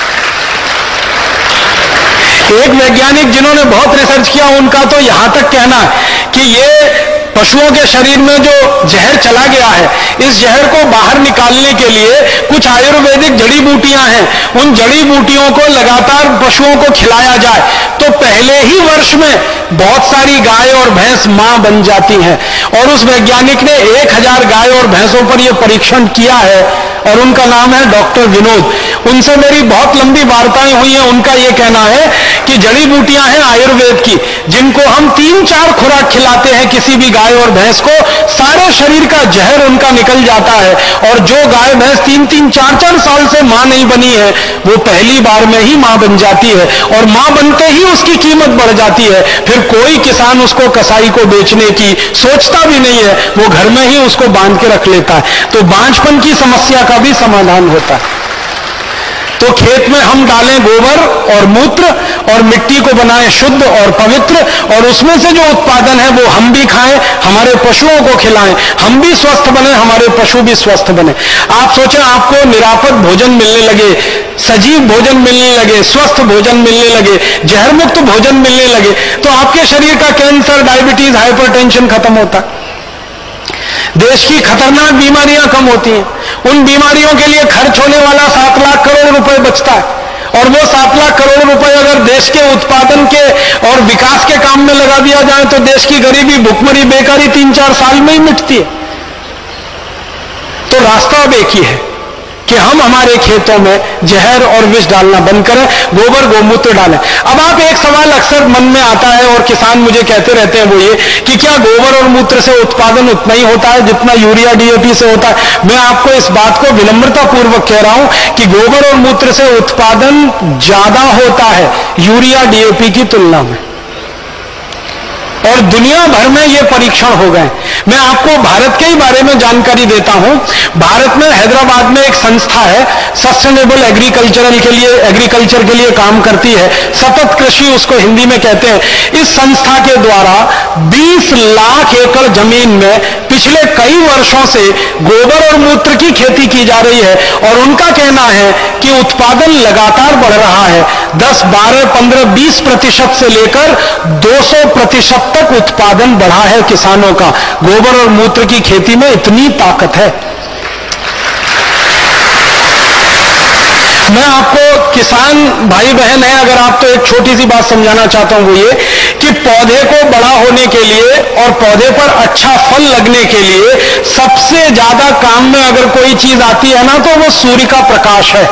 एक वैज्ञानिक जिन्होंने बहुत रिसर्च किया, उनका तो यहां तक कहना है कि ये पशुओं के शरीर में जो जहर चला गया है, इस जहर को बाहर निकालने के लिए कुछ आयुर्वेदिक जड़ी बूटियां हैं। उन जड़ी बूटियों को लगातार पशुओं को खिलाया जाए तो पहले ही वर्ष में बहुत सारी गाय और भैंस मां बन जाती हैं। और उस वैज्ञानिक ने एक हजार गाय और भैंसों पर यह परीक्षण किया है और उनका नाम है डॉक्टर विनोद। उनसे मेरी बहुत लंबी वार्ताएं हुई हैं। उनका यह कहना है कि जड़ी बूटियां हैं आयुर्वेद की, जिनको हम तीन चार खुराक खिलाते हैं किसी भी गाय और भैंस को, सारे शरीर का जहर उनका निकल जाता है। और जो गाय भैंस तीन तीन चार चार साल से मां नहीं बनी है, वो पहली बार में ही मां बन जाती है और मां बनते ही उसकी कीमत बढ़ जाती है। फिर कोई किसान उसको कसाई को बेचने की सोचता भी नहीं है, वो घर में ही उसको बांध के रख लेता है। तो बांझपन की समस्या का भी समाधान होता है। तो खेत में हम डालें गोबर और मूत्र और मिट्टी को बनाएं शुद्ध और पवित्र, और उसमें से जो उत्पादन है वो हम भी खाएं, हमारे पशुओं को खिलाएं, हम भी स्वस्थ बने, हमारे पशु भी स्वस्थ बने। आप सोचें, आपको निरापद भोजन मिलने लगे, सजीव भोजन मिलने लगे, स्वस्थ भोजन मिलने लगे, जहर मुक्त भोजन मिलने लगे, तो आपके शरीर का कैंसर, डायबिटीज, हाइपरटेंशन खत्म होता है। देश की खतरनाक बीमारियां कम होती हैं। उन बीमारियों के लिए खर्च होने वाला सात लाख करोड़ रुपए बचता है, और वो सात लाख करोड़ रुपए अगर देश के उत्पादन के और विकास के काम में लगा दिया जाए तो देश की गरीबी, भुखमरी, बेकारी तीन चार साल में ही मिटती है। तो रास्ता अब एक ही है कि हम हमारे खेतों में जहर और विष डालना बंद करें, गोबर गोमूत्र डालें। अब आप एक सवाल अक्सर मन में आता है और किसान मुझे कहते रहते हैं, वो ये कि क्या गोबर और मूत्र से उत्पादन उतना ही होता है जितना यूरिया डीएपी से होता है? मैं आपको इस बात को विनम्रता पूर्वक कह रहा हूं कि गोबर और मूत्र से उत्पादन ज्यादा होता है यूरिया डीएपी की तुलना में, और दुनिया भर में ये परीक्षण हो गए। मैं आपको भारत के ही बारे में जानकारी देता हूं। भारत में हैदराबाद में एक संस्था है, सस्टेनेबल एग्रीकल्चरल के लिए एग्रीकल्चर के लिए काम करती है, सतत कृषि उसको हिंदी में कहते हैं। इस संस्था के द्वारा बीस लाख एकड़ जमीन में पिछले कई वर्षों से गोबर और मूत्र की खेती की जा रही है, और उनका कहना है कि उत्पादन लगातार बढ़ रहा है। दस, बारह, पंद्रह, बीस प्रतिशत से लेकर दो सौ प्रतिशत तक उत्पादन बढ़ा है किसानों का। गोबर और मूत्र की खेती में इतनी ताकत है। मैं आपको किसान भाई बहन है, अगर आप तो एक छोटी सी बात समझाना चाहता हूं, वो ये कि पौधे को बड़ा होने के लिए और पौधे पर अच्छा फल लगने के लिए सबसे ज्यादा काम में अगर कोई चीज आती है ना, तो वो सूर्य का प्रकाश है।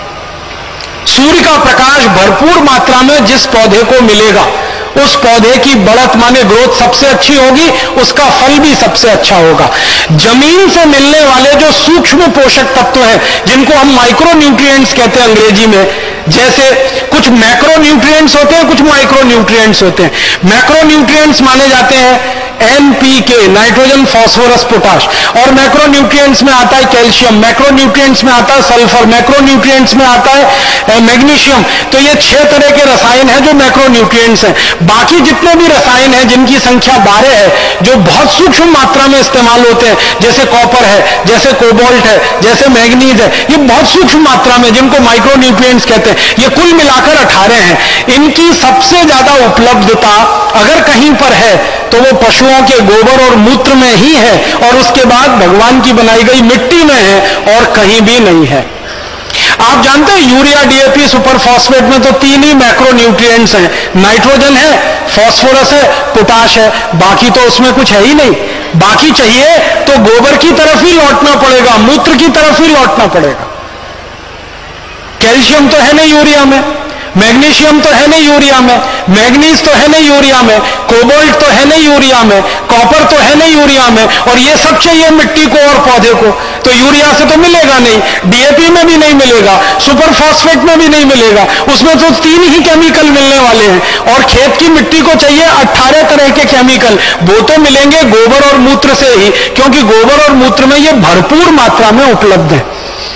सूर्य का प्रकाश भरपूर मात्रा में जिस पौधे को मिलेगा, उस पौधे की बढ़त माने ग्रोथ सबसे अच्छी होगी, उसका फल भी सबसे अच्छा होगा। जमीन से मिलने वाले जो सूक्ष्म पोषक तत्व हैं, जिनको हम माइक्रो न्यूट्रिएंट्स कहते हैं अंग्रेजी में, जैसे कुछ मैक्रो न्यूट्रिएंट्स होते हैं, कुछ माइक्रो न्यूट्रिएंट्स होते हैं। मैक्रो न्यूट्रिएंट्स माने जाते हैं N P K, nitrogen, phosphorus, potash, और मैक्रो न्यूट्रिएंट्स में आता है कैल्शियम, मैक्रो न्यूट्रिएंट्स में आता है सल्फर, मैक्रो न्यूट्रिएंट्स में आता है मैग्नीशियम। तो ये छह तरह के रसायन हैं जो मैक्रो न्यूट्रिएंट्स हैं। बाकी जितने भी रसायन हैं, जिनकी संख्या बारह है, जो बहुत सूक्ष्म मात्रा में इस्तेमाल होते हैं, जैसे कॉपर है, जैसे कोबाल्ट है, जैसे मैग्नीज है, ये बहुत सूक्ष्म मात्रा में, जिनको माइक्रो न्यूट्रिएंट्स कहते हैं, ये कुल मिलाकर अठारह हैं। इनकी सबसे ज्यादा उपलब्धता अगर कहीं पर है तो वो पशुओं के गोबर और मूत्र में ही है, और उसके बाद भगवान की बनाई गई मिट्टी में है, और कहीं भी नहीं है। आप जानते हैं यूरिया, डीएपी, सुपर फॉस्फेट में तो तीन ही मैक्रो न्यूट्रिएंट्स हैं, नाइट्रोजन है, फास्फोरस है, पोटाश है, बाकी तो उसमें कुछ है ही नहीं। बाकी चाहिए तो गोबर की तरफ ही लौटना पड़ेगा, मूत्र की तरफ ही लौटना पड़ेगा। कैल्शियम तो है नहीं यूरिया में, मैग्नीशियम तो है नहीं यूरिया में, मैग्नीज तो है नहीं यूरिया में, कोबाल्ट तो है नहीं यूरिया में, कॉपर तो है नहीं यूरिया में, और ये सब चाहिए मिट्टी को और पौधे को। तो यूरिया से तो मिलेगा नहीं, डीएपी में भी नहीं मिलेगा, सुपर फॉस्फेट में भी नहीं मिलेगा, उसमें तो तीन ही केमिकल मिलने वाले हैं। और खेत की मिट्टी को चाहिए अट्ठारह तरह के केमिकल, वो तो मिलेंगे गोबर और मूत्र से ही, क्योंकि गोबर और मूत्र में ये भरपूर मात्रा में उपलब्ध है।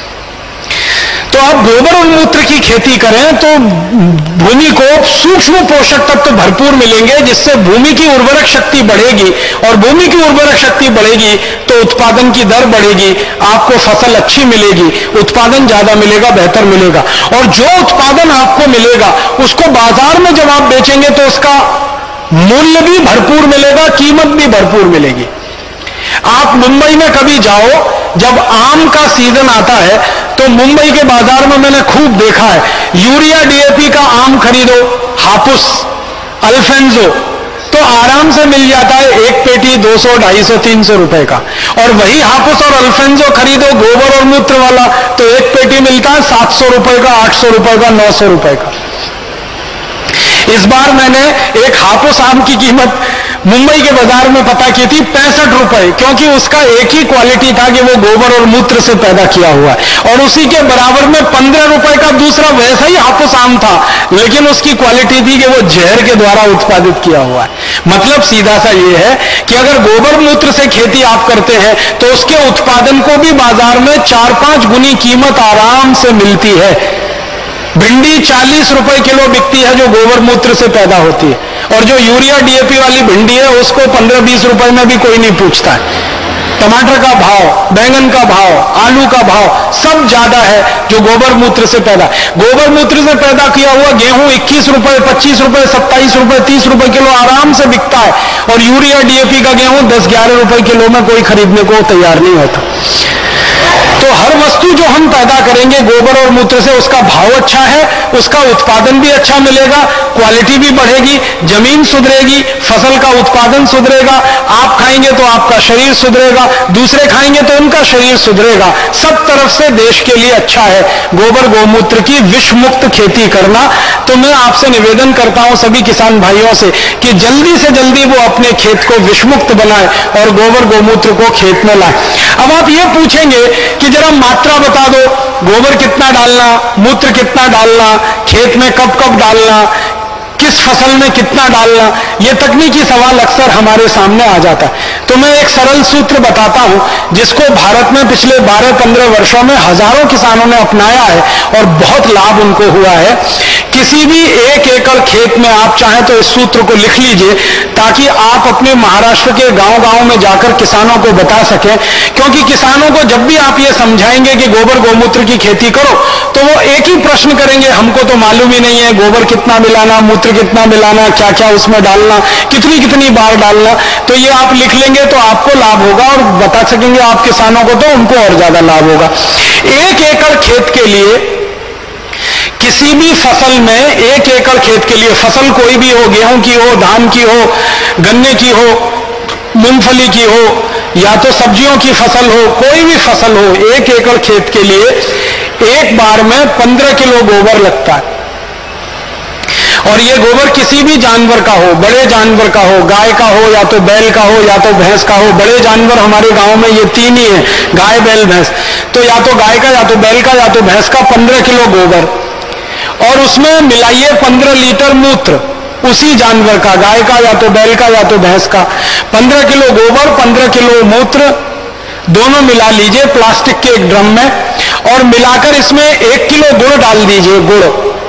तो आप गोबर और मूत्र की खेती करें तो भूमि को सूक्ष्म पोषक तत्व तो भरपूर मिलेंगे, जिससे भूमि की उर्वरक शक्ति बढ़ेगी, और भूमि की उर्वरक शक्ति बढ़ेगी तो उत्पादन की दर बढ़ेगी, आपको फसल अच्छी मिलेगी, उत्पादन ज्यादा मिलेगा, बेहतर मिलेगा। और जो उत्पादन आपको मिलेगा उसको बाजार में जब आप बेचेंगे तो उसका मूल्य भी भरपूर मिलेगा, कीमत भी भरपूर मिलेगी। आप मुंबई में कभी जाओ, जब आम का सीजन आता है तो मुंबई के बाजार में मैंने खूब देखा है, यूरिया डीएपी का आम खरीदो, हापुस, अल्फेंजो, तो आराम से मिल जाता है एक पेटी दो सौ, ढाई सौ, तीन सौ रुपए का। और वही हापुस और अल्फेंजो खरीदो गोबर और मूत्र वाला, तो एक पेटी मिलता है सात सौ रुपए का, आठ सौ रुपए का, नौ सौ रुपए का। इस बार मैंने एक हापुस आम की कीमत मुंबई के बाजार में पता की थी पैंसठ रुपए, क्योंकि उसका एक ही क्वालिटी था कि वो गोबर और मूत्र से पैदा किया हुआ है। और उसी के बराबर में पंद्रह रुपए का दूसरा वैसा ही हापुस आम था, लेकिन उसकी क्वालिटी थी कि वो जहर के द्वारा उत्पादित किया हुआ है। मतलब सीधा सा ये है कि अगर गोबर मूत्र से खेती आप करते हैं तो उसके उत्पादन को भी बाजार में चार पांच गुनी कीमत आराम से मिलती है। भिंडी चालीस रुपए किलो बिकती है जो गोबर मूत्र से पैदा होती है, और जो यूरिया डीएपी वाली भिंडी है उसको पंद्रह बीस रुपए में भी कोई नहीं पूछता है। टमाटर का भाव, बैंगन का भाव, आलू का भाव सब ज्यादा है जो गोबर मूत्र से पैदा। गोबर मूत्र से पैदा किया हुआ गेहूं इक्कीस रुपए, पच्चीस रुपए, सत्ताईस रुपए, तीस रुपए किलो आराम से बिकता है, और यूरिया डीएपी का गेहूं दस ग्यारह रुपए किलो में कोई खरीदने को तैयार नहीं होता। तो हर वस्तु जो हम पैदा करेंगे गोबर और मूत्र से, उसका भाव अच्छा है, उसका उत्पादन भी अच्छा मिलेगा, क्वालिटी भी बढ़ेगी, जमीन सुधरेगी, फसल का उत्पादन सुधरेगा, आप खाएंगे तो आपका शरीर सुधरेगा, दूसरे खाएंगे तो उनका शरीर सुधरेगा, सब तरफ से देश के लिए अच्छा है गोबर गोमूत्र की विष मुक्त खेती करना। तो मैं आपसे निवेदन करता हूं सभी किसान भाइयों से कि जल्दी से जल्दी वो अपने खेत को विषमुक्त बनाए और गोबर गोमूत्र को खेत में लाए। अब आप ये पूछेंगे कि जरा मात्रा बता दो, गोबर कितना डालना, मूत्र कितना डालना, खेत में कब कब डालना, किस फसल में कितना डालना, यह तकनीकी सवाल अक्सर हमारे सामने आ जाता है। तो मैं एक सरल सूत्र बताता हूं जिसको भारत में पिछले बारह पंद्रह वर्षों में हजारों किसानों ने अपनाया है और बहुत लाभ उनको हुआ है। किसी भी एक एकड़ खेत में आप चाहें तो इस सूत्र को लिख लीजिए ताकि आप अपने महाराष्ट्र के गांव-गांव में जाकर किसानों को बता सकें, क्योंकि किसानों को जब भी आप ये समझाएंगे कि गोबर गोमूत्र की खेती करो तो वो एक ही प्रश्न करेंगे, हमको तो मालूम ही नहीं है गोबर कितना मिलाना, मूत्र कितना मिलाना, क्या क्या उसमें डालना, कितनी कितनी बार डालना। तो ये आप लिख लेंगे तो आपको लाभ होगा और बता सकेंगे आप किसानों को तो उनको और ज्यादा लाभ होगा। एक एकड़ खेत के लिए, किसी भी फसल में एक एकड़ खेत के लिए, फसल कोई भी हो, गेहूं की हो, धान की हो, गन्ने की हो, मूंगफली की हो, या तो सब्जियों की फसल हो, कोई भी फसल हो, एक एकड़ खेत के लिए एक बार में पंद्रह किलो गोबर लगता है। और ये गोबर किसी भी जानवर का हो, बड़े जानवर का हो, गाय का हो या तो बैल का हो या तो भैंस का हो। बड़े जानवर हमारे गांव में ये तीन ही है, गाय बैल भैंस। तो या तो गाय का, या तो बैल का, या तो भैंस का पंद्रह किलो गोबर, और उसमें मिलाइए पंद्रह लीटर मूत्र उसी जानवर का, गाय का या तो बैल का या तो भैंस का। पंद्रह किलो गोबर, पंद्रह किलो मूत्र दोनों मिला लीजिए प्लास्टिक के एक ड्रम में, और मिलाकर इसमें एक किलो गुड़ डाल दीजिए, गुड़।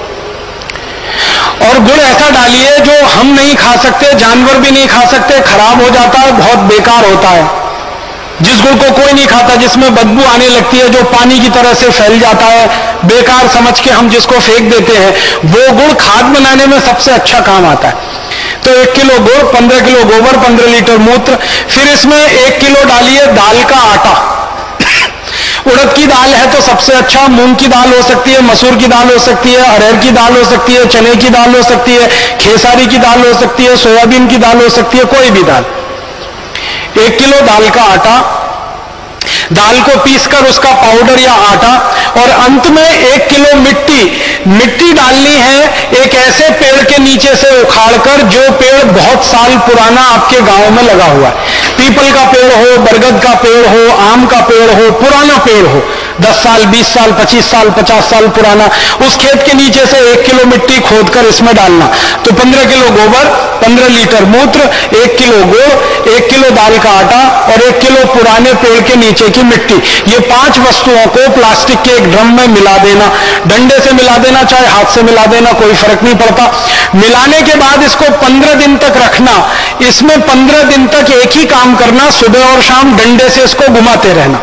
और गुड़ ऐसा डालिए जो हम नहीं खा सकते, जानवर भी नहीं खा सकते, खराब हो जाता है, बहुत बेकार होता है। जिस गुड़ को कोई नहीं खाता, जिसमें बदबू आने लगती है, जो पानी की तरह से फैल जाता है, बेकार समझ के हम जिसको फेंक देते हैं, वो गुड़ खाद बनाने में सबसे अच्छा काम आता है। तो एक किलो गुड़, पंद्रह किलो गोबर, पंद्रह लीटर मूत्र। फिर इसमें एक किलो डालिए दाल का आटा। उड़द की दाल है तो सबसे अच्छा, मूंग की दाल हो सकती है, मसूर की दाल हो सकती है, अरहर की दाल हो सकती है, चने की दाल हो सकती है, खेसारी की दाल हो सकती है, सोयाबीन की दाल हो सकती है, कोई भी दाल। एक किलो दाल का आटा, दाल को पीसकर उसका पाउडर या आटा, और अंत में एक किलो मिट्टी। मिट्टी डालनी है एक ऐसे पेड़ के नीचे से उखाड़कर जो पेड़ बहुत साल पुराना आपके गांव में लगा हुआ है। पीपल का पेड़ हो, बरगद का पेड़ हो, आम का पेड़ हो, पुराना पेड़ हो, दस साल, बीस साल, पच्चीस साल, पचास साल पुराना, उस खेत के नीचे से एक किलो मिट्टी खोदकर इसमें डालना। तो पंद्रह किलो गोबर, पंद्रह लीटर मूत्र, एक किलो गुड़, एक किलो दाल का आटा और एक किलो पुराने पेड़ के नीचे की मिट्टी, ये पांच वस्तुओं को प्लास्टिक के एक ड्रम में मिला देना। डंडे से मिला देना, चाहे हाथ से मिला देना, कोई फर्क नहीं पड़ता। मिलाने के बाद इसको पंद्रह दिन तक रखना। इसमें पंद्रह दिन तक एक ही काम करना, सुबह और शाम डंडे से इसको घुमाते रहना।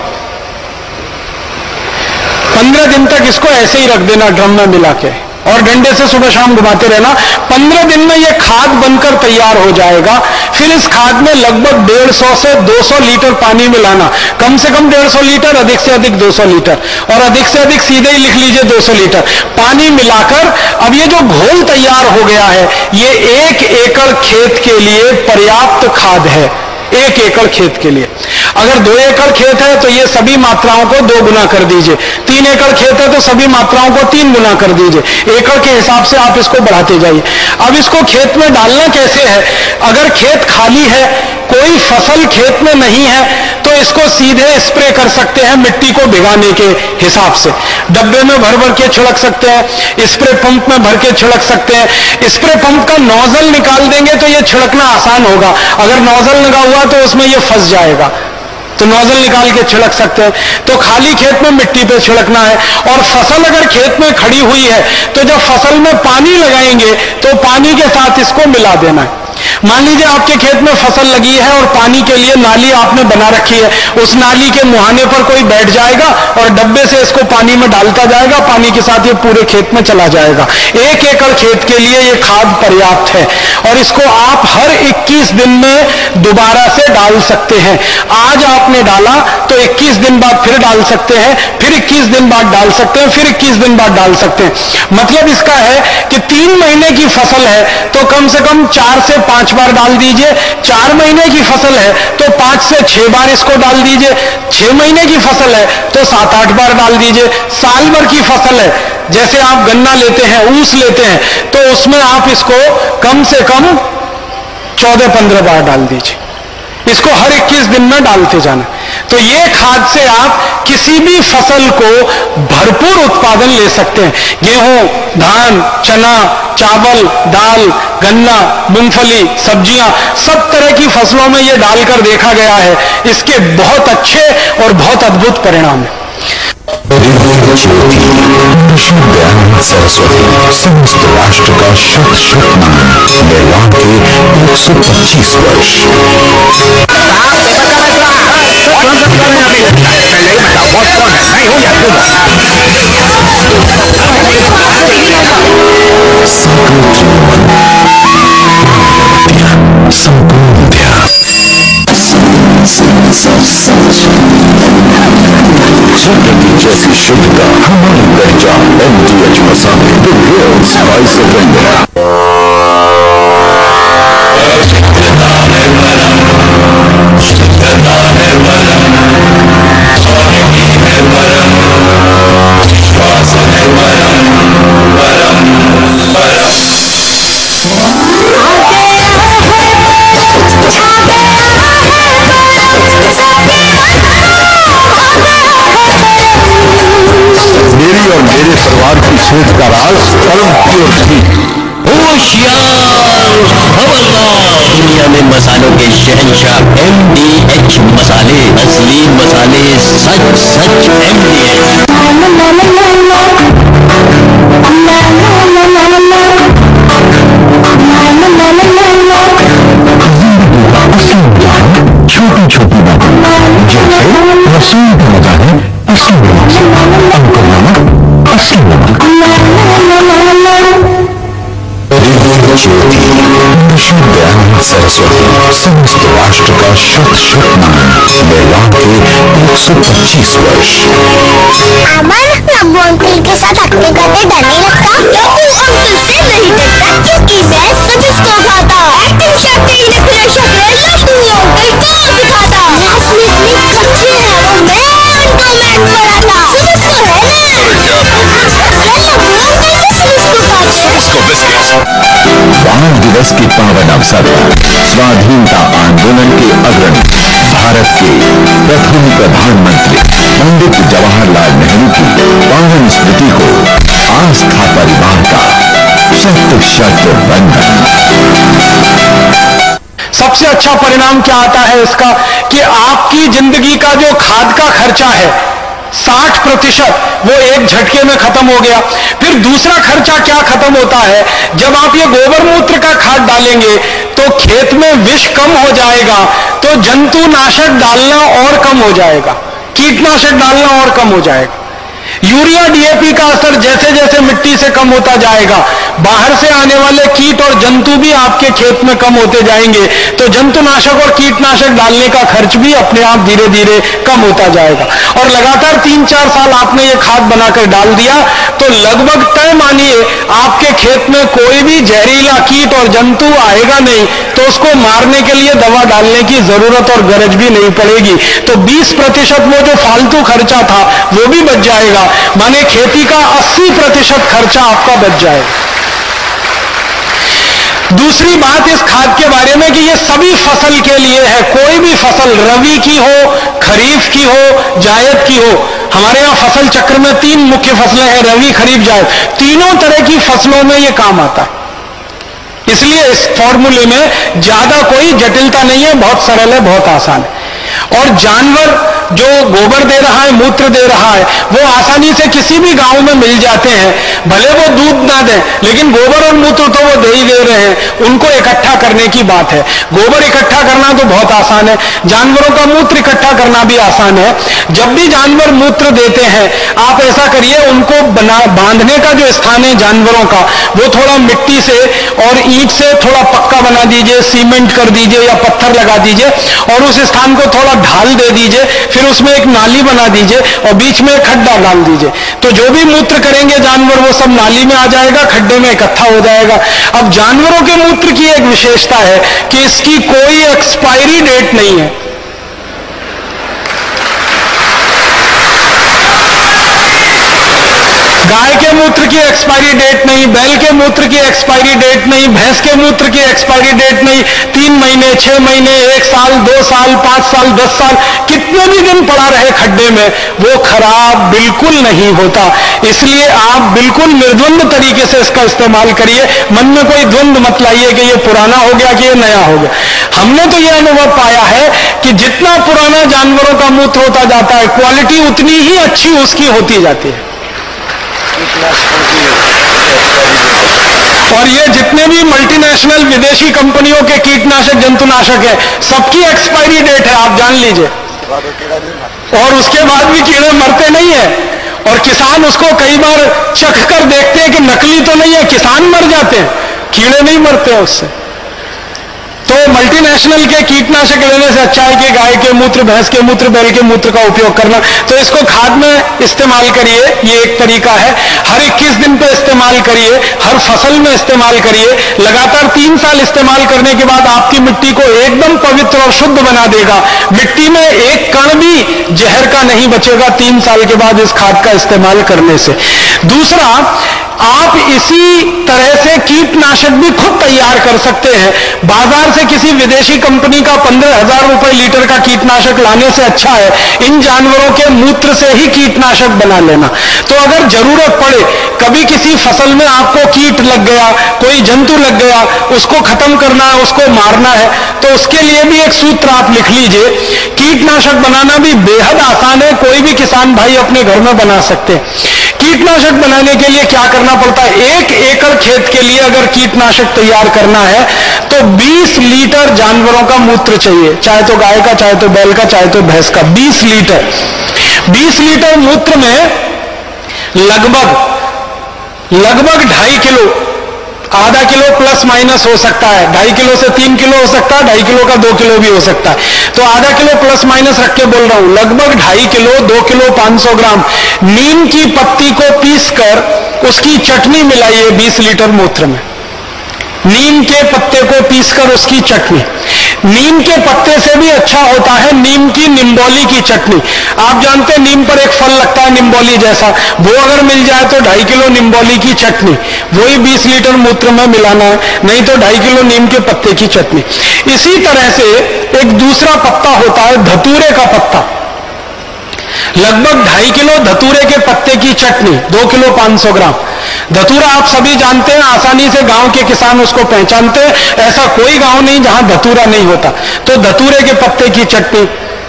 पंद्रह दिन तक इसको ऐसे ही रख देना ड्रम में मिला के, और डंडे से सुबह शाम घुमाते रहना। पंद्रह दिन में यह खाद बनकर तैयार हो जाएगा। फिर इस खाद में लगभग डेढ़ सौ से दो सौ लीटर पानी मिलाना, कम से कम डेढ़ सौ लीटर, अधिक से अधिक दो सौ लीटर, और अधिक से अधिक सीधे ही लिख लीजिए दो सौ लीटर पानी मिलाकर। अब ये जो घोल तैयार हो गया है, ये एक एकड़ खेत के लिए पर्याप्त खाद है। एक एकड़ खेत के लिए, अगर दो एकड़ खेत है तो ये सभी मात्राओं को दो गुना कर दीजिए, तीन एकड़ खेत है तो सभी मात्राओं को तीन गुना कर दीजिए। एकड़ के हिसाब से आप इसको बढ़ाते जाइए। अब इसको खेत में डालना कैसे है? अगर खेत खाली है, कोई फसल खेत में नहीं है, तो इसको सीधे स्प्रे कर सकते हैं मिट्टी को भिगाने के हिसाब से। डब्बे में भर भर के छिड़क सकते हैं, स्प्रे पंप में भर के छिड़क सकते हैं। स्प्रे पंप का नोजल निकाल देंगे तो यह छिड़कना आसान होगा, अगर नोजल लगा हुआ तो उसमें यह फंस जाएगा, तो नोजल निकाल के छिड़क सकते हैं। तो खाली खेत में मिट्टी पे छिड़कना है। और फसल अगर खेत में खड़ी हुई है तो जब फसल में पानी लगाएंगे तो पानी के साथ इसको मिला देना है। मान लीजिए आपके खेत में फसल लगी है और पानी के लिए नाली आपने बना रखी है, उस नाली के मुहाने पर कोई बैठ जाएगा और डब्बे से इसको पानी में डालता जाएगा, पानी के साथ ये पूरे खेत में चला जाएगा। एक एकड़ खेत के लिए ये खाद पर्याप्त है और इसको आप हर इक्कीस दिन में दोबारा से डाल सकते हैं। आज आपने डाला तो इक्कीस दिन बाद फिर डाल सकते हैं, फिर इक्कीस दिन बाद डाल सकते हैं, फिर इक्कीस दिन बाद डाल सकते हैं। मतलब इसका है कि तीन महीने की फसल है तो कम से कम चार से पांच बार डाल दीजिए, चार महीने की फसल है तो पांच से छह बार इसको डाल दीजिए, छह महीने की फसल है तो सात आठ बार डाल दीजिए, साल भर की फसल है जैसे आप गन्ना लेते हैं, ऊस लेते हैं, तो उसमें आप इसको कम से कम चौदह पंद्रह बार डाल दीजिए। इसको हर इक्कीस दिन में डालते जाना। तो ये खाद से आप किसी भी फसल को भरपूर उत्पादन ले सकते हैं। गेहूं, धान, चना, चावल, दाल, गन्ना, मूंगफली, सब्जियां, सब तरह की फसलों में ये डालकर देखा गया है। इसके बहुत अच्छे और बहुत अद्भुत परिणाम हैं। सरस्वती समस्त राष्ट्र का शत शत नमन। निर्वाण के एक सौ पच्चीस वर्ष। प्रकृति जैसी शुद्धता हमारी पहचान। एमडीएच मसाले, the real spice of India. मेरी और मेरे परिवार की सेहत का राज परम प्योर घी। होशियार खबरदार, दुनिया में मसालों के शहंशाह एमडीएच मसाले, असली मसाले, सच सच एमडीएच। छोटी छोटी बातें जैसे रसोई का मजा है असली नमक, अंकुर नमक, असली नमक। ज्योति विश्वविद्यालय सरस्वती समस्त राष्ट्र का शत शत नमन। निर्वाण के एक सौ पच्चीस वर्ष। अमन, नब्बू अंकल के साथ एक्टिंग करते डर नहीं लगता? नब्बू अंकल से नहीं डरता क्योंकि मैं सब इसको खाता। एक्टिंग शक्ति नखरे शक्रे नब्बू अंकल को दिखाता। क्लास में इतने कच्चे हैं वो, मैं उनको मैथ पढ़ाता। सब इसको है ना? नब्बू अंकल भी सब इसको खाते। इसको बिस्किट। बाल दिवस के पावन अवसर पर स्वाधीनता आंदोलन के अग्रणी भारत के प्रथम प्रधानमंत्री पंडित जवाहरलाल नेहरू की पावन स्मृति को आस्था परिवार का शत शत वंदन। सबसे अच्छा परिणाम क्या आता है इसका कि आपकी जिंदगी का जो खाद का खर्चा है साठ प्रतिशत वो एक झटके में खत्म हो गया। फिर दूसरा खर्चा क्या खत्म होता है, जब आप ये गोबर मूत्र का खाद डालेंगे तो खेत में विष कम हो जाएगा, तो जंतुनाशक डालना और कम हो जाएगा, कीटनाशक डालना और कम हो जाएगा। यूरिया डीएपी का असर जैसे जैसे मिट्टी से कम होता जाएगा, बाहर से आने वाले कीट और जंतु भी आपके खेत में कम होते जाएंगे, तो जंतुनाशक और कीटनाशक डालने का खर्च भी अपने आप धीरे धीरे कम होता जाएगा। और लगातार तीन चार साल आपने ये खाद बनाकर डाल दिया तो लगभग तय मानिए आपके खेत में कोई भी जहरीला कीट और जंतु आएगा नहीं, तो उसको मारने के लिए दवा डालने की जरूरत और गरज भी नहीं पड़ेगी। तो बीस प्रतिशत वो जो फालतू खर्चा था वो भी बच जाएगा, माने खेती का अस्सी प्रतिशत खर्चा आपका बच जाएगा। दूसरी बात इस खाद के बारे में कि ये सभी फसल के लिए है, कोई भी फसल रबी की हो, खरीफ की हो, जायद की हो। हमारे यहां फसल चक्र में तीन मुख्य फसलें हैं, रबी, खरीफ, जायद। तीनों तरह की फसलों में ये काम आता है, इसलिए इस फॉर्मूले में ज्यादा कोई जटिलता नहीं है, बहुत सरल है, बहुत आसान है। और जानवर जो गोबर दे रहा है, मूत्र दे रहा है, वो आसानी से किसी भी गांव में मिल जाते हैं। भले वो दूध ना दें, लेकिन गोबर और मूत्र तो वो दे ही दे रहे हैं। उनको इकट्ठा करने की बात है। गोबर इकट्ठा करना तो बहुत आसान है, जानवरों का मूत्र इकट्ठा करना भी आसान है। जब भी जानवर मूत्र देते हैं, आप ऐसा करिए, उनको बना बांधने का जो स्थान है जानवरों का, वो थोड़ा मिट्टी से और ईंट से थोड़ा पक्का बना दीजिए, सीमेंट कर दीजिए या पत्थर लगा दीजिए, और उस स्थान को थोड़ा ढाल दे दीजिए। फिर उसमें एक नाली बना दीजिए और बीच में एक खड्डा डाल दीजिए। तो जो भी मूत्र करेंगे जानवर, वो सब नाली में आ जाएगा, खड्डे में इकट्ठा हो जाएगा। अब जानवरों के मूत्र की एक विशेषता है कि इसकी कोई एक्सपायरी डेट नहीं है। गाय के मूत्र की एक्सपायरी डेट नहीं, बैल के मूत्र की एक्सपायरी डेट नहीं, भैंस के मूत्र की एक्सपायरी डेट नहीं। तीन महीने, छह महीने, एक साल, दो साल, पांच साल, दस साल, कितने भी दिन पड़ा रहे खड्डे में, वो खराब बिल्कुल नहीं होता। इसलिए आप बिल्कुल निर्द्वंद तरीके से इसका इस्तेमाल करिए। मन में कोई द्वंद मत लाइए कि ये पुराना हो गया कि ये नया हो गया। हमने तो यह अनुभव पाया है कि जितना पुराना जानवरों का मूत्र होता जाता है, क्वालिटी उतनी ही अच्छी उसकी होती जाती है। और ये जितने भी मल्टीनेशनल विदेशी कंपनियों के कीटनाशक, जंतुनाशक है, सबकी एक्सपायरी डेट है, आप जान लीजिए। और उसके बाद भी कीड़े मरते नहीं है। और किसान उसको कई बार चख कर देखते हैं कि नकली तो नहीं है, किसान मर जाते हैं, कीड़े नहीं मरते उससे। तो मल्टीनेशनल के कीटनाशक लेने से अच्छा है कि गाय के मूत्र, भैंस के मूत्र, बैल के मूत्र का उपयोग करना। तो इसको खाद में इस्तेमाल करिए, ये एक तरीका है। हर इक्कीस दिन पे इस्तेमाल करिए, हर फसल में इस्तेमाल करिए। लगातार तीन साल इस्तेमाल करने के बाद आपकी मिट्टी को एकदम पवित्र और शुद्ध बना देगा। मिट्टी में एक कण भी जहर का नहीं बचेगा तीन साल के बाद इस खाद का इस्तेमाल करने से। दूसरा, आप इसी तरह से कीटनाशक भी खुद तैयार कर सकते हैं। बाजार से किसी विदेशी कंपनी का पंद्रह हजार रुपए लीटर का कीटनाशक लाने से अच्छा है इन जानवरों के मूत्र से ही कीटनाशक बना लेना। तो अगर जरूरत पड़े, कभी किसी फसल में आपको कीट लग गया, कोई जंतु लग गया, उसको खत्म करना है, उसको मारना है, तो उसके लिए भी एक सूत्र आप लिख लीजिए। कीटनाशक बनाना भी बेहद आसान है, कोई भी किसान भाई अपने घर में बना सकते हैं। कीटनाशक बनाने के लिए क्या करना पड़ता है? एक एकड़ खेत के लिए अगर कीटनाशक तैयार करना है तो बीस लीटर जानवरों का मूत्र चाहिए, चाहे तो गाय का, चाहे तो बैल का, चाहे तो भैंस का। बीस लीटर बीस लीटर मूत्र में लगभग लगभग ढाई किलो, आधा किलो प्लस माइनस हो सकता है, ढाई किलो से तीन किलो हो सकता है, ढाई किलो का दो किलो भी हो सकता है। तो आधा किलो प्लस माइनस रख के बोल रहा हूं, लगभग ढाई किलो, दो किलो पांच सौ ग्राम नीम की पत्ती को पीसकर उसकी चटनी मिलाइए बीस लीटर मूत्र में। नीम के पत्ते को पीसकर उसकी चटनी। नीम के पत्ते से भी अच्छा होता है नीम की निम्बोली की चटनी। आप जानते हैं नीम पर एक फल लगता है निम्बोली जैसा, वो अगर मिल जाए तो ढाई किलो निम्बोली की चटनी, वही बीस लीटर मूत्र में मिलाना है, नहीं तो ढाई किलो नीम के पत्ते की चटनी। इसी तरह से एक दूसरा पत्ता होता है धतूरे का पत्ता, लगभग ढाई किलो धतूरे के पत्ते की चटनी, दो किलो पांच सौ ग्राम। धतूरा आप सभी जानते हैं, आसानी से गांव के किसान उसको पहचानते हैं, ऐसा कोई गांव नहीं जहां धतूरा नहीं होता। तो धतूरे के पत्ते की चटनी।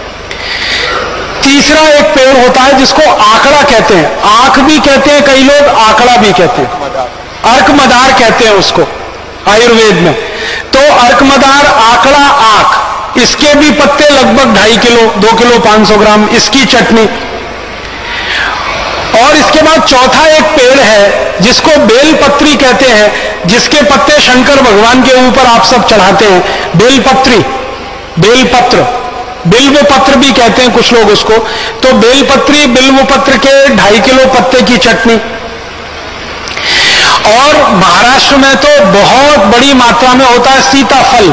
तीसरा एक पेड़ होता है जिसको आकड़ा कहते हैं, आंख भी कहते हैं कई लोग, आकड़ा भी कहते हैं, अर्कमदार कहते हैं उसको आयुर्वेद में। तो अर्कमदार, आकड़ा, आंख, इसके भी पत्ते लगभग ढाई किलो, दो किलो पांच सौ ग्राम, इसकी चटनी। और इसके बाद चौथा एक पेड़ है जिसको बेलपत्री कहते हैं, जिसके पत्ते शंकर भगवान के ऊपर आप सब चढ़ाते हैं, बेलपत्री, बेलपत्र, बिल्व पत्र भी कहते हैं कुछ लोग उसको। तो बेलपत्री, बिल्व पत्र के ढाई किलो पत्ते की चटनी। और महाराष्ट्र में तो बहुत बड़ी मात्रा में होता है सीताफल,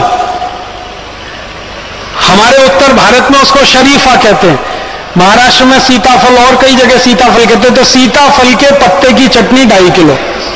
हमारे उत्तर भारत में उसको शरीफा कहते हैं, महाराष्ट्र में सीताफल और कई जगह सीताफल कहते हैं। तो सीताफल के पत्ते की चटनी ढाई किलो।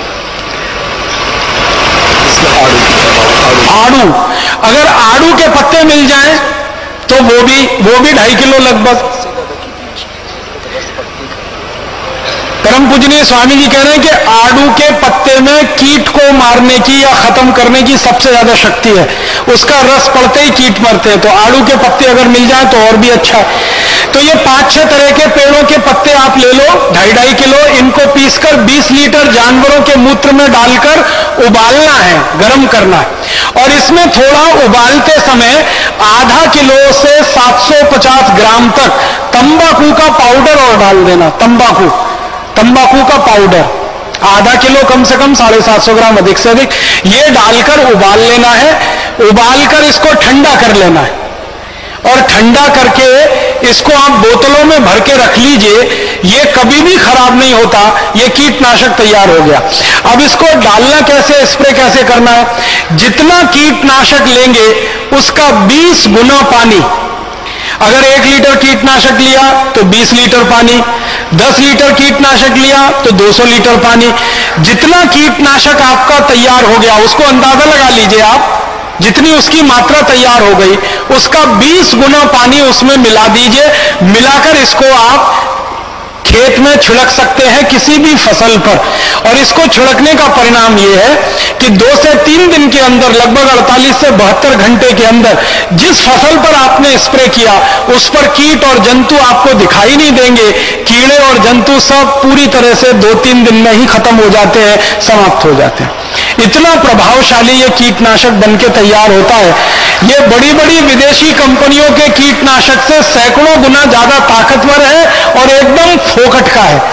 आड़ू, अगर आड़ू के पत्ते मिल जाएं तो वो भी वो भी ढाई किलो लगभग। परम पूजनीय स्वामी जी कह रहे हैं कि आड़ू के पत्ते में कीट को मारने की या खत्म करने की सबसे ज्यादा शक्ति है। उसका रस पड़ते ही कीट मरते हैं, तो आड़ू के पत्ते अगर मिल जाए तो और भी अच्छा है। तो ये पांच छह तरह के पेड़ों के पत्ते आप ले लो, ढाई ढाई किलो, इनको पीसकर बीस लीटर जानवरों के मूत्र में डालकर उबालना है, गर्म करना है। और इसमें थोड़ा उबालते समय आधा किलो से सात सौ पचास ग्राम तक तंबाकू का पाउडर और डाल देना। तंबाकू तंबाकू का पाउडर आधा किलो, कम से कम साढ़े सात सौ ग्राम, अधिक से अधिक, ये डालकर उबाल लेना है। उबालकर इसको ठंडा कर लेना है और ठंडा करके इसको आप बोतलों में भर के रख लीजिए। ये कभी भी खराब नहीं होता, ये कीटनाशक तैयार हो गया। अब इसको डालना कैसे, स्प्रे कैसे करना है? जितना कीटनाशक लेंगे उसका बीस गुना पानी। अगर एक लीटर कीटनाशक लिया तो बीस लीटर पानी, दस लीटर कीटनाशक लिया तो दो सौ लीटर पानी। जितना कीटनाशक आपका तैयार हो गया उसको अंदाजा लगा लीजिए आप, जितनी उसकी मात्रा तैयार हो गई उसका बीस गुना पानी उसमें मिला दीजिए। मिलाकर इसको आप खेत में छिड़क सकते हैं किसी भी फसल पर। और इसको छिड़कने का परिणाम यह है कि दो से तीन दिन के अंदर, लगभग अड़तालीस से बहत्तर घंटे के अंदर, जिस फसल पर आपने स्प्रे किया उस पर कीट और जंतु आपको दिखाई नहीं देंगे। कीड़े और जंतु सब पूरी तरह से दो तीन दिन में ही खत्म हो जाते हैं, समाप्त हो जाते हैं। इतना प्रभावशाली ये कीटनाशक बनके तैयार होता है। ये बड़ी बड़ी विदेशी कंपनियों के कीटनाशक से सैकड़ों गुना ज्यादा ताकतवर है और एकदम फोकट का है।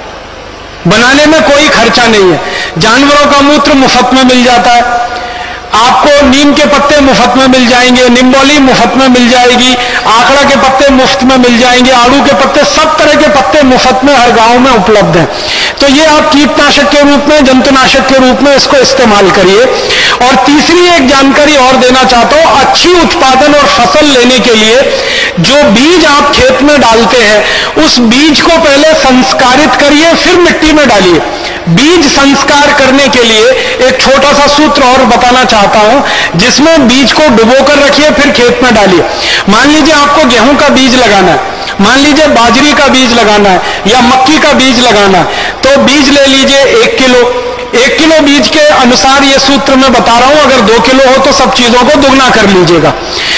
बनाने में कोई खर्चा नहीं है। जानवरों का मूत्र मुफ्त में मिल जाता है, आपको नीम के पत्ते मुफ्त में मिल जाएंगे, निम्बोली मुफ्त में मिल जाएगी, आंकड़ा के पत्ते मुफ्त में मिल जाएंगे, आड़ू के पत्ते, सब तरह के पत्ते मुफ्त में हर गांव में उपलब्ध हैं। तो ये आप कीटनाशक के रूप में, जंतुनाशक के रूप में इसको इस्तेमाल करिए। और तीसरी एक जानकारी और देना चाहता हूं, अच्छी उत्पादन और फसल लेने के लिए जो बीज आप खेत में डालते हैं उस बीज को पहले संस्कारित करिए, फिर मिट्टी में डालिए। बीज संस्कार करने के लिए एक छोटा सा सूत्र और बताना चाहता हूं, जिसमें बीज को डुबोकर रखिए फिर खेत में डालिए। मान लीजिए आपको गेहूं का बीज लगाना है, मान लीजिए बाजरी का बीज लगाना है या मक्की का बीज लगाना है, तो बीज ले लीजिए एक किलो। एक किलो बीज के अनुसार ये सूत्र मैं बता रहा हूं, अगर दो किलो हो तो सब चीजों को दुगना कर लीजिएगा।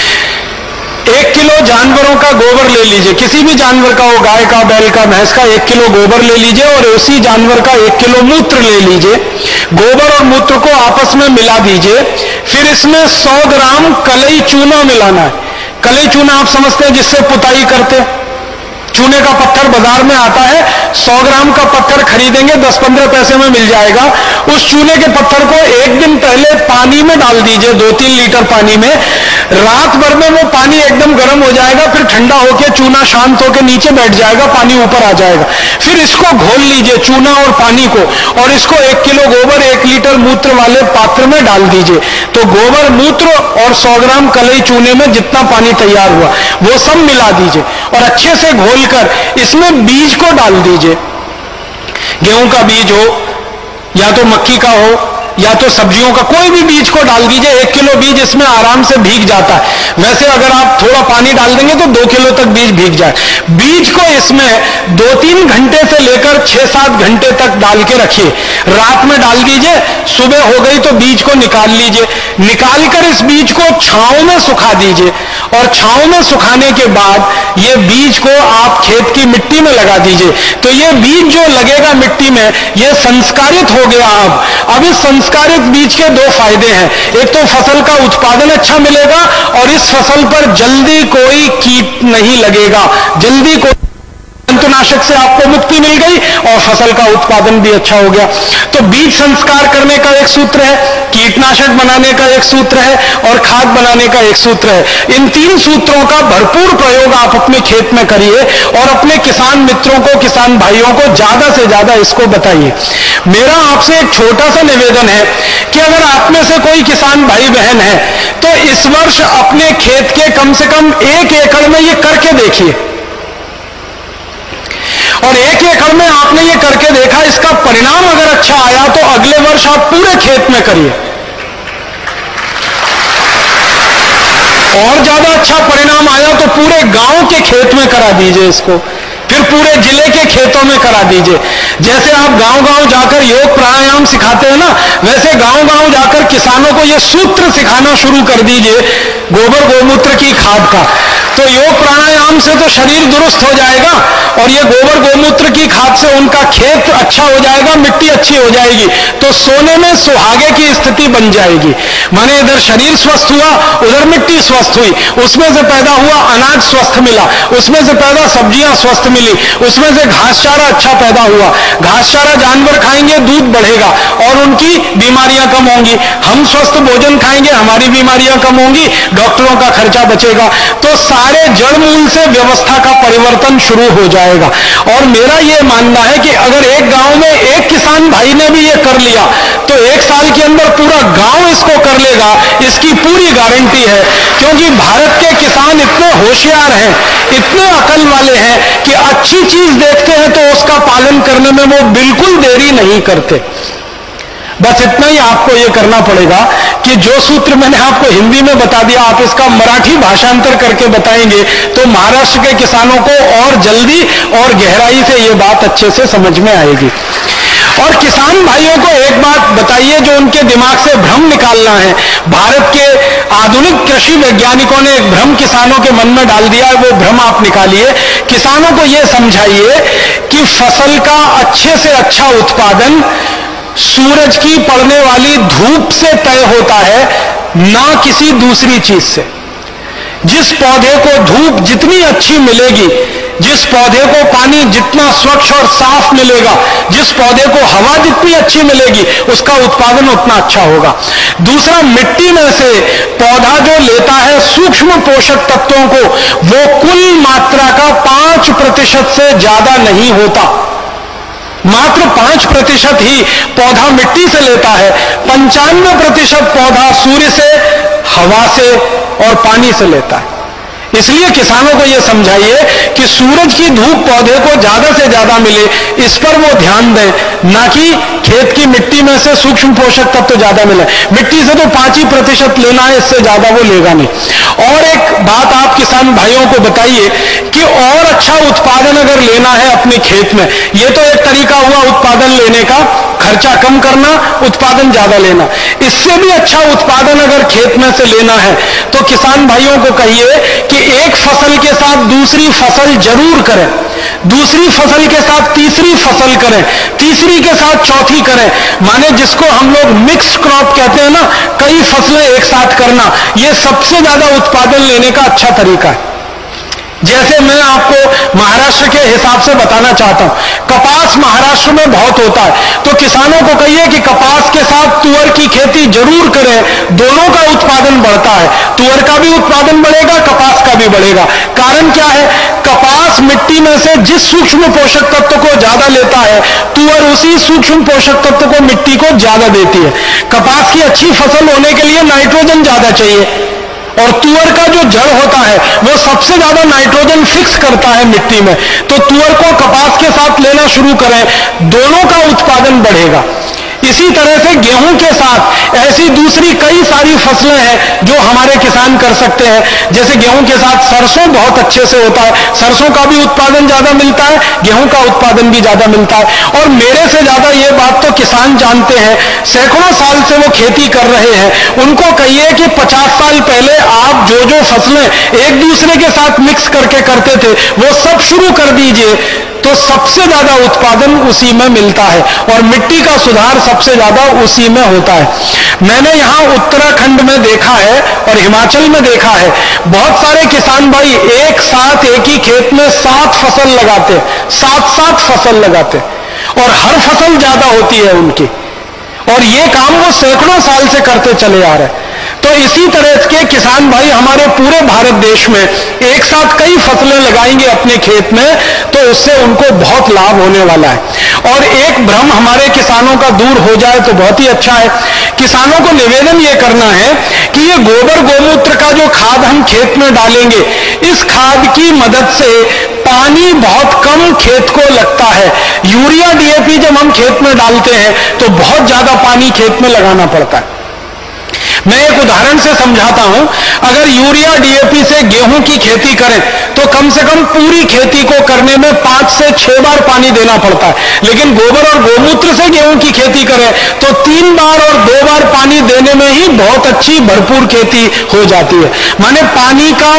एक किलो जानवरों का गोबर ले लीजिए, किसी भी जानवर का हो, गाय का, बैल का, भैंस का, एक किलो गोबर ले लीजिए और उसी जानवर का एक किलो मूत्र ले लीजिए। गोबर और मूत्र को आपस में मिला दीजिए। फिर इसमें सौ ग्राम कलई चूना मिलाना है। कलई चूना आप समझते हैं जिससे पुताई करते हैं, चूने का पत्थर बाजार में आता है, सौ ग्राम का पत्थर खरीदेंगे, दस पंद्रह पैसे में मिल जाएगा। उस चूने के पत्थर को एक दिन पहले पानी में डाल दीजिए, दो तीन लीटर पानी में। रात भर में वो पानी एकदम गर्म हो जाएगा, फिर ठंडा होकर चूना शांत होकर नीचे बैठ जाएगा, पानी ऊपर आ जाएगा। फिर इसको घोल लीजिए, चूना और पानी को, और इसको एक किलो गोबर एक लीटर मूत्र वाले पात्र में डाल दीजिए। तो गोबर, मूत्र और सौ ग्राम कलई चूने में जितना पानी तैयार हुआ वो सब मिला दीजिए और अच्छे से घोल कर इसमें बीज को डाल दीजिए। गेहूं का बीज हो या तो मक्की का हो या तो सब्जियों का, कोई भी बीज को डाल दीजिए। एक किलो बीज इसमें आराम से भीग जाता है। वैसे अगर आप थोड़ा पानी डाल देंगे तो दो किलो तक बीज भीग जाए। बीज को इसमें दो तीन घंटे से लेकर छह सात घंटे तक डाल के रखिए। रात में डाल दीजिए, सुबह हो गई तो बीज को निकाल लीजिए। निकालकर इस बीज को छांव में सुखा दीजिए और छांव में सुखाने के बाद ये बीज को आप खेत की मिट्टी में लगा दीजिए। तो ये बीज जो लगेगा मिट्टी में, ये संस्कारित हो गया। अब अब इस संस्कारित बीज के दो फायदे हैं। एक तो फसल का उत्पादन अच्छा मिलेगा और इस फसल पर जल्दी कोई कीट नहीं लगेगा, जल्दी कोई जंतुनाशक से आपको मुक्ति मिल गई और फसल का उत्पादन भी अच्छा हो गया। तो बीज संस्कार करने का एक सूत्र है, कीटनाशक बनाने का एक सूत्र है और खाद बनाने का एक सूत्र है। इन तीन सूत्रों का भरपूर प्रयोग आप अपने खेत में करिए और अपने किसान मित्रों को, किसान भाइयों को ज्यादा से ज्यादा इसको बताइए। मेरा आपसे एक छोटा सा निवेदन है कि अगर आप में से कोई किसान भाई बहन है तो इस वर्ष अपने खेत के कम से कम एक एकड़ में ये करके देखिए। और एक एकड़ में आपने ये करके देखा, इसका परिणाम अगर अच्छा आया तो अगले वर्ष आप पूरे खेत में करिए। और ज्यादा अच्छा परिणाम आया तो पूरे गांव के खेत में करा दीजिए इसको, फिर पूरे जिले के खेतों में करा दीजिए। जैसे आप गांव-गांव जाकर योग प्राणायाम सिखाते हैं ना, वैसे गांव-गांव जाकर किसानों को यह सूत्र सिखाना शुरू कर दीजिए गोबर गोमूत्र की खाद का। तो योग प्राणायाम से तो शरीर दुरुस्त हो जाएगा और ये गोबर गोमूत्र की खाद से उनका खेत अच्छा हो जाएगा, मिट्टी अच्छी हो जाएगी, तो सोने में सुहागे की स्थिति बन जाएगी। माने इधर शरीर स्वस्थ हुआ, उधर मिट्टी स्वस्थ हुई, उसमें से पैदा हुआ अनाज स्वस्थ मिला, उसमें से पैदा सब्जियां स्वस्थ मिली, उसमें से घास चारा अच्छा पैदा हुआ। घास चारा जानवर खाएंगे, दूध बढ़ेगा और उनकी बीमारियां कम होंगी। हम स्वस्थ भोजन खाएंगे, हमारी बीमारियां कम होंगी, डॉक्टरों का खर्चा बचेगा। तो सारे जड़ मूल से व्यवस्था का परिवर्तन शुरू हो जाएगा। और मेरा यह मानना है कि अगर एक गांव में एक किसान भाई ने भी यह कर लिया तो एक साल के अंदर पूरा गांव इसको कर लेगा, इसकी पूरी गारंटी है। क्योंकि भारत के किसान इतने होशियार हैं, इतने अकल वाले हैं कि अच्छी चीज देखते हैं तो उसका पालन करने में वो बिल्कुल देरी नहीं करते। बस इतना ही आपको यह करना पड़ेगा कि जो सूत्र मैंने आपको हिंदी में बता दिया, आप इसका मराठी भाषांतर करके बताएंगे तो महाराष्ट्र के किसानों को और जल्दी और गहराई से यह बात अच्छे से समझ में आएगी। और किसान भाइयों को एक बात बताइए जो उनके दिमाग से भ्रम निकालना है। भारत के आधुनिक कृषि वैज्ञानिकों ने एक भ्रम किसानों के मन में डाल दिया है, वो भ्रम आप निकालिए। किसानों को यह समझाइए कि फसल का अच्छे से अच्छा उत्पादन सूरज की पड़ने वाली धूप से तय होता है, ना किसी दूसरी चीज से। जिस पौधे को धूप जितनी अच्छी मिलेगी, जिस पौधे को पानी जितना स्वच्छ और साफ मिलेगा, जिस पौधे को हवा जितनी अच्छी मिलेगी, उसका उत्पादन उतना अच्छा होगा। दूसरा, मिट्टी में से पौधा जो लेता है सूक्ष्म पोषक तत्वों को, वो कुल मात्रा का पांच प्रतिशत से ज्यादा नहीं होता। मात्र पांच प्रतिशत ही पौधा मिट्टी से लेता है, पंचानवे प्रतिशत पौधा सूर्य से, हवा से और पानी से लेता है। इसलिए किसानों को यह समझाइए कि सूरज की धूप पौधे को ज्यादा से ज्यादा मिले, इस पर वो ध्यान दें, ना कि खेत की मिट्टी में से सूक्ष्म पोषक तत्व तो ज्यादा मिले। मिट्टी से तो पांच ही प्रतिशत लेना है, इससे ज्यादा वो लेगा नहीं। और एक बात आप किसान भाइयों को बताइए कि और अच्छा उत्पादन अगर लेना है अपने खेत में, यह तो एक तरीका हुआ उत्पादन लेने का, खर्चा कम करना, उत्पादन ज्यादा लेना। इससे भी अच्छा उत्पादन अगर खेत में से लेना है तो किसान भाइयों को कहिए कि एक फसल के साथ दूसरी फसल जरूर करें, दूसरी फसल के साथ तीसरी फसल करें, तीसरी के साथ चौथी करें। माने जिसको हम लोग मिक्स क्रॉप कहते हैं ना, कई फसलें एक साथ करना, यह सबसे ज्यादा उत्पादन लेने का अच्छा तरीका है। जैसे मैं आपको महाराष्ट्र के हिसाब से बताना चाहता हूं, कपास महाराष्ट्र में बहुत होता है, तो किसानों को कहिए कि कपास के साथ तुअर की खेती जरूर करें, दोनों का उत्पादन बढ़ता है। तुअर का भी उत्पादन बढ़ेगा, कपास का भी बढ़ेगा। कारण क्या है? कपास मिट्टी में से जिस सूक्ष्म पोषक तत्व को ज्यादा लेता है, तुअर उसी सूक्ष्म पोषक तत्व को मिट्टी को ज्यादा देती है। कपास की अच्छी फसल होने के लिए नाइट्रोजन ज्यादा चाहिए और तुअर का जो जड़ होता है वो सबसे ज्यादा नाइट्रोजन फिक्स करता है मिट्टी में। तो तुअर को कपास के साथ लेना शुरू करें, दोनों का उत्पादन बढ़ेगा। इसी तरह से गेहूं के साथ ऐसी दूसरी कई सारी फसलें हैं जो हमारे किसान कर सकते हैं। जैसे गेहूं के साथ सरसों बहुत अच्छे से होता है, सरसों का भी उत्पादन ज्यादा मिलता है, गेहूं का उत्पादन भी ज्यादा मिलता है। और मेरे से ज्यादा ये बात तो किसान जानते हैं, सैकड़ों साल से वो खेती कर रहे हैं। उनको कहिए कि पचास साल पहले आप जो जो फसलें एक दूसरे के साथ मिक्स करके करते थे वो सब शुरू कर दीजिए, तो सबसे ज्यादा उत्पादन उसी में मिलता है और मिट्टी का सुधार सबसे ज्यादा उसी में होता है। मैंने यहां उत्तराखंड में देखा है और हिमाचल में देखा है, बहुत सारे किसान भाई एक साथ एक ही खेत में सात फसल लगाते, सात सात फसल लगाते और हर फसल ज्यादा होती है उनकी, और ये काम वो सैकड़ों साल से करते चले आ रहे हैं। तो इसी तरह के किसान भाई हमारे पूरे भारत देश में एक साथ कई फसलें लगाएंगे अपने खेत में, तो उससे उनको बहुत लाभ होने वाला है। और एक भ्रम हमारे किसानों का दूर हो जाए तो बहुत ही अच्छा है। किसानों को निवेदन यह करना है कि ये गोबर गोमूत्र का जो खाद हम खेत में डालेंगे, इस खाद की मदद से पानी बहुत कम खेत को लगता है। यूरिया डीएपी जब हम खेत में डालते हैं तो बहुत ज्यादा पानी खेत में लगाना पड़ता है। मैं एक उदाहरण से समझाता हूं। अगर यूरिया डीएपी से गेहूं की खेती करें तो कम से कम पूरी खेती को करने में पांच से छह बार पानी देना पड़ता है, लेकिन गोबर और गोमूत्र से गेहूं की खेती करें तो तीन बार और दो बार पानी देने में ही बहुत अच्छी भरपूर खेती हो जाती है। माने पानी का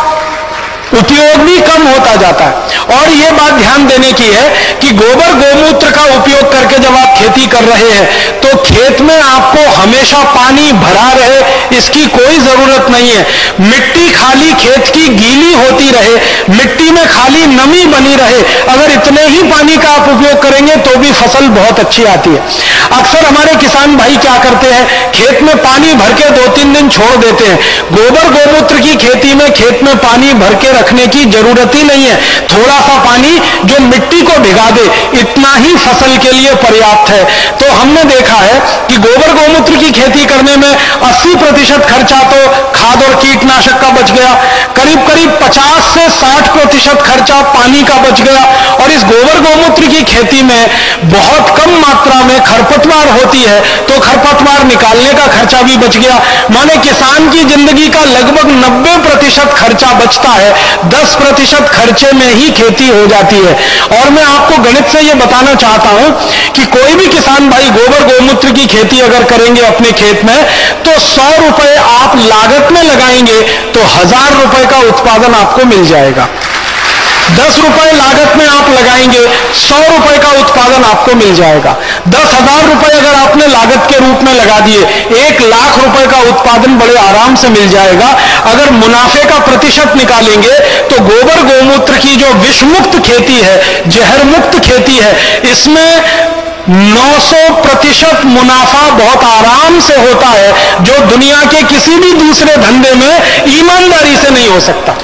उपयोग भी कम होता जाता है। और यह बात ध्यान देने की है कि गोबर गोमूत्र का उपयोग करके जब आप खेती कर रहे हैं तो खेत में आपको हमेशा पानी भरा रहे इसकी कोई जरूरत नहीं है। मिट्टी खाली खेत की गीली होती रहे, मिट्टी में खाली नमी बनी रहे, अगर इतने ही पानी का आप उपयोग करेंगे तो भी फसल बहुत अच्छी आती है। अक्सर हमारे किसान भाई क्या करते हैं, खेत में पानी भर के दो तीन दिन छोड़ देते हैं। गोबर गोमूत्र की खेती में खेत में पानी भर के रखने की जरूरत ही नहीं है। थोड़ा सा पानी जो मिट्टी को भिगा दे इतना ही फसल के लिए पर्याप्त है। तो हमने देखा है कि गोबर गोमूत्र की खेती करने में अस्सी प्रतिशत खर्चा तो खाद और कीटनाशक का बच गया, करीब करीब पचास से साठ प्रतिशत खर्चा पानी का बच गया, और इस गोबर गोमूत्र की खेती में बहुत कम मात्रा में खरपतवार होती है तो खरपतवार निकालने का खर्चा भी बच गया। माने किसान की जिंदगी का लगभग नब्बे प्रतिशत खर्चा बचता है, दस प्रतिशत खर्चे में ही खेती हो जाती है। और मैं आपको गणित से यह बताना चाहता हूं कि कोई भी किसान भाई गोबर गोमूत्र की खेती अगर करेंगे अपने खेत में तो सौ रुपए आप लागत में लगाएंगे तो हजार रुपए का उत्पादन आपको मिल जाएगा। दस रुपए लागत में आप लगाएंगे, सौ रुपए का उत्पादन आपको मिल जाएगा। दस हजार रुपए अगर आपने लागत के रूप में लगा दिए, एक लाख रुपए का उत्पादन बड़े आराम से मिल जाएगा। अगर मुनाफे का प्रतिशत निकालेंगे तो गोबर गोमूत्र की जो विषमुक्त खेती है, जहर मुक्त खेती है, इसमें नौ सौ प्रतिशत मुनाफा बहुत आराम से होता है, जो दुनिया के किसी भी दूसरे धंधे में ईमानदारी से नहीं हो सकता।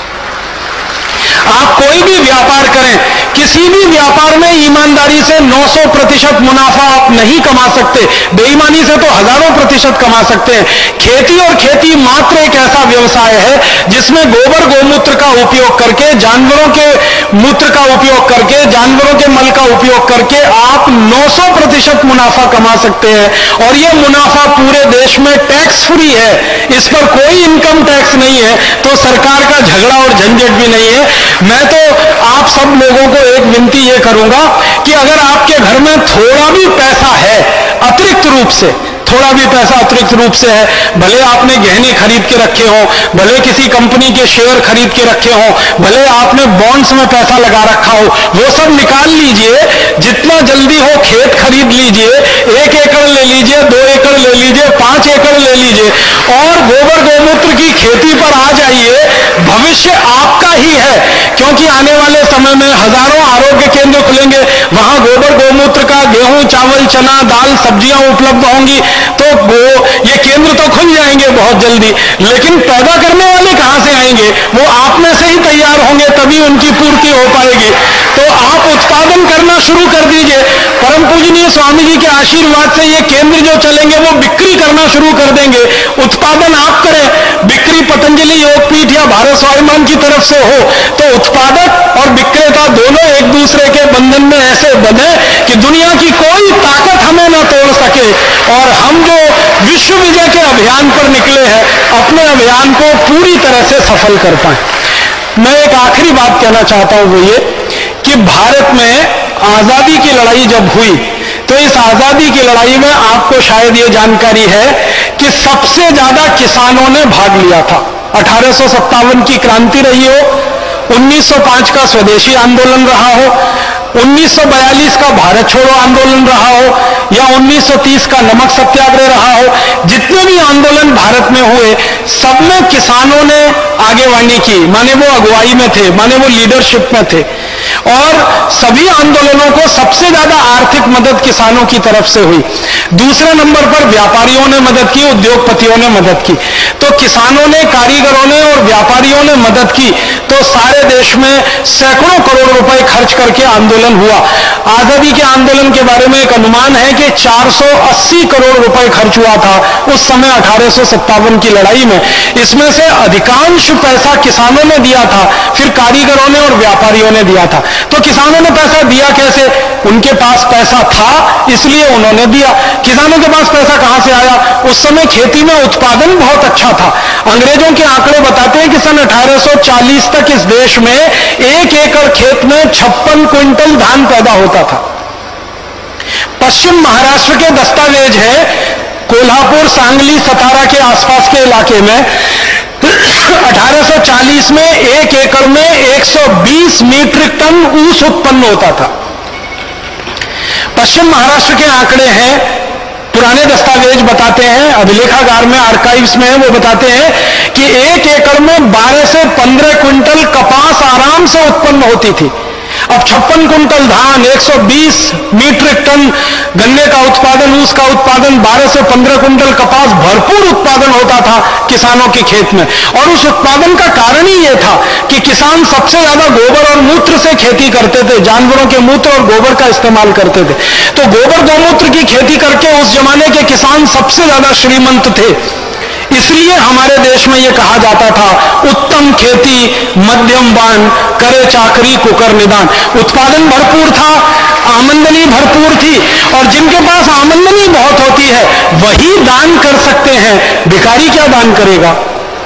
आप कोई भी व्यापार करें, किसी भी व्यापार में ईमानदारी से नौ सौ प्रतिशत मुनाफा आप नहीं कमा सकते, बेईमानी से तो हजारों प्रतिशत कमा सकते हैं। खेती और खेती मात्र एक ऐसा व्यवसाय है जिसमें गोबर गोमूत्र का उपयोग करके, जानवरों के मूत्र का उपयोग करके, जानवरों के मल का उपयोग करके आप नौ सौ प्रतिशत मुनाफा कमा सकते हैं। और यह मुनाफा पूरे देश में टैक्स फ्री है, इस पर कोई इनकम टैक्स नहीं है, तो सरकार का झगड़ा और झंझट भी नहीं है। मैं तो आप सब लोगों को एक विनती ये करूंगा कि अगर आपके घर में थोड़ा भी पैसा है, अतिरिक्त रूप से थोड़ा भी पैसा अतिरिक्त रूप से है, भले आपने गहने खरीद के रखे हो, भले किसी कंपनी के शेयर खरीद के रखे हो, भले आपने बॉन्ड्स में पैसा लगा रखा हो, वो सब निकाल लीजिए। जितना जल्दी हो खेत खरीद लीजिए, एक एकड़ ले लीजिए, दो एकड़ ले लीजिए, पांच एकड़ ले लीजिए और गोबर गोमूत्र की खेती पर आ जाइए। भविष्य आपका ही है, क्योंकि आने वाले समय में हजारों आरोग्य केंद्र खुलेंगे, वहां गोबर गोमूत्र का गेहूं, चावल, चना, दाल, सब्जियां उपलब्ध होंगी। तो वो ये केंद्र तो खुल जाएंगे बहुत जल्दी, लेकिन पैदा करने वाले कहां से आएंगे? वो आप में से ही तैयार होंगे, तभी उनकी पूर्ति हो पाएगी। तो आप उत्पादन करना शुरू कर दीजिए। परम पूजनीय स्वामी जी के आशीर्वाद से ये केंद्र जो चलेंगे वो बिक्री करना शुरू कर देंगे। उत्पादन आप करें, बिक्री पतंजलि योगपीठ या भारत स्वाभिमान की तरफ से हो, तो उत्पादक और विक्रेता दोनों एक दूसरे के बंधन में ऐसे बंधे कि दुनिया की कोई ताकत हमें न तोड़ सके। और हम जो विश्व विजय के अभियान पर निकले हैं, अपने अभियान को पूरी तरह से सफल कर पाए। मैं एक आखिरी बात कहना चाहता हूं, वो ये कि भारत में आजादी की लड़ाई जब हुई तो इस आजादी की लड़ाई में आपको शायद ये जानकारी है कि सबसे ज्यादा किसानों ने भाग लिया था। अठारह सौ सत्तावन की क्रांति रही हो, उन्नीस सौ पांच का स्वदेशी आंदोलन रहा हो, उन्नीस सौ बयालीस का भारत छोड़ो आंदोलन रहा हो या उन्नीस सौ तीस का नमक सत्याग्रह रहा हो, जितने भी आंदोलन भारत में हुए सब में किसानों ने आगेवानी की, माने वो अगुवाई में थे, माने वो लीडरशिप में थे। और सभी आंदोलनों को सबसे ज्यादा आर्थिक मदद किसानों की तरफ से हुई। दूसरे नंबर पर व्यापारियों ने मदद की, उद्योगपतियों ने मदद की। तो किसानों ने, कारीगरों ने और व्यापारियों ने मदद की, तो सारे देश में सैकड़ों करोड़ रुपए खर्च करके आंदोलन हुआ। आजादी के आंदोलन के बारे में एक अनुमान है कि चार सौ अस्सी करोड़ रुपए खर्च हुआ था उस समय अठारह सौ सत्तावन की लड़ाई में। इसमें से अधिकांश पैसा किसानों ने दिया था, फिर कारीगरों ने और व्यापारियों ने दिया था। तो किसानों ने पैसा दिया कैसे? उनके पास पैसा था इसलिए उन्होंने दिया। किसानों के पास पैसा कहां से आया? उस समय खेती में उत्पादन बहुत अच्छा था। अंग्रेजों के आंकड़े बताते हैं कि सन अठारह सौ चालीस तक इस देश में एक एकड़ खेत में छप्पन क्विंटल धान पैदा होता था। पश्चिम महाराष्ट्र के दस्तावेज है, कोल्हापुर, सांगली, सतारा के आसपास के इलाके में अठारह सौ चालीस में एक एकड़ में एक सौ बीस मीट्रिक टन ऊस उत्पन्न होता था। पश्चिम महाराष्ट्र के आंकड़े हैं, पुराने दस्तावेज बताते हैं, अभिलेखागार में, आर्काइव्स में है, वो बताते हैं कि एक एकड़ में बारह से पंद्रह क्विंटल कपास आराम से उत्पन्न होती थी। अब छप्पन कुंटल धान, एक सौ बीस मीट्रिक टन गन्ने का उत्पादन, ऊस का उत्पादन, बारह से पंद्रह कुंटल कपास, भरपूर उत्पादन होता था किसानों के खेत में। और उस उत्पादन का कारण ही यह था कि किसान सबसे ज्यादा गोबर और मूत्र से खेती करते थे, जानवरों के मूत्र और गोबर का इस्तेमाल करते थे। तो गोबर गौमूत्र की खेती करके उस जमाने के किसान सबसे ज्यादा श्रीमंत थे। इसलिए हमारे देश में यह कहा जाता था, उत्तम खेती मध्यम बान, करे चाकरी कुकर निदान। उत्पादन भरपूर था, आमदनी भरपूर थी, और जिनके पास आमदनी बहुत होती है वही दान कर सकते हैं। भिखारी क्या दान करेगा?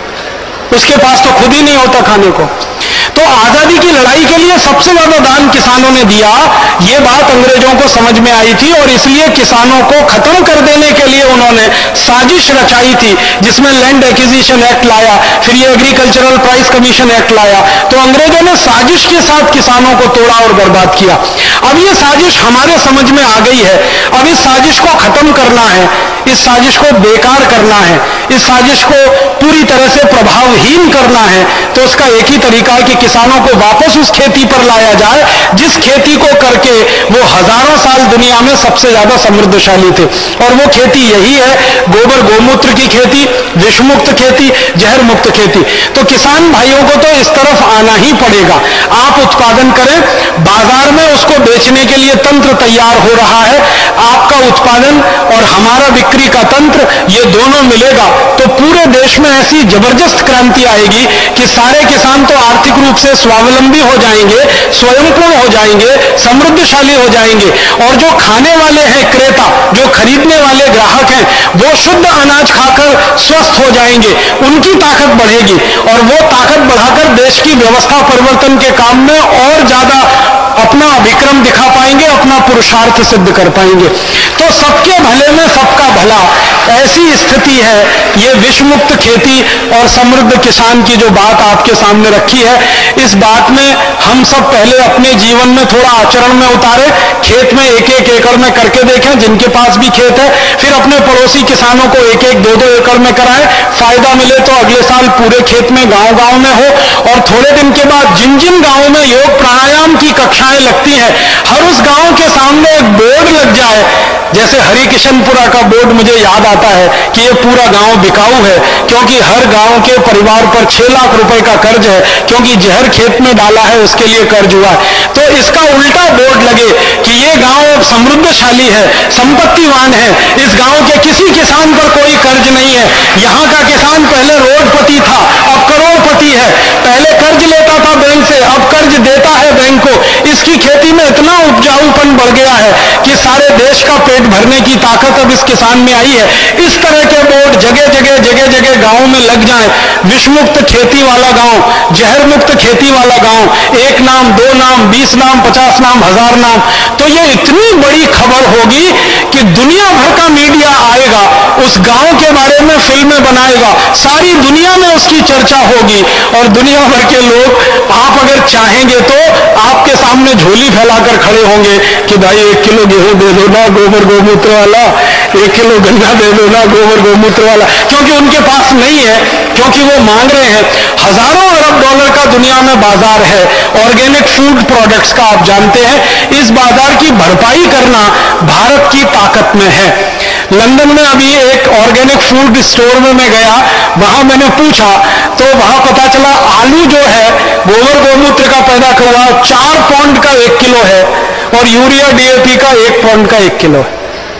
उसके पास तो खुद ही नहीं होता खाने को। तो आजादी की लड़ाई के लिए सबसे ज्यादा दान किसानों ने दिया। यह बात अंग्रेजों को समझ में आई थी और इसलिए किसानों को खत्म कर देने के लिए उन्होंने साजिश रचाई थी, जिसमें लैंड एक्विजिशन एक्ट लाया, फिर ये एग्रीकल्चरल प्राइस कमीशन एक्ट लाया। तो अंग्रेजों ने साजिश के साथ किसानों को तोड़ा और बर्बाद किया। अब ये साजिश हमारे समझ में आ गई है। अब इस साजिश को खत्म करना है, इस साजिश को बेकार करना है, इस साजिश को पूरी तरह से प्रभावहीन करना है। तो उसका एक ही तरीका है कि किसानों को वापस उस खेती पर लाया जाए जिस खेती को करके वो हजारों साल दुनिया में सबसे ज्यादा समृद्धशाली थे। और वो खेती यही है, गोबर गौमूत्र की खेती, विषमुक्त खेती, जहर मुक्त खेती। तो किसान भाइयों को तो इस तरफ आना ही पड़ेगा। आप उत्पादन करें, बाजार में उसको बेचने के लिए तंत्र तैयार हो रहा है। आपका उत्पादन और हमारा बिक्री का तंत्र, ये दोनों मिलेगा तो पूरे देश में ऐसी जबरदस्त क्रांति आएगी कि सारे किसान तो आर्थिक रूप से स्वावलंबी हो जाएंगे, स्वयंपूर्ण हो जाएंगे, समृद्धशाली हो जाएंगे। और जो खाने वाले हैं क्रेता, जो खरीदने वाले ग्राहक हैं, वो शुद्ध अनाज खाकर स्वस्थ हो जाएंगे, उनकी ताकत बढ़ेगी और वो ताकत बढ़ाकर देश की व्यवस्था परिवर्तन के काम में और ज्यादा अपना विक्रम दिखा पाएंगे, अपना पुरुषार्थ सिद्ध कर पाएंगे। तो सबके भले में सबका भला, ऐसी स्थिति है। ये विषमुक्त खेती और समृद्ध किसान की जो बात आपके सामने रखी है, इस बात में हम सब पहले अपने जीवन में थोड़ा आचरण में उतारे, खेत में एक एक एकड़ में करके देखें जिनके पास भी खेत है, फिर अपने पड़ोसी किसानों को एक एक दो दो एकड़ में कराएं। फायदा मिले तो अगले साल पूरे खेत में गांव गांव में हो। और थोड़े दिन के बाद जिन जिन गांवों में योग प्राणायाम की कक्षाएं लगती हैं, हर उस गांव के सामने एक बोर्ड लग जाए। जैसे हरिकिशनपुरा का बोर्ड मुझे याद आता है कि ये पूरा गांव बिकाऊ है, क्योंकि हर गांव के परिवार पर छह लाख रुपए का कर्ज है, क्योंकि जहर खेत में डाला है उसके लिए कर्ज हुआ है। तो इसका उल्टा बोर्ड लगे कि ये गांव समृद्धशाली है, संपत्तिवान है, इस गांव के किसी किसान पर कोई कर्ज नहीं है। यहाँ का किसान पहले रोडपति था, अब करोड़पति है। पहले कर्ज लेता था बैंक से, अब कर्ज देता है बैंक को। इसकी खेती में इतना उपजाऊपन बढ़ गया है कि सारे देश का पेट भरने की ताकत अब इस किसान में आई है। इस तरह के बोर्ड जगह जगह जगह जगह गांव में लग जाएं। विषमुक्त खेती वाला गांव, जहर मुक्त खेती वाला गांव, एक नाम, दो नाम, बीस नाम, पचास नाम, हजार नाम। तो ये इतनी बड़ी खबर होगी कि दुनिया भर का मीडिया आएगा, उस गांव के बारे में फिल्में बनाएगा, सारी दुनिया में उसकी चर्चा होगी। और दुनिया भर के लोग, आप अगर चाहेंगे तो आपके सामने झोली फैलाकर खड़े होंगे कि भाई एक किलो गेहूं दे दो ना गोबर गोमूत्र वाला, एक किलो गन्ना दे दो ना गोबर गोमूत्र वाला, क्योंकि उनके पास नहीं है, क्योंकि वो मांग रहे हैं। हजारों अरब डॉलर का दुनिया में बाजार है ऑर्गेनिक फूड प्रोडक्ट्स का, आप जानते हैं। इस बाजार की भरपाई करना भारत की ताकत में है। लंदन में अभी एक ऑर्गेनिक फूड स्टोर में मैं गया, वहां मैंने पूछा तो वहां पता चला आलू जो है गोबर गोमूत्र का पैदा हुआ चार पौंड का एक किलो है और यूरिया डीएपी का एक पौंड का एक किलो है।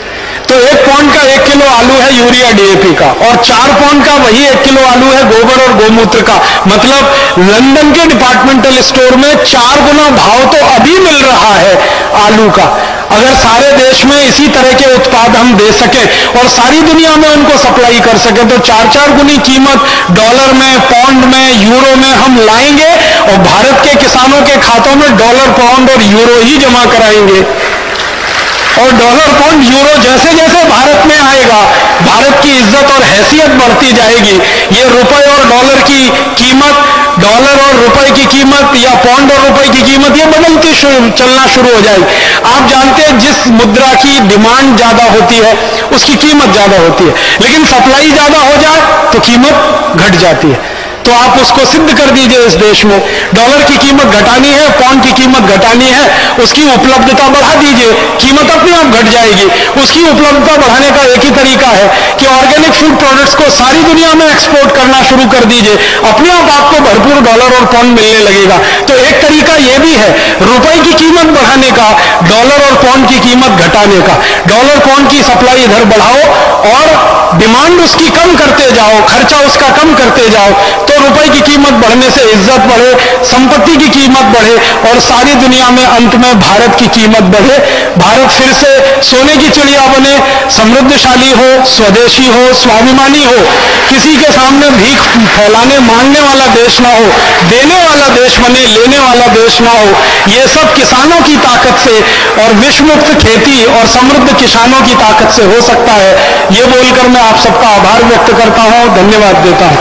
तो एक पौंड का एक किलो आलू है यूरिया डीएपी का, और चार पौंड का वही एक किलो आलू है गोबर और गोमूत्र का। मतलब लंदन के डिपार्टमेंटल स्टोर में चार गुना भाव तो अभी मिल रहा है आलू का। अगर सारे देश में इसी तरह के उत्पाद हम दे सके और सारी दुनिया में उनको सप्लाई कर सके तो चार चार गुनी कीमत डॉलर में, पौंड में, यूरो में हम लाएंगे और भारत के किसानों के खातों में डॉलर, पौंड और यूरो ही जमा कराएंगे। और डॉलर, पौंड, यूरो जैसे जैसे भारत में आएगा, भारत की इज्जत और हैसियत बढ़ती जाएगी। ये रुपए और डॉलर की कीमत, डॉलर और रुपए की कीमत या पौंड और रुपए की कीमत ये बदलती शुरू, चलना शुरू हो जाएगी। आप जानते हैं जिस मुद्रा की डिमांड ज्यादा होती है उसकी कीमत ज्यादा होती है, लेकिन सप्लाई ज्यादा हो जाए तो कीमत घट जाती है। तो आप उसको सिद्ध कर दीजिए इस देश में। डॉलर की कीमत घटानी है, पौंड की कीमत घटानी है, उसकी उपलब्धता बढ़ा दीजिए, कीमत अपने आप घट जाएगी। उसकी उपलब्धता बढ़ाने का एक ही तरीका है कि ऑर्गेनिक फूड प्रोडक्ट्स को सारी दुनिया में एक्सपोर्ट करना शुरू कर दीजिए, अपने आप आपको भरपूर डॉलर और पौंड मिलने लगेगा। तो एक तरीका यह भी है रुपए की कीमत बढ़ाने का, डॉलर और पौंड की कीमत घटाने का। डॉलर पौंड की सप्लाई इधर बढ़ाओ और डिमांड उसकी कम करते जाओ, खर्चा उसका कम करते जाओ, तो रुपए की कीमत बढ़ने से इज्जत बढ़े, संपत्ति की कीमत बढ़े और सारी दुनिया में अंत में भारत की कीमत बढ़े। भारत फिर से सोने की चिड़िया बने, समृद्धशाली हो, स्वदेशी हो, स्वाभिमानी हो, किसी के सामने भीख फैलाने मांगने वाला देश ना हो, देने वाला देश बने, लेने वाला देश ना हो। ये सब किसानों की ताकत से और विषमुक्त खेती और समृद्ध किसानों की ताकत से हो सकता है। ये बोलकर मैं आप सबका आभार व्यक्त करता हूं, धन्यवाद देता हूं।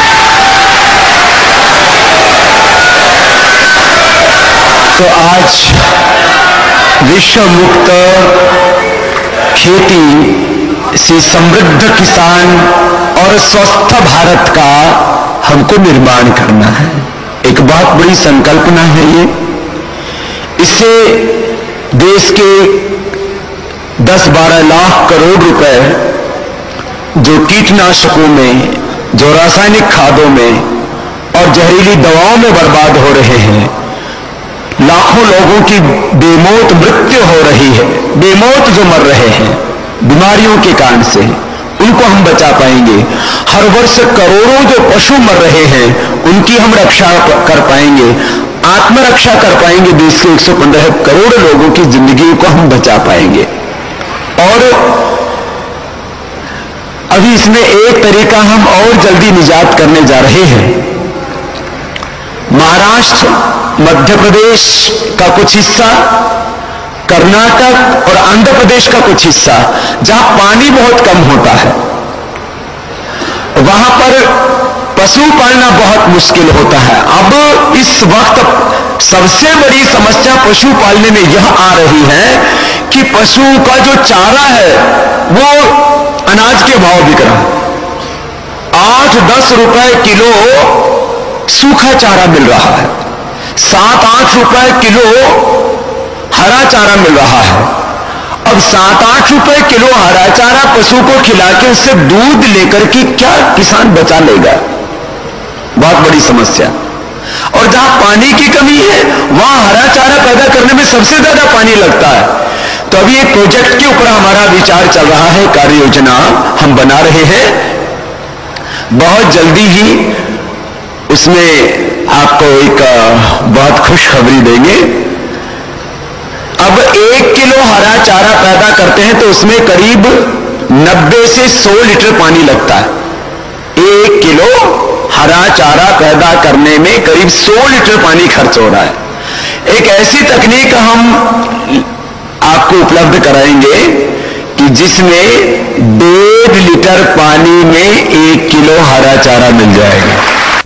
तो आज विश्व मुक्त खेती से समृद्ध किसान और स्वस्थ भारत का हमको निर्माण करना है। एक बहुत बड़ी संकल्पना है ये। इससे देश के दस बारह लाख करोड़ रुपए जो कीटनाशकों में, जो रासायनिक खादों में और जहरीली दवाओं में बर्बाद हो रहे हैं, लाखों लोगों की बेमौत मृत्यु हो रही है, बेमौत जो मर रहे हैं बीमारियों के कारण से, उनको हम बचा पाएंगे। हर वर्ष करोड़ों जो पशु मर रहे हैं उनकी हम रक्षा कर पाएंगे, आत्मरक्षा कर पाएंगे। देश के एक सौ पंद्रह करोड़ लोगों की जिंदगी को हम बचा पाएंगे। और अभी इसमें एक तरीका हम और जल्दी निजात करने जा रहे हैं। महाराष्ट्र, मध्य प्रदेश का कुछ हिस्सा, कर्नाटक और आंध्र प्रदेश का कुछ हिस्सा जहां पानी बहुत कम होता है, वहां पर पशु पालना बहुत मुश्किल होता है। अब इस वक्त सबसे बड़ी समस्या पशु पालने में यह आ रही है कि पशु का जो चारा है वो अनाज के भाव बिक रहा है। आठ दस रुपए किलो सूखा चारा मिल रहा है, सात आठ रुपए किलो हरा चारा मिल रहा है। अब सात आठ रुपए किलो हरा चारा पशु को खिला के उससे दूध लेकर के क्या किसान बचा लेगा? बहुत बड़ी समस्या। और जहां पानी की कमी है वहां हरा चारा पैदा करने में सबसे ज्यादा पानी लगता है। तो अभी एक प्रोजेक्ट के ऊपर हमारा विचार चल रहा है, कार्य योजना हम बना रहे हैं। बहुत जल्दी ही उसमें आपको एक बहुत खुशखबरी देंगे। अब एक किलो हरा चारा पैदा करते हैं तो उसमें करीब नब्बे से सौ लीटर पानी लगता है। एक किलो हरा चारा पैदा करने में करीब सौ लीटर पानी खर्च हो रहा है। एक ऐसी तकनीक हम आपको उपलब्ध कराएंगे कि जिसमें डेढ़ लीटर पानी में एक किलो हरा चारा मिल जाएगा।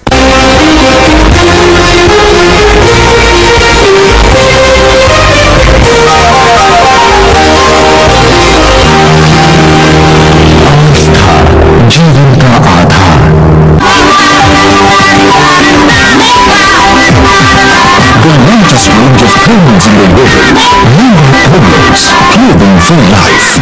जीवन का आधार। The largest range of payments in the world. Number problems. Clothing for life.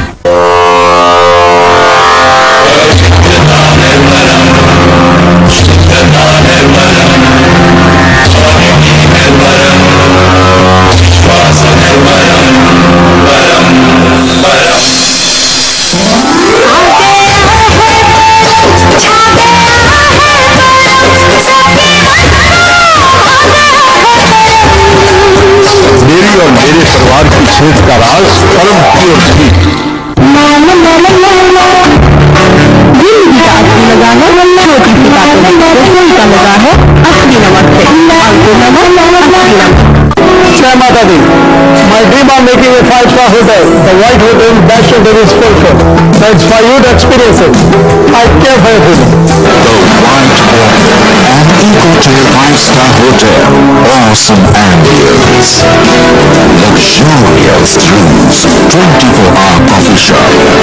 Jai Mata Di. My dream of making a five-star hotel, the White Hotel in Bachelor Devil's fulfilled. That's for you to experience it. I care for everything. The White Hotel, an Ecotel five-star hotel. Awesome ambience, luxurious rooms, twenty-four hour coffee shop,